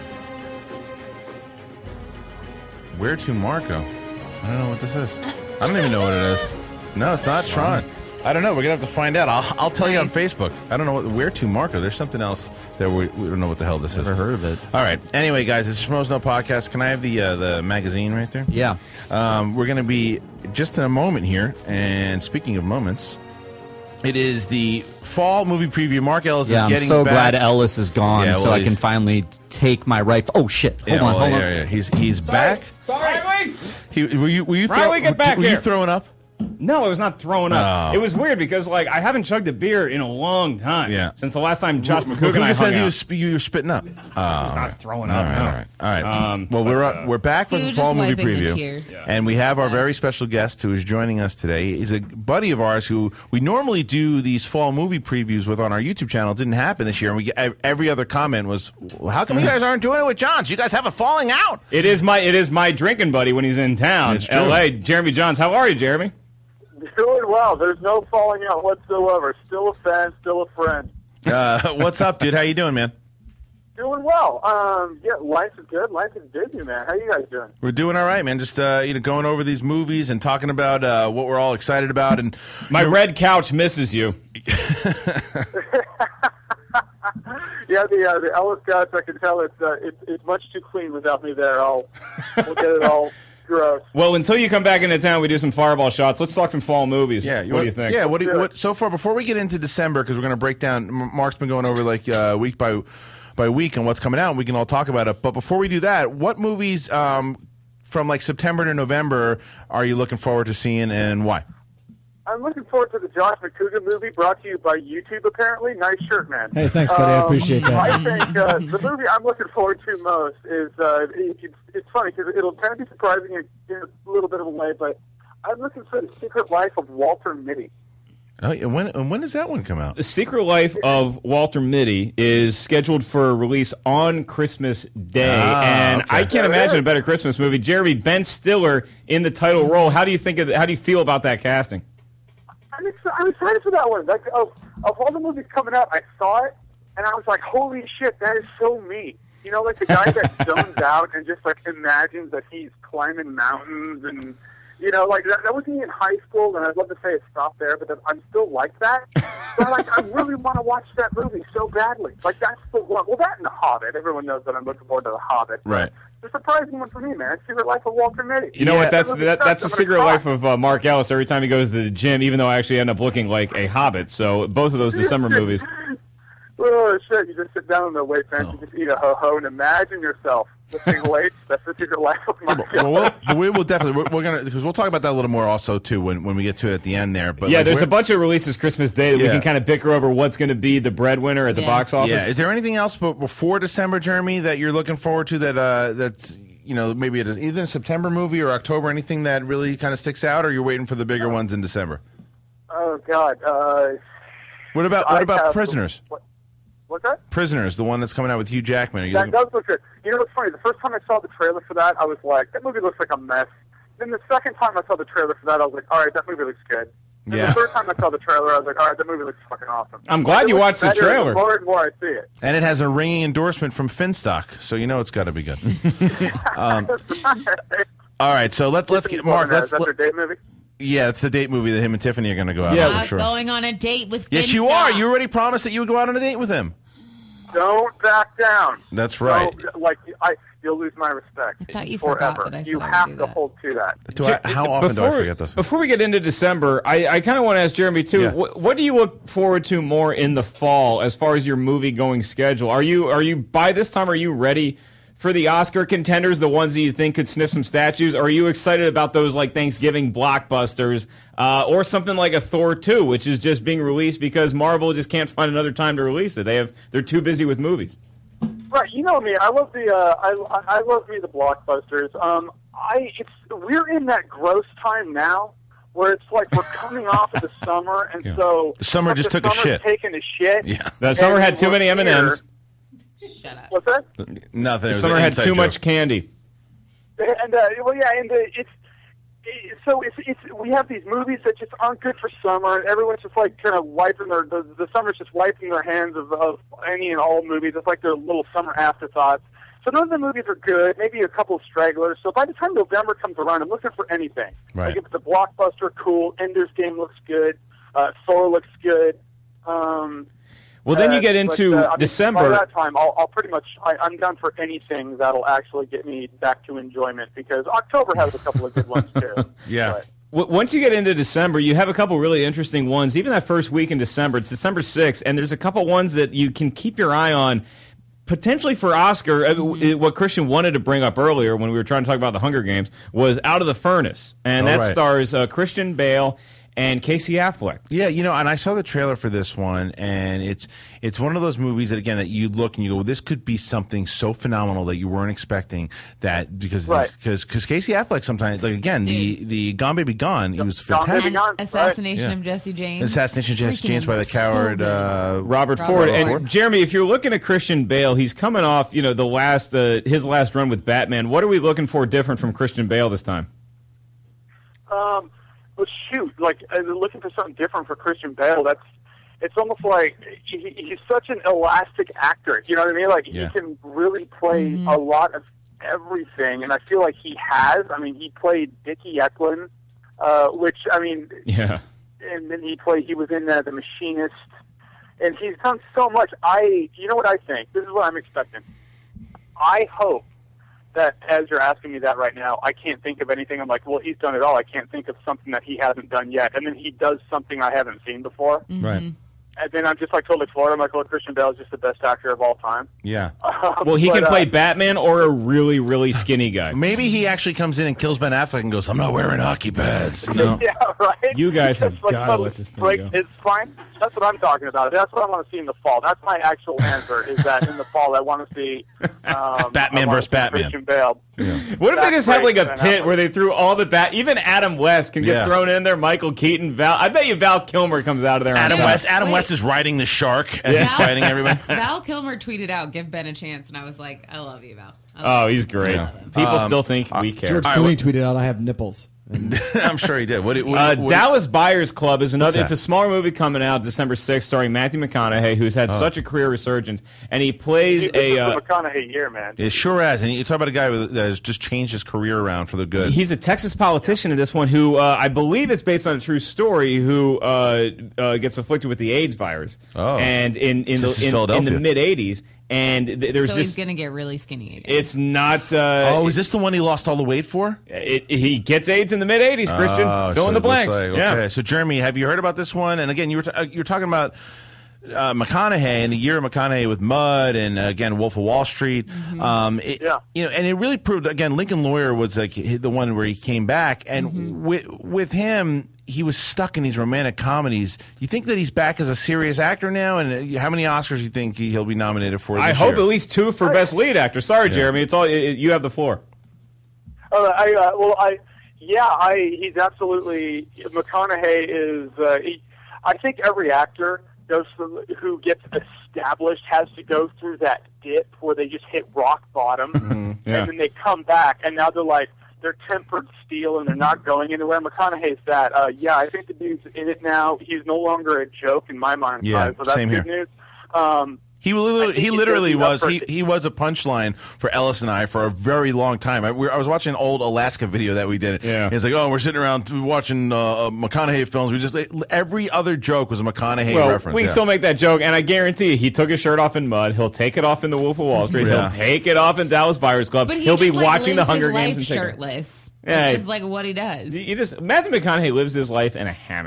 Where to Marco? I don't know what this is. I don't even know what it is. No, it's not Tron. I don't know. We're gonna have to find out. I'll, I'll tell you on Facebook. I don't know what. Where to Marco? There's something else that we, we don't know what the hell this is. Never heard of it. All right. Anyway, guys, it's Schmoes No Podcast. Can I have the uh, the magazine right there? Yeah. Um, we're gonna be just in a moment here. And speaking of moments, it is the fall movie preview. Mark Ellis Yeah, is I'm getting so back. glad Ellis is gone, Yeah, so well, I can he's- finally take my right. Oh shit! Hold Yeah, on, well, hold on. yeah, yeah. He's he's back. Sorry. He, were you were you Riley, throw, get back were here. you throwing up? No, I was not throwing up. Oh. It was weird because like I haven't chugged a beer in a long time. Yeah. Since the last time Josh Well, McCook and I Kuga hung says he out. was sp- you were spitting up. Oh, I was not throwing all up. right, no. all right, all right. Um, well, but, we're uh, we're back with He the was fall just movie wiping the preview, tears. Yeah. and we have our very special guest who is joining us today. He's a buddy of ours who we normally do these fall movie previews with on our YouTube channel. It didn't happen this year, and we get, every other comment was, well, "How come you guys aren't doing it with Johns? You guys have a falling out." It is my it is my drinking buddy when he's in town. It's true. L A. Jeremy Johns, how are you, Jeremy? Doing well. There's no falling out whatsoever. Still a fan, still a friend. Uh, what's up, dude? How you doing, man? Doing well. Um, yeah, life is good. Life is busy, man. How you guys doing? We're doing all right, man. Just uh, you know, going over these movies and talking about uh, what we're all excited about. And My red couch misses you. Yeah, the uh, the Ellis couch. I can tell it's uh, it's it's much too clean without me there. I'll we'll get it all gross. Well, until you come back into town, we do some fireball shots. Let's talk some fall movies. Yeah, what do you think? Yeah, what do you, what, so far before we get into December, because we're going to break down. M- Mark's been going over like uh, week by by week and what's coming out, and we can all talk about it. But before we do that, what movies um, from like September to November are you looking forward to seeing, and why? I'm looking forward to the Josh McCouga movie brought to you by YouTube, apparently. Nice shirt, man. Hey, thanks, buddy. I appreciate that. I think uh, the movie I'm looking forward to most is, uh, it, it's, it's funny because it'll kind of be surprising in, in a little bit of a way, but I'm looking for The Secret Life of Walter Mitty. Oh, and when and when does that one come out? The Secret Life of Walter Mitty is scheduled for release on Christmas Day, Ah, and okay. I can't imagine a better Christmas movie. Jeremy, Ben Stiller in the title role. How do you think of? How do you feel about that casting? I'm, ex- I'm excited for that one. Like, of, of all the movies coming out, I saw it, and I was like, holy shit, that is so me. You know, like the guy that zones out and just, like, imagines that he's climbing mountains and, you know, like, that, that was me in high school, and I'd love to say it stopped there, but I'm still like that. So, like, I really want to watch that movie so badly. Like, that's the one. Well, that and The Hobbit. Everyone knows that I'm looking forward to The Hobbit. Right. It's a surprising one for me, man. Secret Life of Walter Mitty. You know what? That's That movie that, that's the sucks. I'm secret gonna life cry. of uh, Mark Ellis. Every time he goes to the gym, even though I actually end up looking like a hobbit. So both of those December movies. Oh, shit. You just sit down on the weight bench and just eat a ho-ho and imagine yourself lifting weights. That's the secret life of my Well, we'll, but we will definitely we're, we're gonna because we'll talk about that a little more also too when, when we get to it at the end there. But yeah, like, there's we're- a bunch of releases Christmas Day that we Yeah. can kind of bicker over what's going to be the breadwinner at the Yeah. box office. Yeah. Is there anything else but before December, Jeremy, that you're looking forward to that uh, that's you know maybe it is either a September movie or October? Anything that really kind of sticks out, or you're waiting for the bigger ones in December? Oh, God. Uh, What about I what about have- Prisoners? What, what's that? Prisoners, the one that's coming out with Hugh Jackman. Are you That looking- does look good. You know what's funny? The first time I saw the trailer for that, I was like, that movie looks like a mess. Then the second time I saw the trailer for that, I was like, all right, that movie looks good. And Yeah. the third time I saw the trailer, I was like, all right, that movie looks fucking awesome. I'm glad It you looks watched the better trailer. The more and more I see it. and it has a ringing endorsement from Finstock, so you know it's got to be good. um, all right, so let's let's get Mark. Let's Is that their date movie? yeah, it's the date movie that him and Tiffany are going to go out Yeah. on Not for sure. going on a date with Yes, you Finstock. are. You already promised that you would go out on a date with him. Don't back down. That's right. No, like, I, you'll lose my respect. I thought you forever. forgot that I said You I would have do to that. hold to that. Do I, how often do I forget this? Before we get into December, I, I kind of want to ask Jeremy too. Yeah. What, what do you look forward to more in the fall as far as your movie going schedule? Are you are you by this time? Are you ready for the Oscar contenders, the ones that you think could sniff some statues? Or are you excited about those like Thanksgiving blockbusters uh, or something like a Thor two, which is just being released because Marvel just can't find another time to release it? They have they're too busy with movies. Right, you know me. I love the uh, I I love me the blockbusters. Um, I it's we're in that gross time now where it's like we're coming off of the summer, and Yeah. so The summer like just the took a summer's shit. taking a shit. Yeah. The summer and had too we're many M and M's. Shut up. What's that? Nothing. The It was summer an had inside too joke. much candy. And uh, well, yeah, and uh, it's it, so it's it's we have these movies that just aren't good for summer, and everyone's just like kind of wiping their the, the summer's just wiping their hands of, of any and all movies. It's like their little summer afterthoughts. So none of the movies are good. Maybe a couple of stragglers. So by the time November comes around, I'm looking for anything. Right. Like if it's a blockbuster, cool. Ender's Game looks good. Uh, Thor looks good. Um, Well, then you uh, get but, into uh, I mean, December. By that time, I'll, I'll pretty much I, I'm down for anything that'll actually get me back to enjoyment because October has a couple of good ones too. Yeah. W- Once you get into December, you have a couple really interesting ones. Even that first week in December, it's December sixth, and there's a couple ones that you can keep your eye on. Potentially for Oscar, uh, w- what Christian wanted to bring up earlier when we were trying to talk about the Hunger Games was Out of the Furnace, and Oh, that right. stars uh, Christian Bale and Casey Affleck. Yeah, you know, and I saw the trailer for this one, and it's it's one of those movies that again that you look and you go, this could be something so phenomenal that you weren't expecting. That because Right. because because Casey Affleck sometimes like again the the Gone Baby Gone he was Gone Baby fantastic. Gone. Assassination Yeah. of Jesse James. Assassination of Jesse Freaking James by the so coward good. uh, Robert, Robert Ford. Ford. And Jeremy, if you're looking at Christian Bale, he's coming off, you know, the last uh, his last run with Batman. What are we looking for different from Christian Bale this time? Um, well, shoot, like uh, looking for something different for Christian Bale. That's it's almost like he, he's such an elastic actor. You know what I mean? Like Yeah. he can really play a lot of everything, and I feel like he has. I mean, he played Dickie Eklund, uh, which I mean, Yeah. and then he played. He was in uh, The Machinist, and he's done so much. I, you know what I think? This is what I'm expecting. I hope that as you're asking me that right now, I can't think of anything. I'm like, well, he's done it all. I can't think of something that he hasn't done yet. And then he does something I haven't seen before. Right. And then I'm just like totally floored. I'm like, well, Christian Bale is just the best actor of all time. Yeah. Well, he But, can uh, play Batman or a really, really skinny guy. Maybe he actually comes in and kills Ben Affleck and goes, "I'm not wearing hockey pads." No. Yeah, right. You guys have Just, like, gotta totally let this thing break go. his spine. That's what I'm talking about. That's what I want to see in the fall. That's my actual answer. Is that in the fall I want to see um, Batman I wanna versus see Batman. Christian Bale. What if they just had like a That's pit great. where they threw all the bat? Even Adam West can get Yeah. thrown in there. Michael Keaton, Val. I bet you Val Kilmer comes out of there. on Adam top. West. Adam Wait. West is riding the shark as he's Yeah. fighting everybody. Val Kilmer tweeted out, "Give Ben a chance," and I was like, "I love you, Val." I Oh, love he's you. great. I love him. People Um, still think we care. George All right, Clooney what- tweeted out, "I have nipples." And I'm sure he did. What? what, Uh, what Dallas Buyers Club is another. What's It's that? a smaller movie coming out December sixth, starring Matthew McConaughey, who's had such a career resurgence, and he plays Dude, this a. is Uh, the McConaughey year, man. It sure has. And you talk about a guy with- that has just changed his career around for the good. He's a Texas politician in this one who uh, I believe it's based on a true story. Who uh, uh, gets afflicted with the AIDS virus, Oh. and in in This is the in, in Philadelphia. the mid eighties, and th- there's so this. he's gonna get really skinny again. It's not. Uh, oh, is this the one he lost all the weight for? it, he gets AIDS in the mid eighties. Christian, Oh, fill so in the it looks blanks. like- Yeah. Okay. So, Jeremy, have you heard about this one? And again, you were t- uh, you were talking about uh, McConaughey and the year of McConaughey with Mud, and uh, again Wolf of Wall Street. Um, it, Yeah. You know, and it really proved again. Lincoln Lawyer was like the one where he came back, and with with him. He was stuck in these romantic comedies. You think that he's back as a serious actor now? And uh, how many Oscars do you think he- he'll be nominated for? I this hope year? at least two for best lead actor. Sorry, Jeremy. It's all it, it- you have the floor. Uh, I uh, well, I yeah, I he's absolutely McConaughey is. Uh, he, I think every actor goes through, who gets established has to go through that dip where they just hit rock bottom, yeah. and then they come back, and now they're like they're tempered steel, and they're not going anywhere. McConaughey's that. Uh, yeah, I think the dude's in it now. He's no longer a joke in my mind. Yeah, so that's same good here. news. Um, He I literally, think he he's literally building up was for- he, he was a punchline for Ellis and I for a very long time. I, we, I was watching an old Alaska video that we did. Yeah. He's like, oh, we're sitting around watching uh, McConaughey films. We just every other joke was a McConaughey Well, reference. we can yeah. still make that joke, and I guarantee you, he took his shirt off in Mud. He'll take it off in The Wolf of Wall Street. Yeah. He'll take it off in Dallas Buyers Club. but he He'll be just, like, watching the lives Hunger his Games life and take it. shirtless. Yeah. It's just like what he does. You just Matthew McConaughey lives his life in a hammock.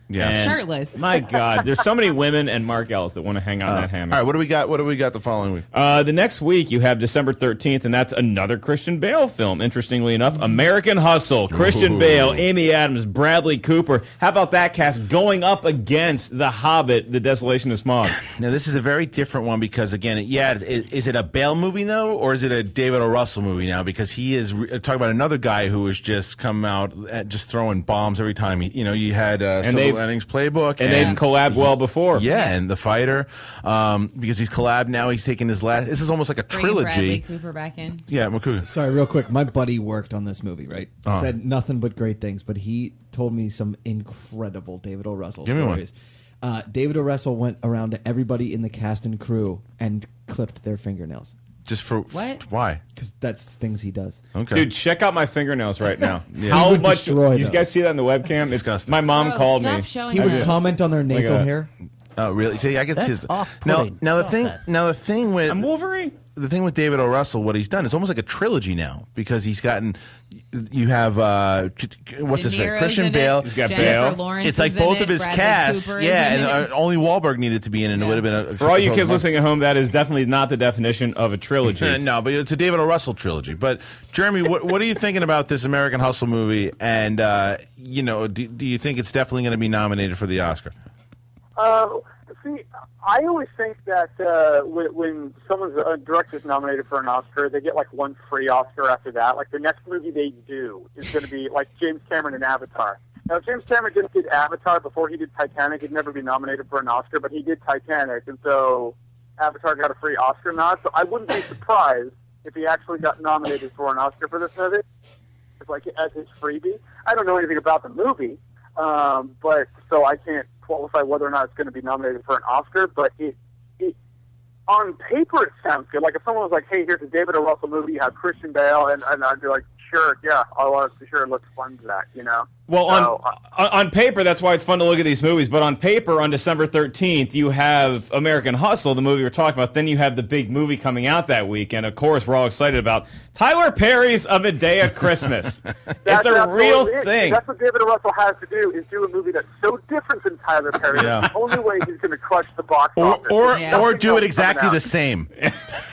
Yeah. And Shirtless. My God, there's so many women and Mark Ellis that want to hang on Uh, that hammock. All right, what do we got? What do we got the following week? Uh, the next week, you have December thirteenth, and that's another Christian Bale film, interestingly enough. American Hustle. Christian Ooh. Bale, Amy Adams, Bradley Cooper. How about that cast going up against The Hobbit, The Desolation of Smaug? Now, this is a very different one because, again, it- yeah, is, is it a Bale movie, though, or is it a David O. Russell movie now? Because he is re- talking about another guy who has just come out at just throwing bombs every time. He, you know, you had uh, Civil they've- Lenning's Playbook. And they've collabed well before. Yeah, and The Fighter. Um, because he's collabed now. He's taking his last. This is almost like a Bringing Bradley trilogy. Cooper back in. Yeah, McCoo. Sorry, real quick. My buddy worked on this movie, right? Uh-huh. Said nothing but great things, but he told me some incredible David O. Russell Give me one. stories. Uh, David O. Russell went around to everybody in the cast and crew and clipped their fingernails. Just for What? Why? Because that's things he does. Okay. Dude, check out my fingernails right now. Yeah. How He would much? destroy You them. guys see that in the webcam? It's disgusting. My mom Bro, called stop me. showing He would us. comment on their Like nasal a- hair. Oh, really? See, I can see. That's His, off-putting. now, now the Stop thing. that. Now the thing with I'm Wolverine. the thing with David O. Russell, what he's done is almost like a trilogy now because he's gotten. You have uh, what's De his name? Niro's Christian in Bale. it. He's got Jennifer Bale. Lawrence It's like is in both it. of his Bradley casts, Cooper is yeah, in and it. uh, only Wahlberg needed to be in, and it Yeah. would have been a, For all you kids listening at home, that is definitely not the definition of a trilogy. no, but it's a David O. Russell trilogy. But Jeremy, what, what are you thinking about this American Hustle movie? And uh, you know, do, do you think it's definitely going to be nominated for the Oscar? Uh, see, I always think that uh, when, when someone's a director's nominated for an Oscar, they get like one free Oscar after that. Like the next movie they do is going to be like James Cameron in Avatar. Now, if James Cameron just did Avatar before he did Titanic, he'd never be nominated for an Oscar, but he did Titanic, and so Avatar got a free Oscar nod. So I wouldn't be surprised if he actually got nominated for an Oscar for this movie, it's like as his freebie. I don't know anything about the movie, um, but so I can't qualify whether or not it's going to be nominated for an Oscar. But it, it on paper it sounds good. Like if someone was like, "Hey, here's a David O. Russell movie. You have Christian Bale," and, and I'd be like, "Sure, yeah, I'll uh, sure it looks fun to that," you know. Well, on, So, uh, on on paper, that's why it's fun to look at these movies. But on paper, on December thirteenth, you have American Hustle, the movie we're talking about. Then you have the big movie coming out that week. And, of course, we're all excited about Tyler Perry's A Medea Christmas. It's That's a absolutely real it. thing. That's what David O. Russell has to do is do a movie that's so different than Tyler Perry. Yeah. That's the only way he's going to crush the box Or office. or, Yeah. or do Nothing it else exactly coming the out. same?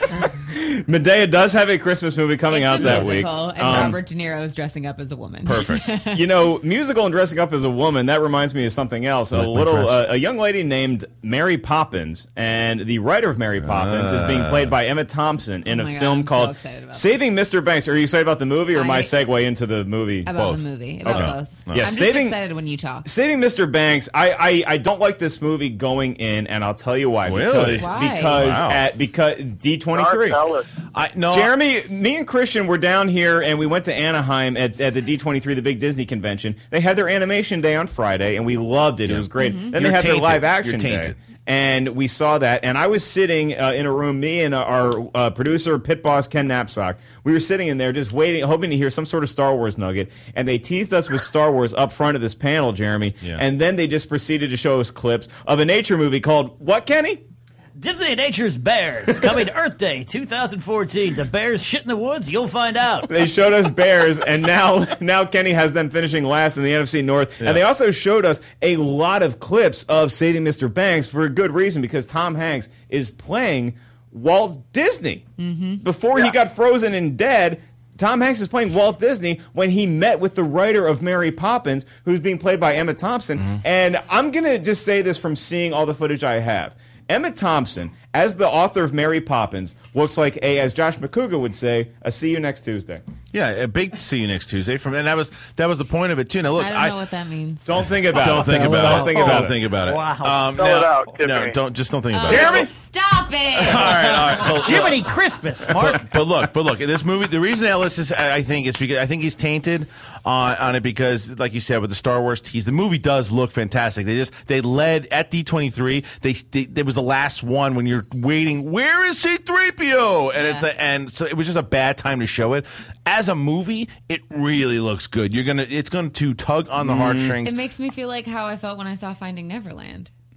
Medea does have a Christmas movie coming It's out a that musical, week. and Um, Robert De Niro is dressing up as a woman. Perfect. You know, musical and dressing up as a woman, that reminds me of something else. A Like my little, dress. uh, a young lady named Mary Poppins, and the writer of Mary Poppins is being played by Emma Thompson in Oh a my God, film I'm so called excited about Saving Mister Banks. Are you excited about the movie or my I- segue into the movie? About Both. the movie. About Okay. both. Yeah, I'm just saving- excited when you talk. Saving Mister Banks, I, I, I don't like this movie going in, and I'll tell you why. Really? Because Why? because Wow. at because D twenty-three. Tell us. I no. Jeremy, me and Christian were down here, and we went to Anaheim at, at the D twenty-three, the big Disney convention. They had their animation day on Friday, and we loved it. It was great. Then You're they had tainted. their live action You're day. tainted. And we saw that, and I was sitting uh, in a room, me and our uh, producer, pit boss, Ken Knapsack. We were sitting in there just waiting, hoping to hear some sort of Star Wars nugget, and they teased us with Star Wars up front of this panel, Jeremy, Yeah. and then they just proceeded to show us clips of a nature movie called, what, Kenny? Disney Nature's Bears coming to Earth Day twenty fourteen. The bears shit in the woods? You'll find out. They showed us bears, and now now Kenny has them finishing last in the N F C North. Yeah. And they also showed us a lot of clips of Saving Mister Banks for a good reason, because Tom Hanks is playing Walt Disney. Before he got frozen and dead, Tom Hanks is playing Walt Disney when he met with the writer of Mary Poppins, who's being played by Emma Thompson. And I'm going to just say this from seeing all the footage I have. Emma Thompson, as the author of Mary Poppins, looks like a, as Josh McCouga would say, a see you next Tuesday. Yeah, a big see you next Tuesday. From and that was that was the point of it too. Now look, I don't know what that means. Don't think about don't it. think Spell about it it. out. Don't think about Don't it. think about it. Wow. Um, Spell now- it out, No, Tiffany. don't just don't think about Oh, it. Jeremy? Stop it! All right, all right. So, Jiminy Christmas, Mark. But, but look, but look, this movie. The reason Ellis is, I think, is because I think he's tainted on on it because, like you said, with the Star Wars tease, the movie does look fantastic. They just they led at D twenty-three. They, they it was the last one when you're waiting. Where is C three P O? And it's Yeah. a, and so it was just a bad time to show it. As a movie, it really looks good. You're gonna it's going to tug on the heartstrings. It makes me feel like how I felt when I saw Finding Neverland.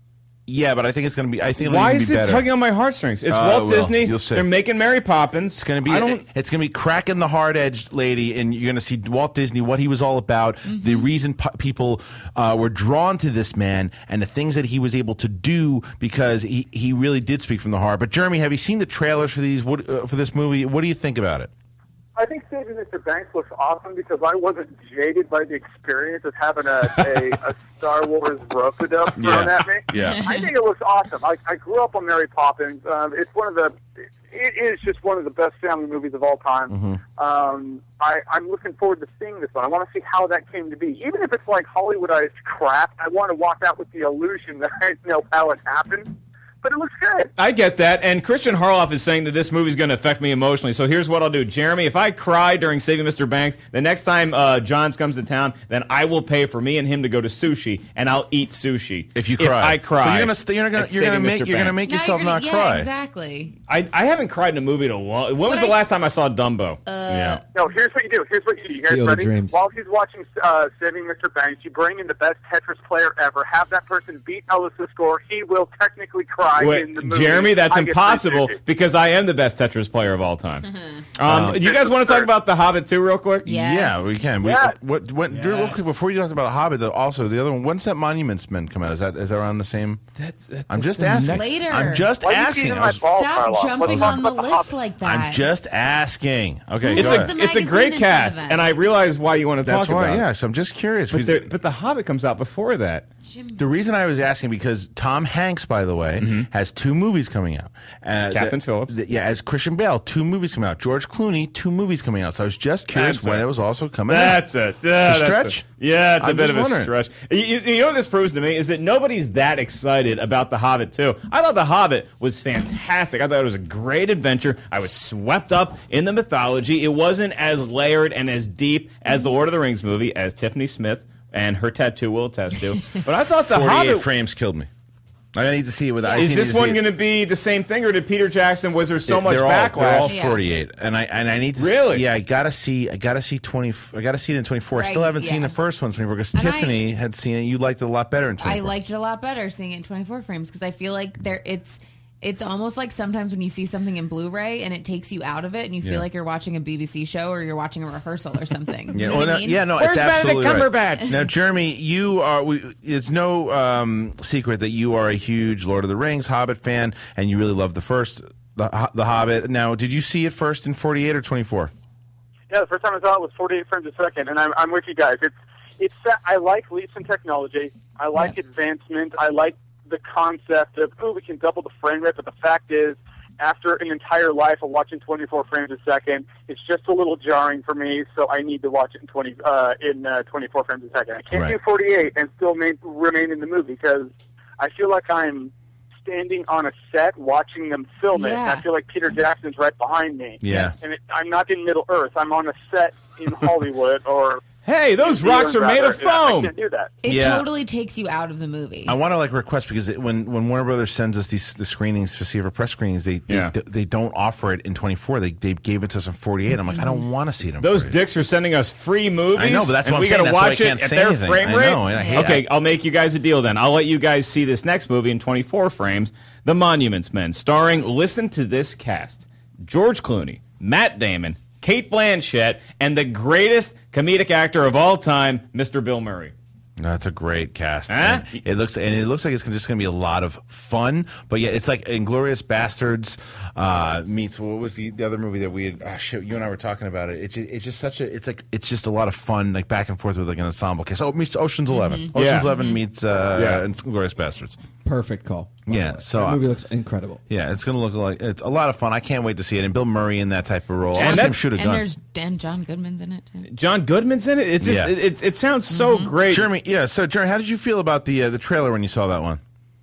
Yeah, but I think it's going to be. I think it'll Why even is be it better. tugging on my heartstrings? It's Uh, Walt well, Disney. you'll see. They're making Mary Poppins. It's going to be. I don't. It's going to be cracking the hard edged lady, and you're going to see Walt Disney, what he was all about, Mm-hmm. the reason po- people uh, were drawn to this man, and the things that he was able to do because he, he really did speak from the heart. But Jeremy, have you seen the trailers for these? What, uh, for this movie? What do you think about it? I think Saving Mister Banks looks awesome because I wasn't jaded by the experience of having a, a, a Star Wars rope-a-dope thrown Yeah. at me. Yeah. I think it looks awesome. I, I grew up on Mary Poppins. Um, it's one of the, it is just one of the best family movies of all time. Mm-hmm. Um, I, I'm looking forward to seeing this one. I want to see how that came to be. Even if it's like Hollywoodized crap, I want to walk out with the illusion that I know how it happened. But it looks good. I get that, and Christian Harloff is saying that this movie is going to affect me emotionally. So here's what I'll do, Jeremy. If I cry during Saving Mister Banks, the next time uh, Johns comes to town, then I will pay for me and him to go to sushi, and I'll eat sushi If you If cry, I cry, But you're gonna st- you're gonna at you're gonna Saving make Mister you're gonna Banks. make No, yourself you're gonna- not yeah, cry. exactly. I, I haven't cried in a movie in a long. When was But the I- last time I saw Dumbo? yeah. No, here's what you do. Here's what you do. You guys Field of ready? Dreams. While he's watching uh, Saving Mister Banks, you bring in the best Tetris player ever. Have that person beat Ellis's score. He will technically cry Wait, in the movie. Jeremy, that's I get impossible free sushi. because I am the best Tetris player of all time. um, do you guys want to talk about The Hobbit too, real quick? Yes. Yeah, we can. We, Yes. what, what, Drew, real quick, before you talked about Hobbit, though, also the other one. When's that Monuments Men come out? Is that is that around the same? That's, that's I'm just the asking. next- Later. I'm just Why are you asking. beating I my was- balls, Stop Carla? jumping Let's on talk the about list Hobbit. like that. I'm just asking. Okay, It's go a ahead. it's a magazine great in front of cast, it. and I realize why you want to That's talk why. about it. Yeah, so I'm just curious. But because the, but the Hobbit comes out before that. the reason I was asking because Tom Hanks, by the way, has two movies coming out. Uh, Captain that- Phillips. that- yeah, as Christian Bale, two movies coming out. George Clooney, two movies coming out. So I was just curious That's when it. it was also coming That's out. it. Uh, It's a that's stretch? it. Yeah, it's a I'm bit just of a wondering. stretch. You, you- you know what this proves to me is that nobody's that excited about The Hobbit too. I thought The Hobbit was fantastic. I thought it was a great adventure. I was swept up in the mythology. It wasn't as layered and as deep as the Lord of the Rings movie, as Tiffany Smith and her tattoo will attest to. But I thought The forty-eight Hobbit. frames killed me. I need to see it with. I Is need this to see one it. going to be the same thing, or did Peter Jackson? Was there so It- much they're all, backlash? They're all Yeah. forty-eight, and I and I need to Really? See, yeah, I gotta see. I gotta see twenty. I gotta see it in twenty-four. I Right, still haven't seen yeah. the first one twenty-four because And I- Tiffany had seen it. You liked it a lot better in I twenty-four. liked it a lot better seeing it in twenty-four frames because I feel like there it's it's almost like sometimes when you see something in Blu-ray and it takes you out of it and you feel Yeah. like you're watching a B B C show or you're watching a rehearsal or something. Yeah, You know well, what no, I mean? yeah, no, Where's it's absolutely Benedict right. Cumberbatch? Now, Jeremy, you are. We, it's no um, secret that you are a huge Lord of the Rings, Hobbit fan, and you really love the first, the, the Hobbit. Now, did you see it first in forty-eight or twenty-four? Yeah, the first time I saw it was forty-eight frames a second, and I'm, I'm with you guys. It's it's. I like leaps in technology. I like advancement. I like the concept of oh, we can double the frame rate. But the fact is, after an entire life of watching twenty-four frames a second, it's just a little jarring for me. So I need to watch it in twenty uh, in uh, twenty-four frames a second. I can't Right. do forty-eight and still ma- remain in the movie because I feel like I'm standing on a set watching them film it. Yeah. And I feel like Peter Jackson's right behind me. Yeah. And it, I'm not in Middle Earth. I'm on a set in Hollywood or. Hey, those New rocks are Zealand, made of rather. I foam. can't do that. It Yeah. totally takes you out of the movie. I want to like request because it, when when Warner Brothers sends us these the screenings to see for press screenings, they they, Yeah. they don't offer it in twenty-four. They they gave it to us in forty-eight. I'm like, I don't want to see it in Those forty-eight. dicks are sending us free movies. I know, but that's and what I'm we saying. gotta That's why I watch it can't at say their anything. frame I rate. know, and I hate okay, that. I'll make you guys a deal then. I'll let you guys see this next movie in twenty-four frames, The Monuments Men, starring. Listen to this cast: George Clooney, Matt Damon, Kate Blanchett, and the greatest comedic actor of all time, Mister Bill Murray. That's a great cast. Huh? And it looks and it looks like it's just going to be a lot of fun. But yeah, it's like Inglourious Bastards uh, meets what was the, the other movie that we had? Oh, shit, you and I were talking about it. It's just, it's just such a it's like it's just a lot of fun, like back and forth with like an ensemble cast. Oh, it meets Ocean's Eleven. Mm-hmm. Ocean's Yeah. Eleven meets uh, Yeah. Inglourious Bastards. Perfect call. by Yeah, the way. so that I- movie looks incredible. Yeah, it's going to look like it's a lot of fun. I can't wait to see it. And Bill Murray in that type of role. I And want to see him that's- shoot a and gun. there's and John Goodman's in it too. John Goodman's in it. It's just Yeah. it, it, it sounds so great. Jeremy, yeah. So, Jeremy, how did you feel about the uh, the trailer when you saw that one?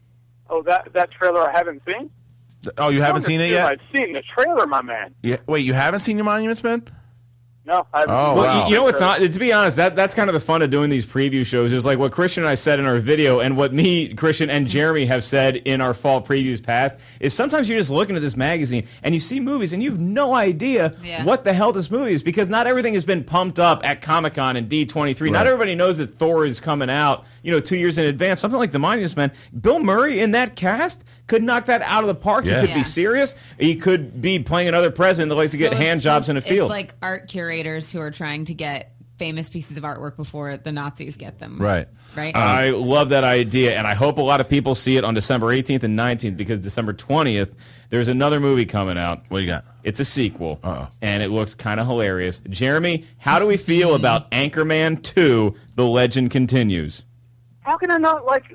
Oh, that that trailer I haven't seen. Oh, you haven't seen it yet? I've seen the trailer, my man. Yeah. Wait, you haven't seen your Monuments Men? No, I haven't. Oh, Well, wow. you- you know what's not? To be honest, that that's kind of the fun of doing these preview shows. Is like what Christian and I said in our video, and what me, Christian, and Jeremy have said in our fall previews past. Is sometimes you're just looking at this magazine and you see movies and you have no idea Yeah. what the hell this movie is, because not everything has been pumped up at Comic-Con and D twenty-three. Right. Not everybody knows that Thor is coming out, you know, two years in advance. Something like The Monuments Men. Bill Murray in that cast could knock that out of the park. Yeah. He could Yeah. be serious. He could be playing another president that likes to get So hand it's jobs in a supposed- field. It's like art curators who are trying to get famous pieces of artwork before the Nazis get them. Right. Right? I love that idea, and I hope a lot of people see it on December eighteenth and nineteenth, because December twentieth, there's another movie coming out. What you got? It's a sequel, Uh-oh. and it looks kind of hilarious. Jeremy, how do we feel about Anchorman two, The Legend Continues? How can I not like?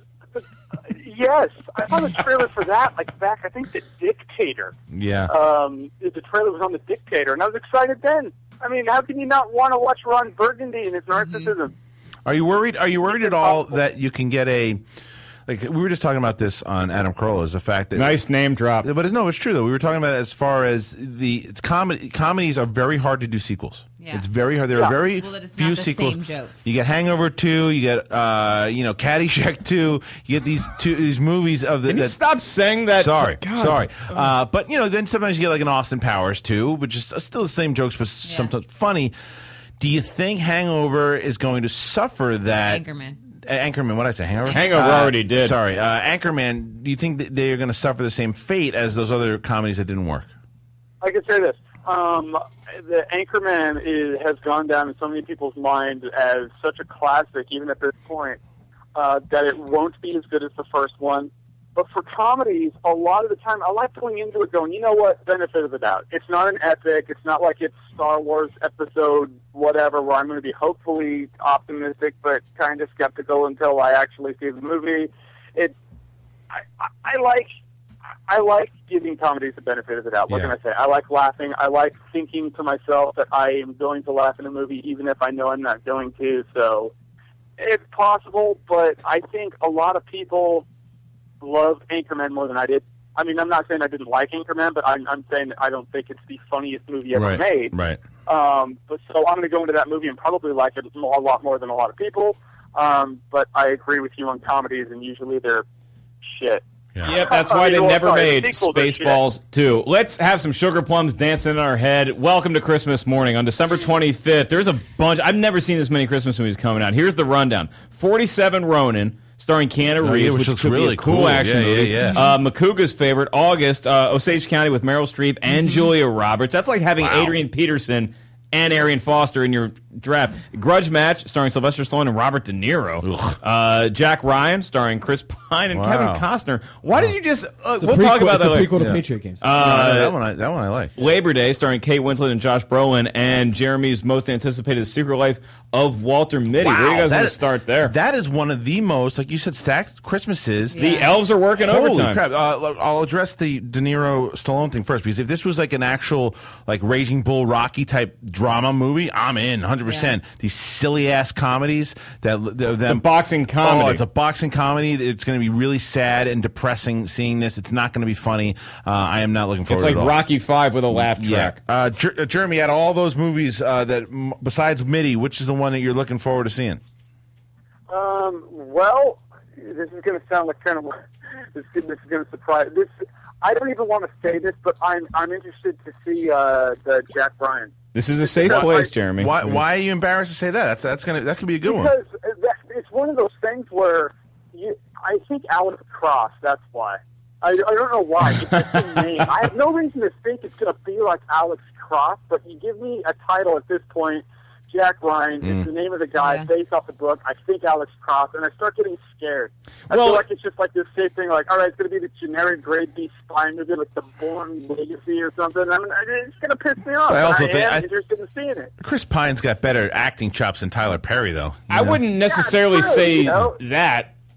Yes, I saw the trailer for that like back. I think the Dictator. Yeah. Um, the trailer was on the Dictator, and I was excited then. I mean, how can you not want to watch Ron Burgundy and his narcissism? Are you worried? Are you worried at all that you can get a? Like we were just talking about this on Adam Carolla, is the fact that Nice name drop. But it's, no, it's true though. We were talking about it as far as the it's comedy. Comedies are very hard to do sequels. Yeah. It's very hard. There Yeah. are very Well, that it's few not the sequels. same jokes. You get Hangover two. You get uh, you know Caddyshack two. You get these two these movies of the. Can you that- stop saying that? Sorry, God. sorry. Uh, but you know, then sometimes you get like an Austin Powers too, which is still the same jokes, but sometimes funny. Do you think Hangover is going to suffer that? Anchorman. Uh, Anchorman, what did I say? Hangover? Hangover Uh, already did. Sorry. Uh, Anchorman, do you think that they're going to suffer the same fate as those other comedies that didn't work? I can say this. Um, the Anchorman is, has gone down in so many people's minds as such a classic, even at this point, uh, that it won't be as good as the first one. But for comedies, a lot of the time, I like going into it going, you know what, benefit of the doubt. It's not an epic. It's not like it's Star Wars episode whatever, where I'm going to be hopefully optimistic but kind of skeptical until I actually see the movie. It, I, I, I like... I like giving comedies the benefit of the doubt. What Yeah. can I say? I like laughing. I like thinking to myself that I am going to laugh in a movie, even if I know I'm not going to. So it's possible, but I think a lot of people loved Anchorman more than I did. I mean, I'm not saying I didn't like Anchorman, but I'm, I'm saying that I don't think it's the funniest movie ever Right. made. Right. Um, but so I'm going to go into that movie and probably like it a lot more than a lot of people. Um, but I agree with you on comedies, and usually they're shit. Yep, that's I why mean, they well, never sorry, made the sequels are shit. Spaceballs two. Let's have some sugar plums dancing in our head. Welcome to Christmas morning on December twenty-fifth. There's a bunch. I've never seen this many Christmas movies coming out. Here's the rundown: forty-seven Ronin, starring Keanu Oh, Reeves, yeah, which which, looks could be really a cool, cool. action Yeah, yeah, movie. yeah. Uh, Makuga's favorite, August, uh, Osage County with Meryl Streep and Julia Roberts. That's like having Wow. Adrian Peterson and Arian Foster in your draft. Grudge Match, starring Sylvester Stallone and Robert De Niro. Uh, Jack Ryan, starring Chris Pine and Wow. Kevin Costner. Why did you just? Uh, It's a we'll talk prequel- about it's that a later. prequel to Yeah. Patriot Games. No, no, Uh, that one, I, that one I like. Labor Day, starring Kate Winslet and Josh Brolin, and Jeremy's most anticipated Secret Life of Walter Mitty. Where do you guys that want to is- start there? That is one of the most, like you said, stacked Christmases. The elves are working Holy overtime. crap! Uh, I'll address the De Niro Stallone thing first, because if this was like an actual like Raging Bull Rocky type drama movie, I'm in one hundred percent. These silly ass comedies that that- It's a boxing comedy. Oh, it's a boxing comedy. It's going to be really sad and depressing seeing this. It's not going to be funny. Uh, I am not looking forward. It's like to it at all. Rocky Five with a laugh track. Yeah. Uh, Jer- uh, Jeremy, out of all those movies uh, that m- besides Mitty, which is the one that you're looking forward to seeing? Um, well, this is going to sound like kind of this. This is going to surprise. This I don't even want to say this, but I'm I'm interested to see uh, the Jack Ryan. This is a safe Why- place, Jeremy. Why? Why are you embarrassed to say that? That's that's gonna that could be a good one. Because that, it's one of those things where you, I think Alex Cross. That's why. I, I don't know why. It's just the name. I have no reason to think it's going to be like Alex Cross, but you give me a title at this point, Jack Ryan. Mm. It's the name of the guy Yeah. based off the book. I think Alex Cross, and I start getting scared. I Well- feel like it's just like this safe thing. Like, all right, it's going to be the generic grade B spy movie, like The Bourne Legacy or something. I mean, it's going to piss me off. I also I think- am I- interested in seeing it. Chris Pine's got better acting chops than Tyler Perry, though. You I know? wouldn't necessarily true, say you know? that.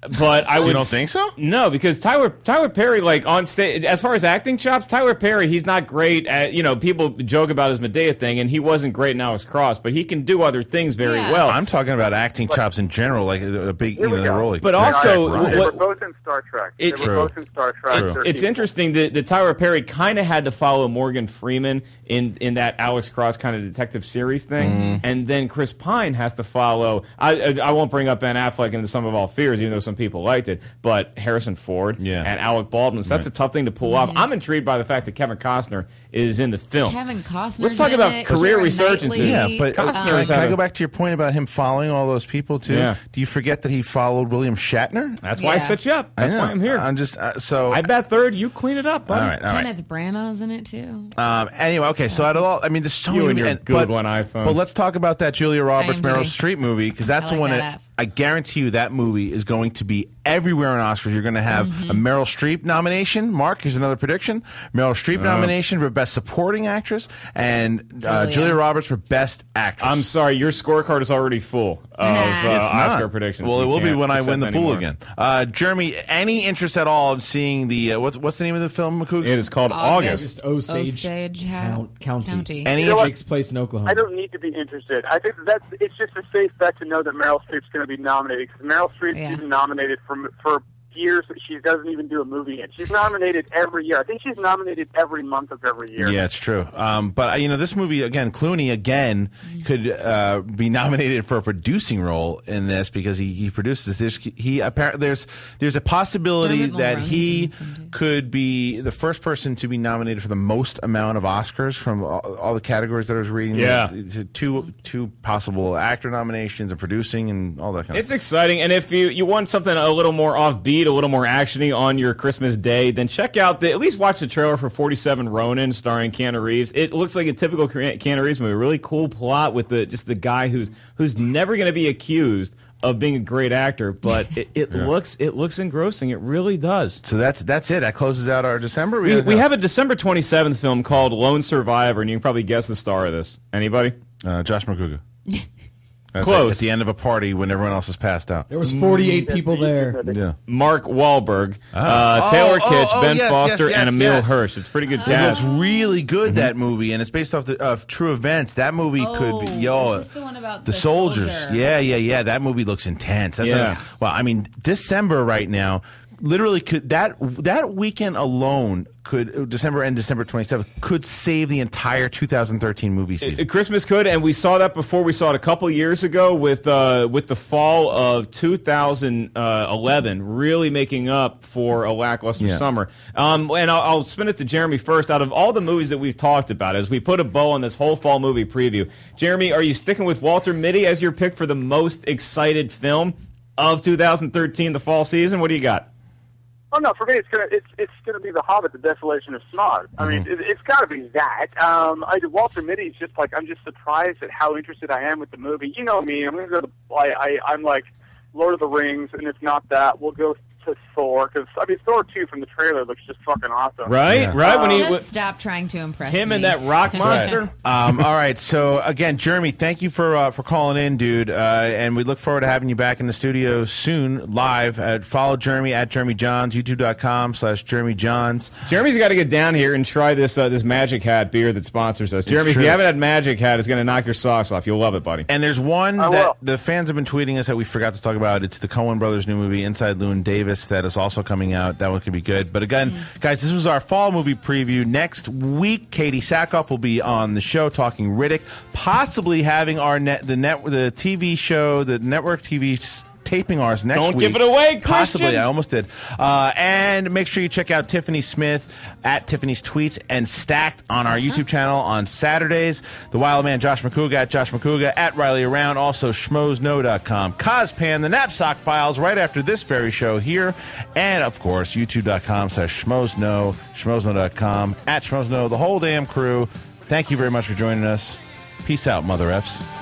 but I would. You don't think so? No, because Tyler Tyler Perry, like on stage, as far as acting chops, Tyler Perry, he's not great at. You know, people joke about his Medea thing, and he wasn't great in Alex Cross, but he can do other things very Yeah. well. I'm talking about acting chops in general, like a, a big, you Here we know, the go. role. But Jack also, Ryan. They were what- both in Star Trek. It- they were True. both in Star Trek. It's, They're it's people. interesting that, that Tyler Perry kind of had to follow Morgan Freeman in, in that Alex Cross kind of detective series thing, Mm-hmm. and then Chris Pine has to follow. I, I I won't bring up Ben Affleck into Sum of All Fears, even though some people liked it, but Harrison Ford Yeah. and Alec Baldwin. So that's Right. a tough thing to pull off. I'm intrigued by the fact that Kevin Costner is in the film. Kevin Costner. Let's talk about career resurgences. Yeah, but uh, Costner can, I- has can had I a- go back to your point about him following all those people too? Yeah. Do you forget that he followed William Shatner? That's why I Yeah. set you up. That's I know. why I'm here. I'm just uh, so. I bet third. You clean it up, buddy. all right, all right. Kenneth Branagh's in it too. Um, anyway, okay, so out of all, I mean, there's so You many. and your and- Google but, on iPhone. But let's talk about that Julia Roberts, IMDb. Meryl Streep movie, because that's I the like one that that app. I guarantee you that movie is going to be everywhere on Oscars. You're going to have Mm-hmm. a Meryl Streep nomination. Mark, here's another prediction: Meryl Streep Uh. nomination for Best Supporting Actress, and uh, Julia. Julia Roberts for Best Actress. I'm sorry, your scorecard is already full of uh, It's not. Oscar predictions. Well, it We will be can't when I accept win the pool anymore. again. Uh, Jeremy, any interest at all of seeing the uh, what's what's the name of the film, McCook? It is called August. August. Osage, Osage Count- County. County. Any You know interest- what? Takes place in Oklahoma. I don't need to be interested. I think that's it's just a safe bet to know that Meryl Streep's going to be nominated because Meryl Streep's Yeah. even nominated for for years that she doesn't even do a movie in. She's nominated every year. I think she's nominated every month of every year. Yeah, it's true. Um, but uh, you know, this movie again, Clooney again could uh, be nominated for a producing role in this because he, he produces this. He apparently there's there's a possibility Dermot that Mulroney's he in some, too. could be the first person to be nominated for the most amount of Oscars from all, all the categories that I was reading. Yeah. two two possible actor nominations and producing and all that kind of It's stuff. exciting, and if you, you want something a little more offbeat, a little more actiony on your Christmas day, then check out the at least watch the trailer for forty-seven Ronin, starring Keanu Reeves. It looks like a typical Keanu Reeves movie. Really cool plot with the just the guy who's who's never going to be accused of being a great actor, but it, it looks it looks engrossing. It really does. So that's that's it. That closes out our December. We, we have a December twenty-seventh film called Lone Survivor, and you can probably guess the star of this. Anybody? uh, Josh McCouga. At the- Close. at the end of a party when everyone else has passed out. There was forty-eight people there. Yeah. Mark Wahlberg, uh, Oh, Taylor oh, Kitsch, oh, Ben yes, Foster, yes, and yes, Emil yes. Hirsch. It's a pretty good It looks cast. really good, that movie, and it's based off the, of true events. That movie could be, Oh, yo, is this the one about the, the soldiers. soldier? Yeah, yeah, yeah. That movie looks intense. That's Yeah. a- well, I mean, December right now, literally could that that weekend alone could December and December twenty-seventh could save the entire two thousand thirteen movie season. Uh, Christmas could, and we saw that before. We saw it a couple years ago with uh, with the fall of two thousand eleven, really making up for a lackluster Yeah. summer. Um, and I'll, I'll spin it to Jeremy first. Out of all the movies that we've talked about, as we put a bow on this whole fall movie preview, Jeremy, are you sticking with Walter Mitty as your pick for the most excited film of two thousand thirteen, the fall season? What do you got? Oh no, for me it's gonna it's it's gonna be The Hobbit: The Desolation of Smaug. I mean, it, it's got to be that. Um, I, Walter Mitty's just like I'm just surprised at how interested I am with the movie. You know me, I'm gonna go to I, I I'm like Lord of the Rings, and if not that, we'll go to Thor because I mean Thor two from the trailer looks just fucking awesome. Right, Yeah. right. When he Just w- stop trying to impress him me. and that rock monster. um, all right. So again, Jeremy, thank you for uh, for calling in, dude. Uh, and we look forward to having you back in the studio soon, live. At, follow Jeremy at Jeremy Johns, YouTube dot com slash Jeremy Johns. Jeremy's got to get down here and try this uh, this Magic Hat beer that sponsors us. Jeremy, if true. you haven't had Magic Hat, it's going to knock your socks off. You'll love it, buddy. And there's one I that will. the fans have been tweeting us that we forgot to talk about. It's the Coen Brothers' new movie, Inside Llewyn Davis, that is also coming out. That one could be good. But again, guys, this was our fall movie preview. Next week, Katie Sackhoff will be on the show talking Riddick, possibly having our net the net the T V show, the network T V s- taping ours next Don't week. give it away, Possibly, Christian. I almost did. Uh, and make sure you check out Tiffany Smith at Tiffany's Tweets and Stacked on our YouTube channel on Saturdays. The Wild Man Josh McCouga at Josh McCouga at Riley Around. Also schmoes know dot com. Cospan, the Knapsack Files right after this very show here. And of course, YouTube dot com slash schmoesknow, schmoesknow dot com, at schmoesknow, the whole damn crew. Thank you very much for joining us. Peace out, Mother F's.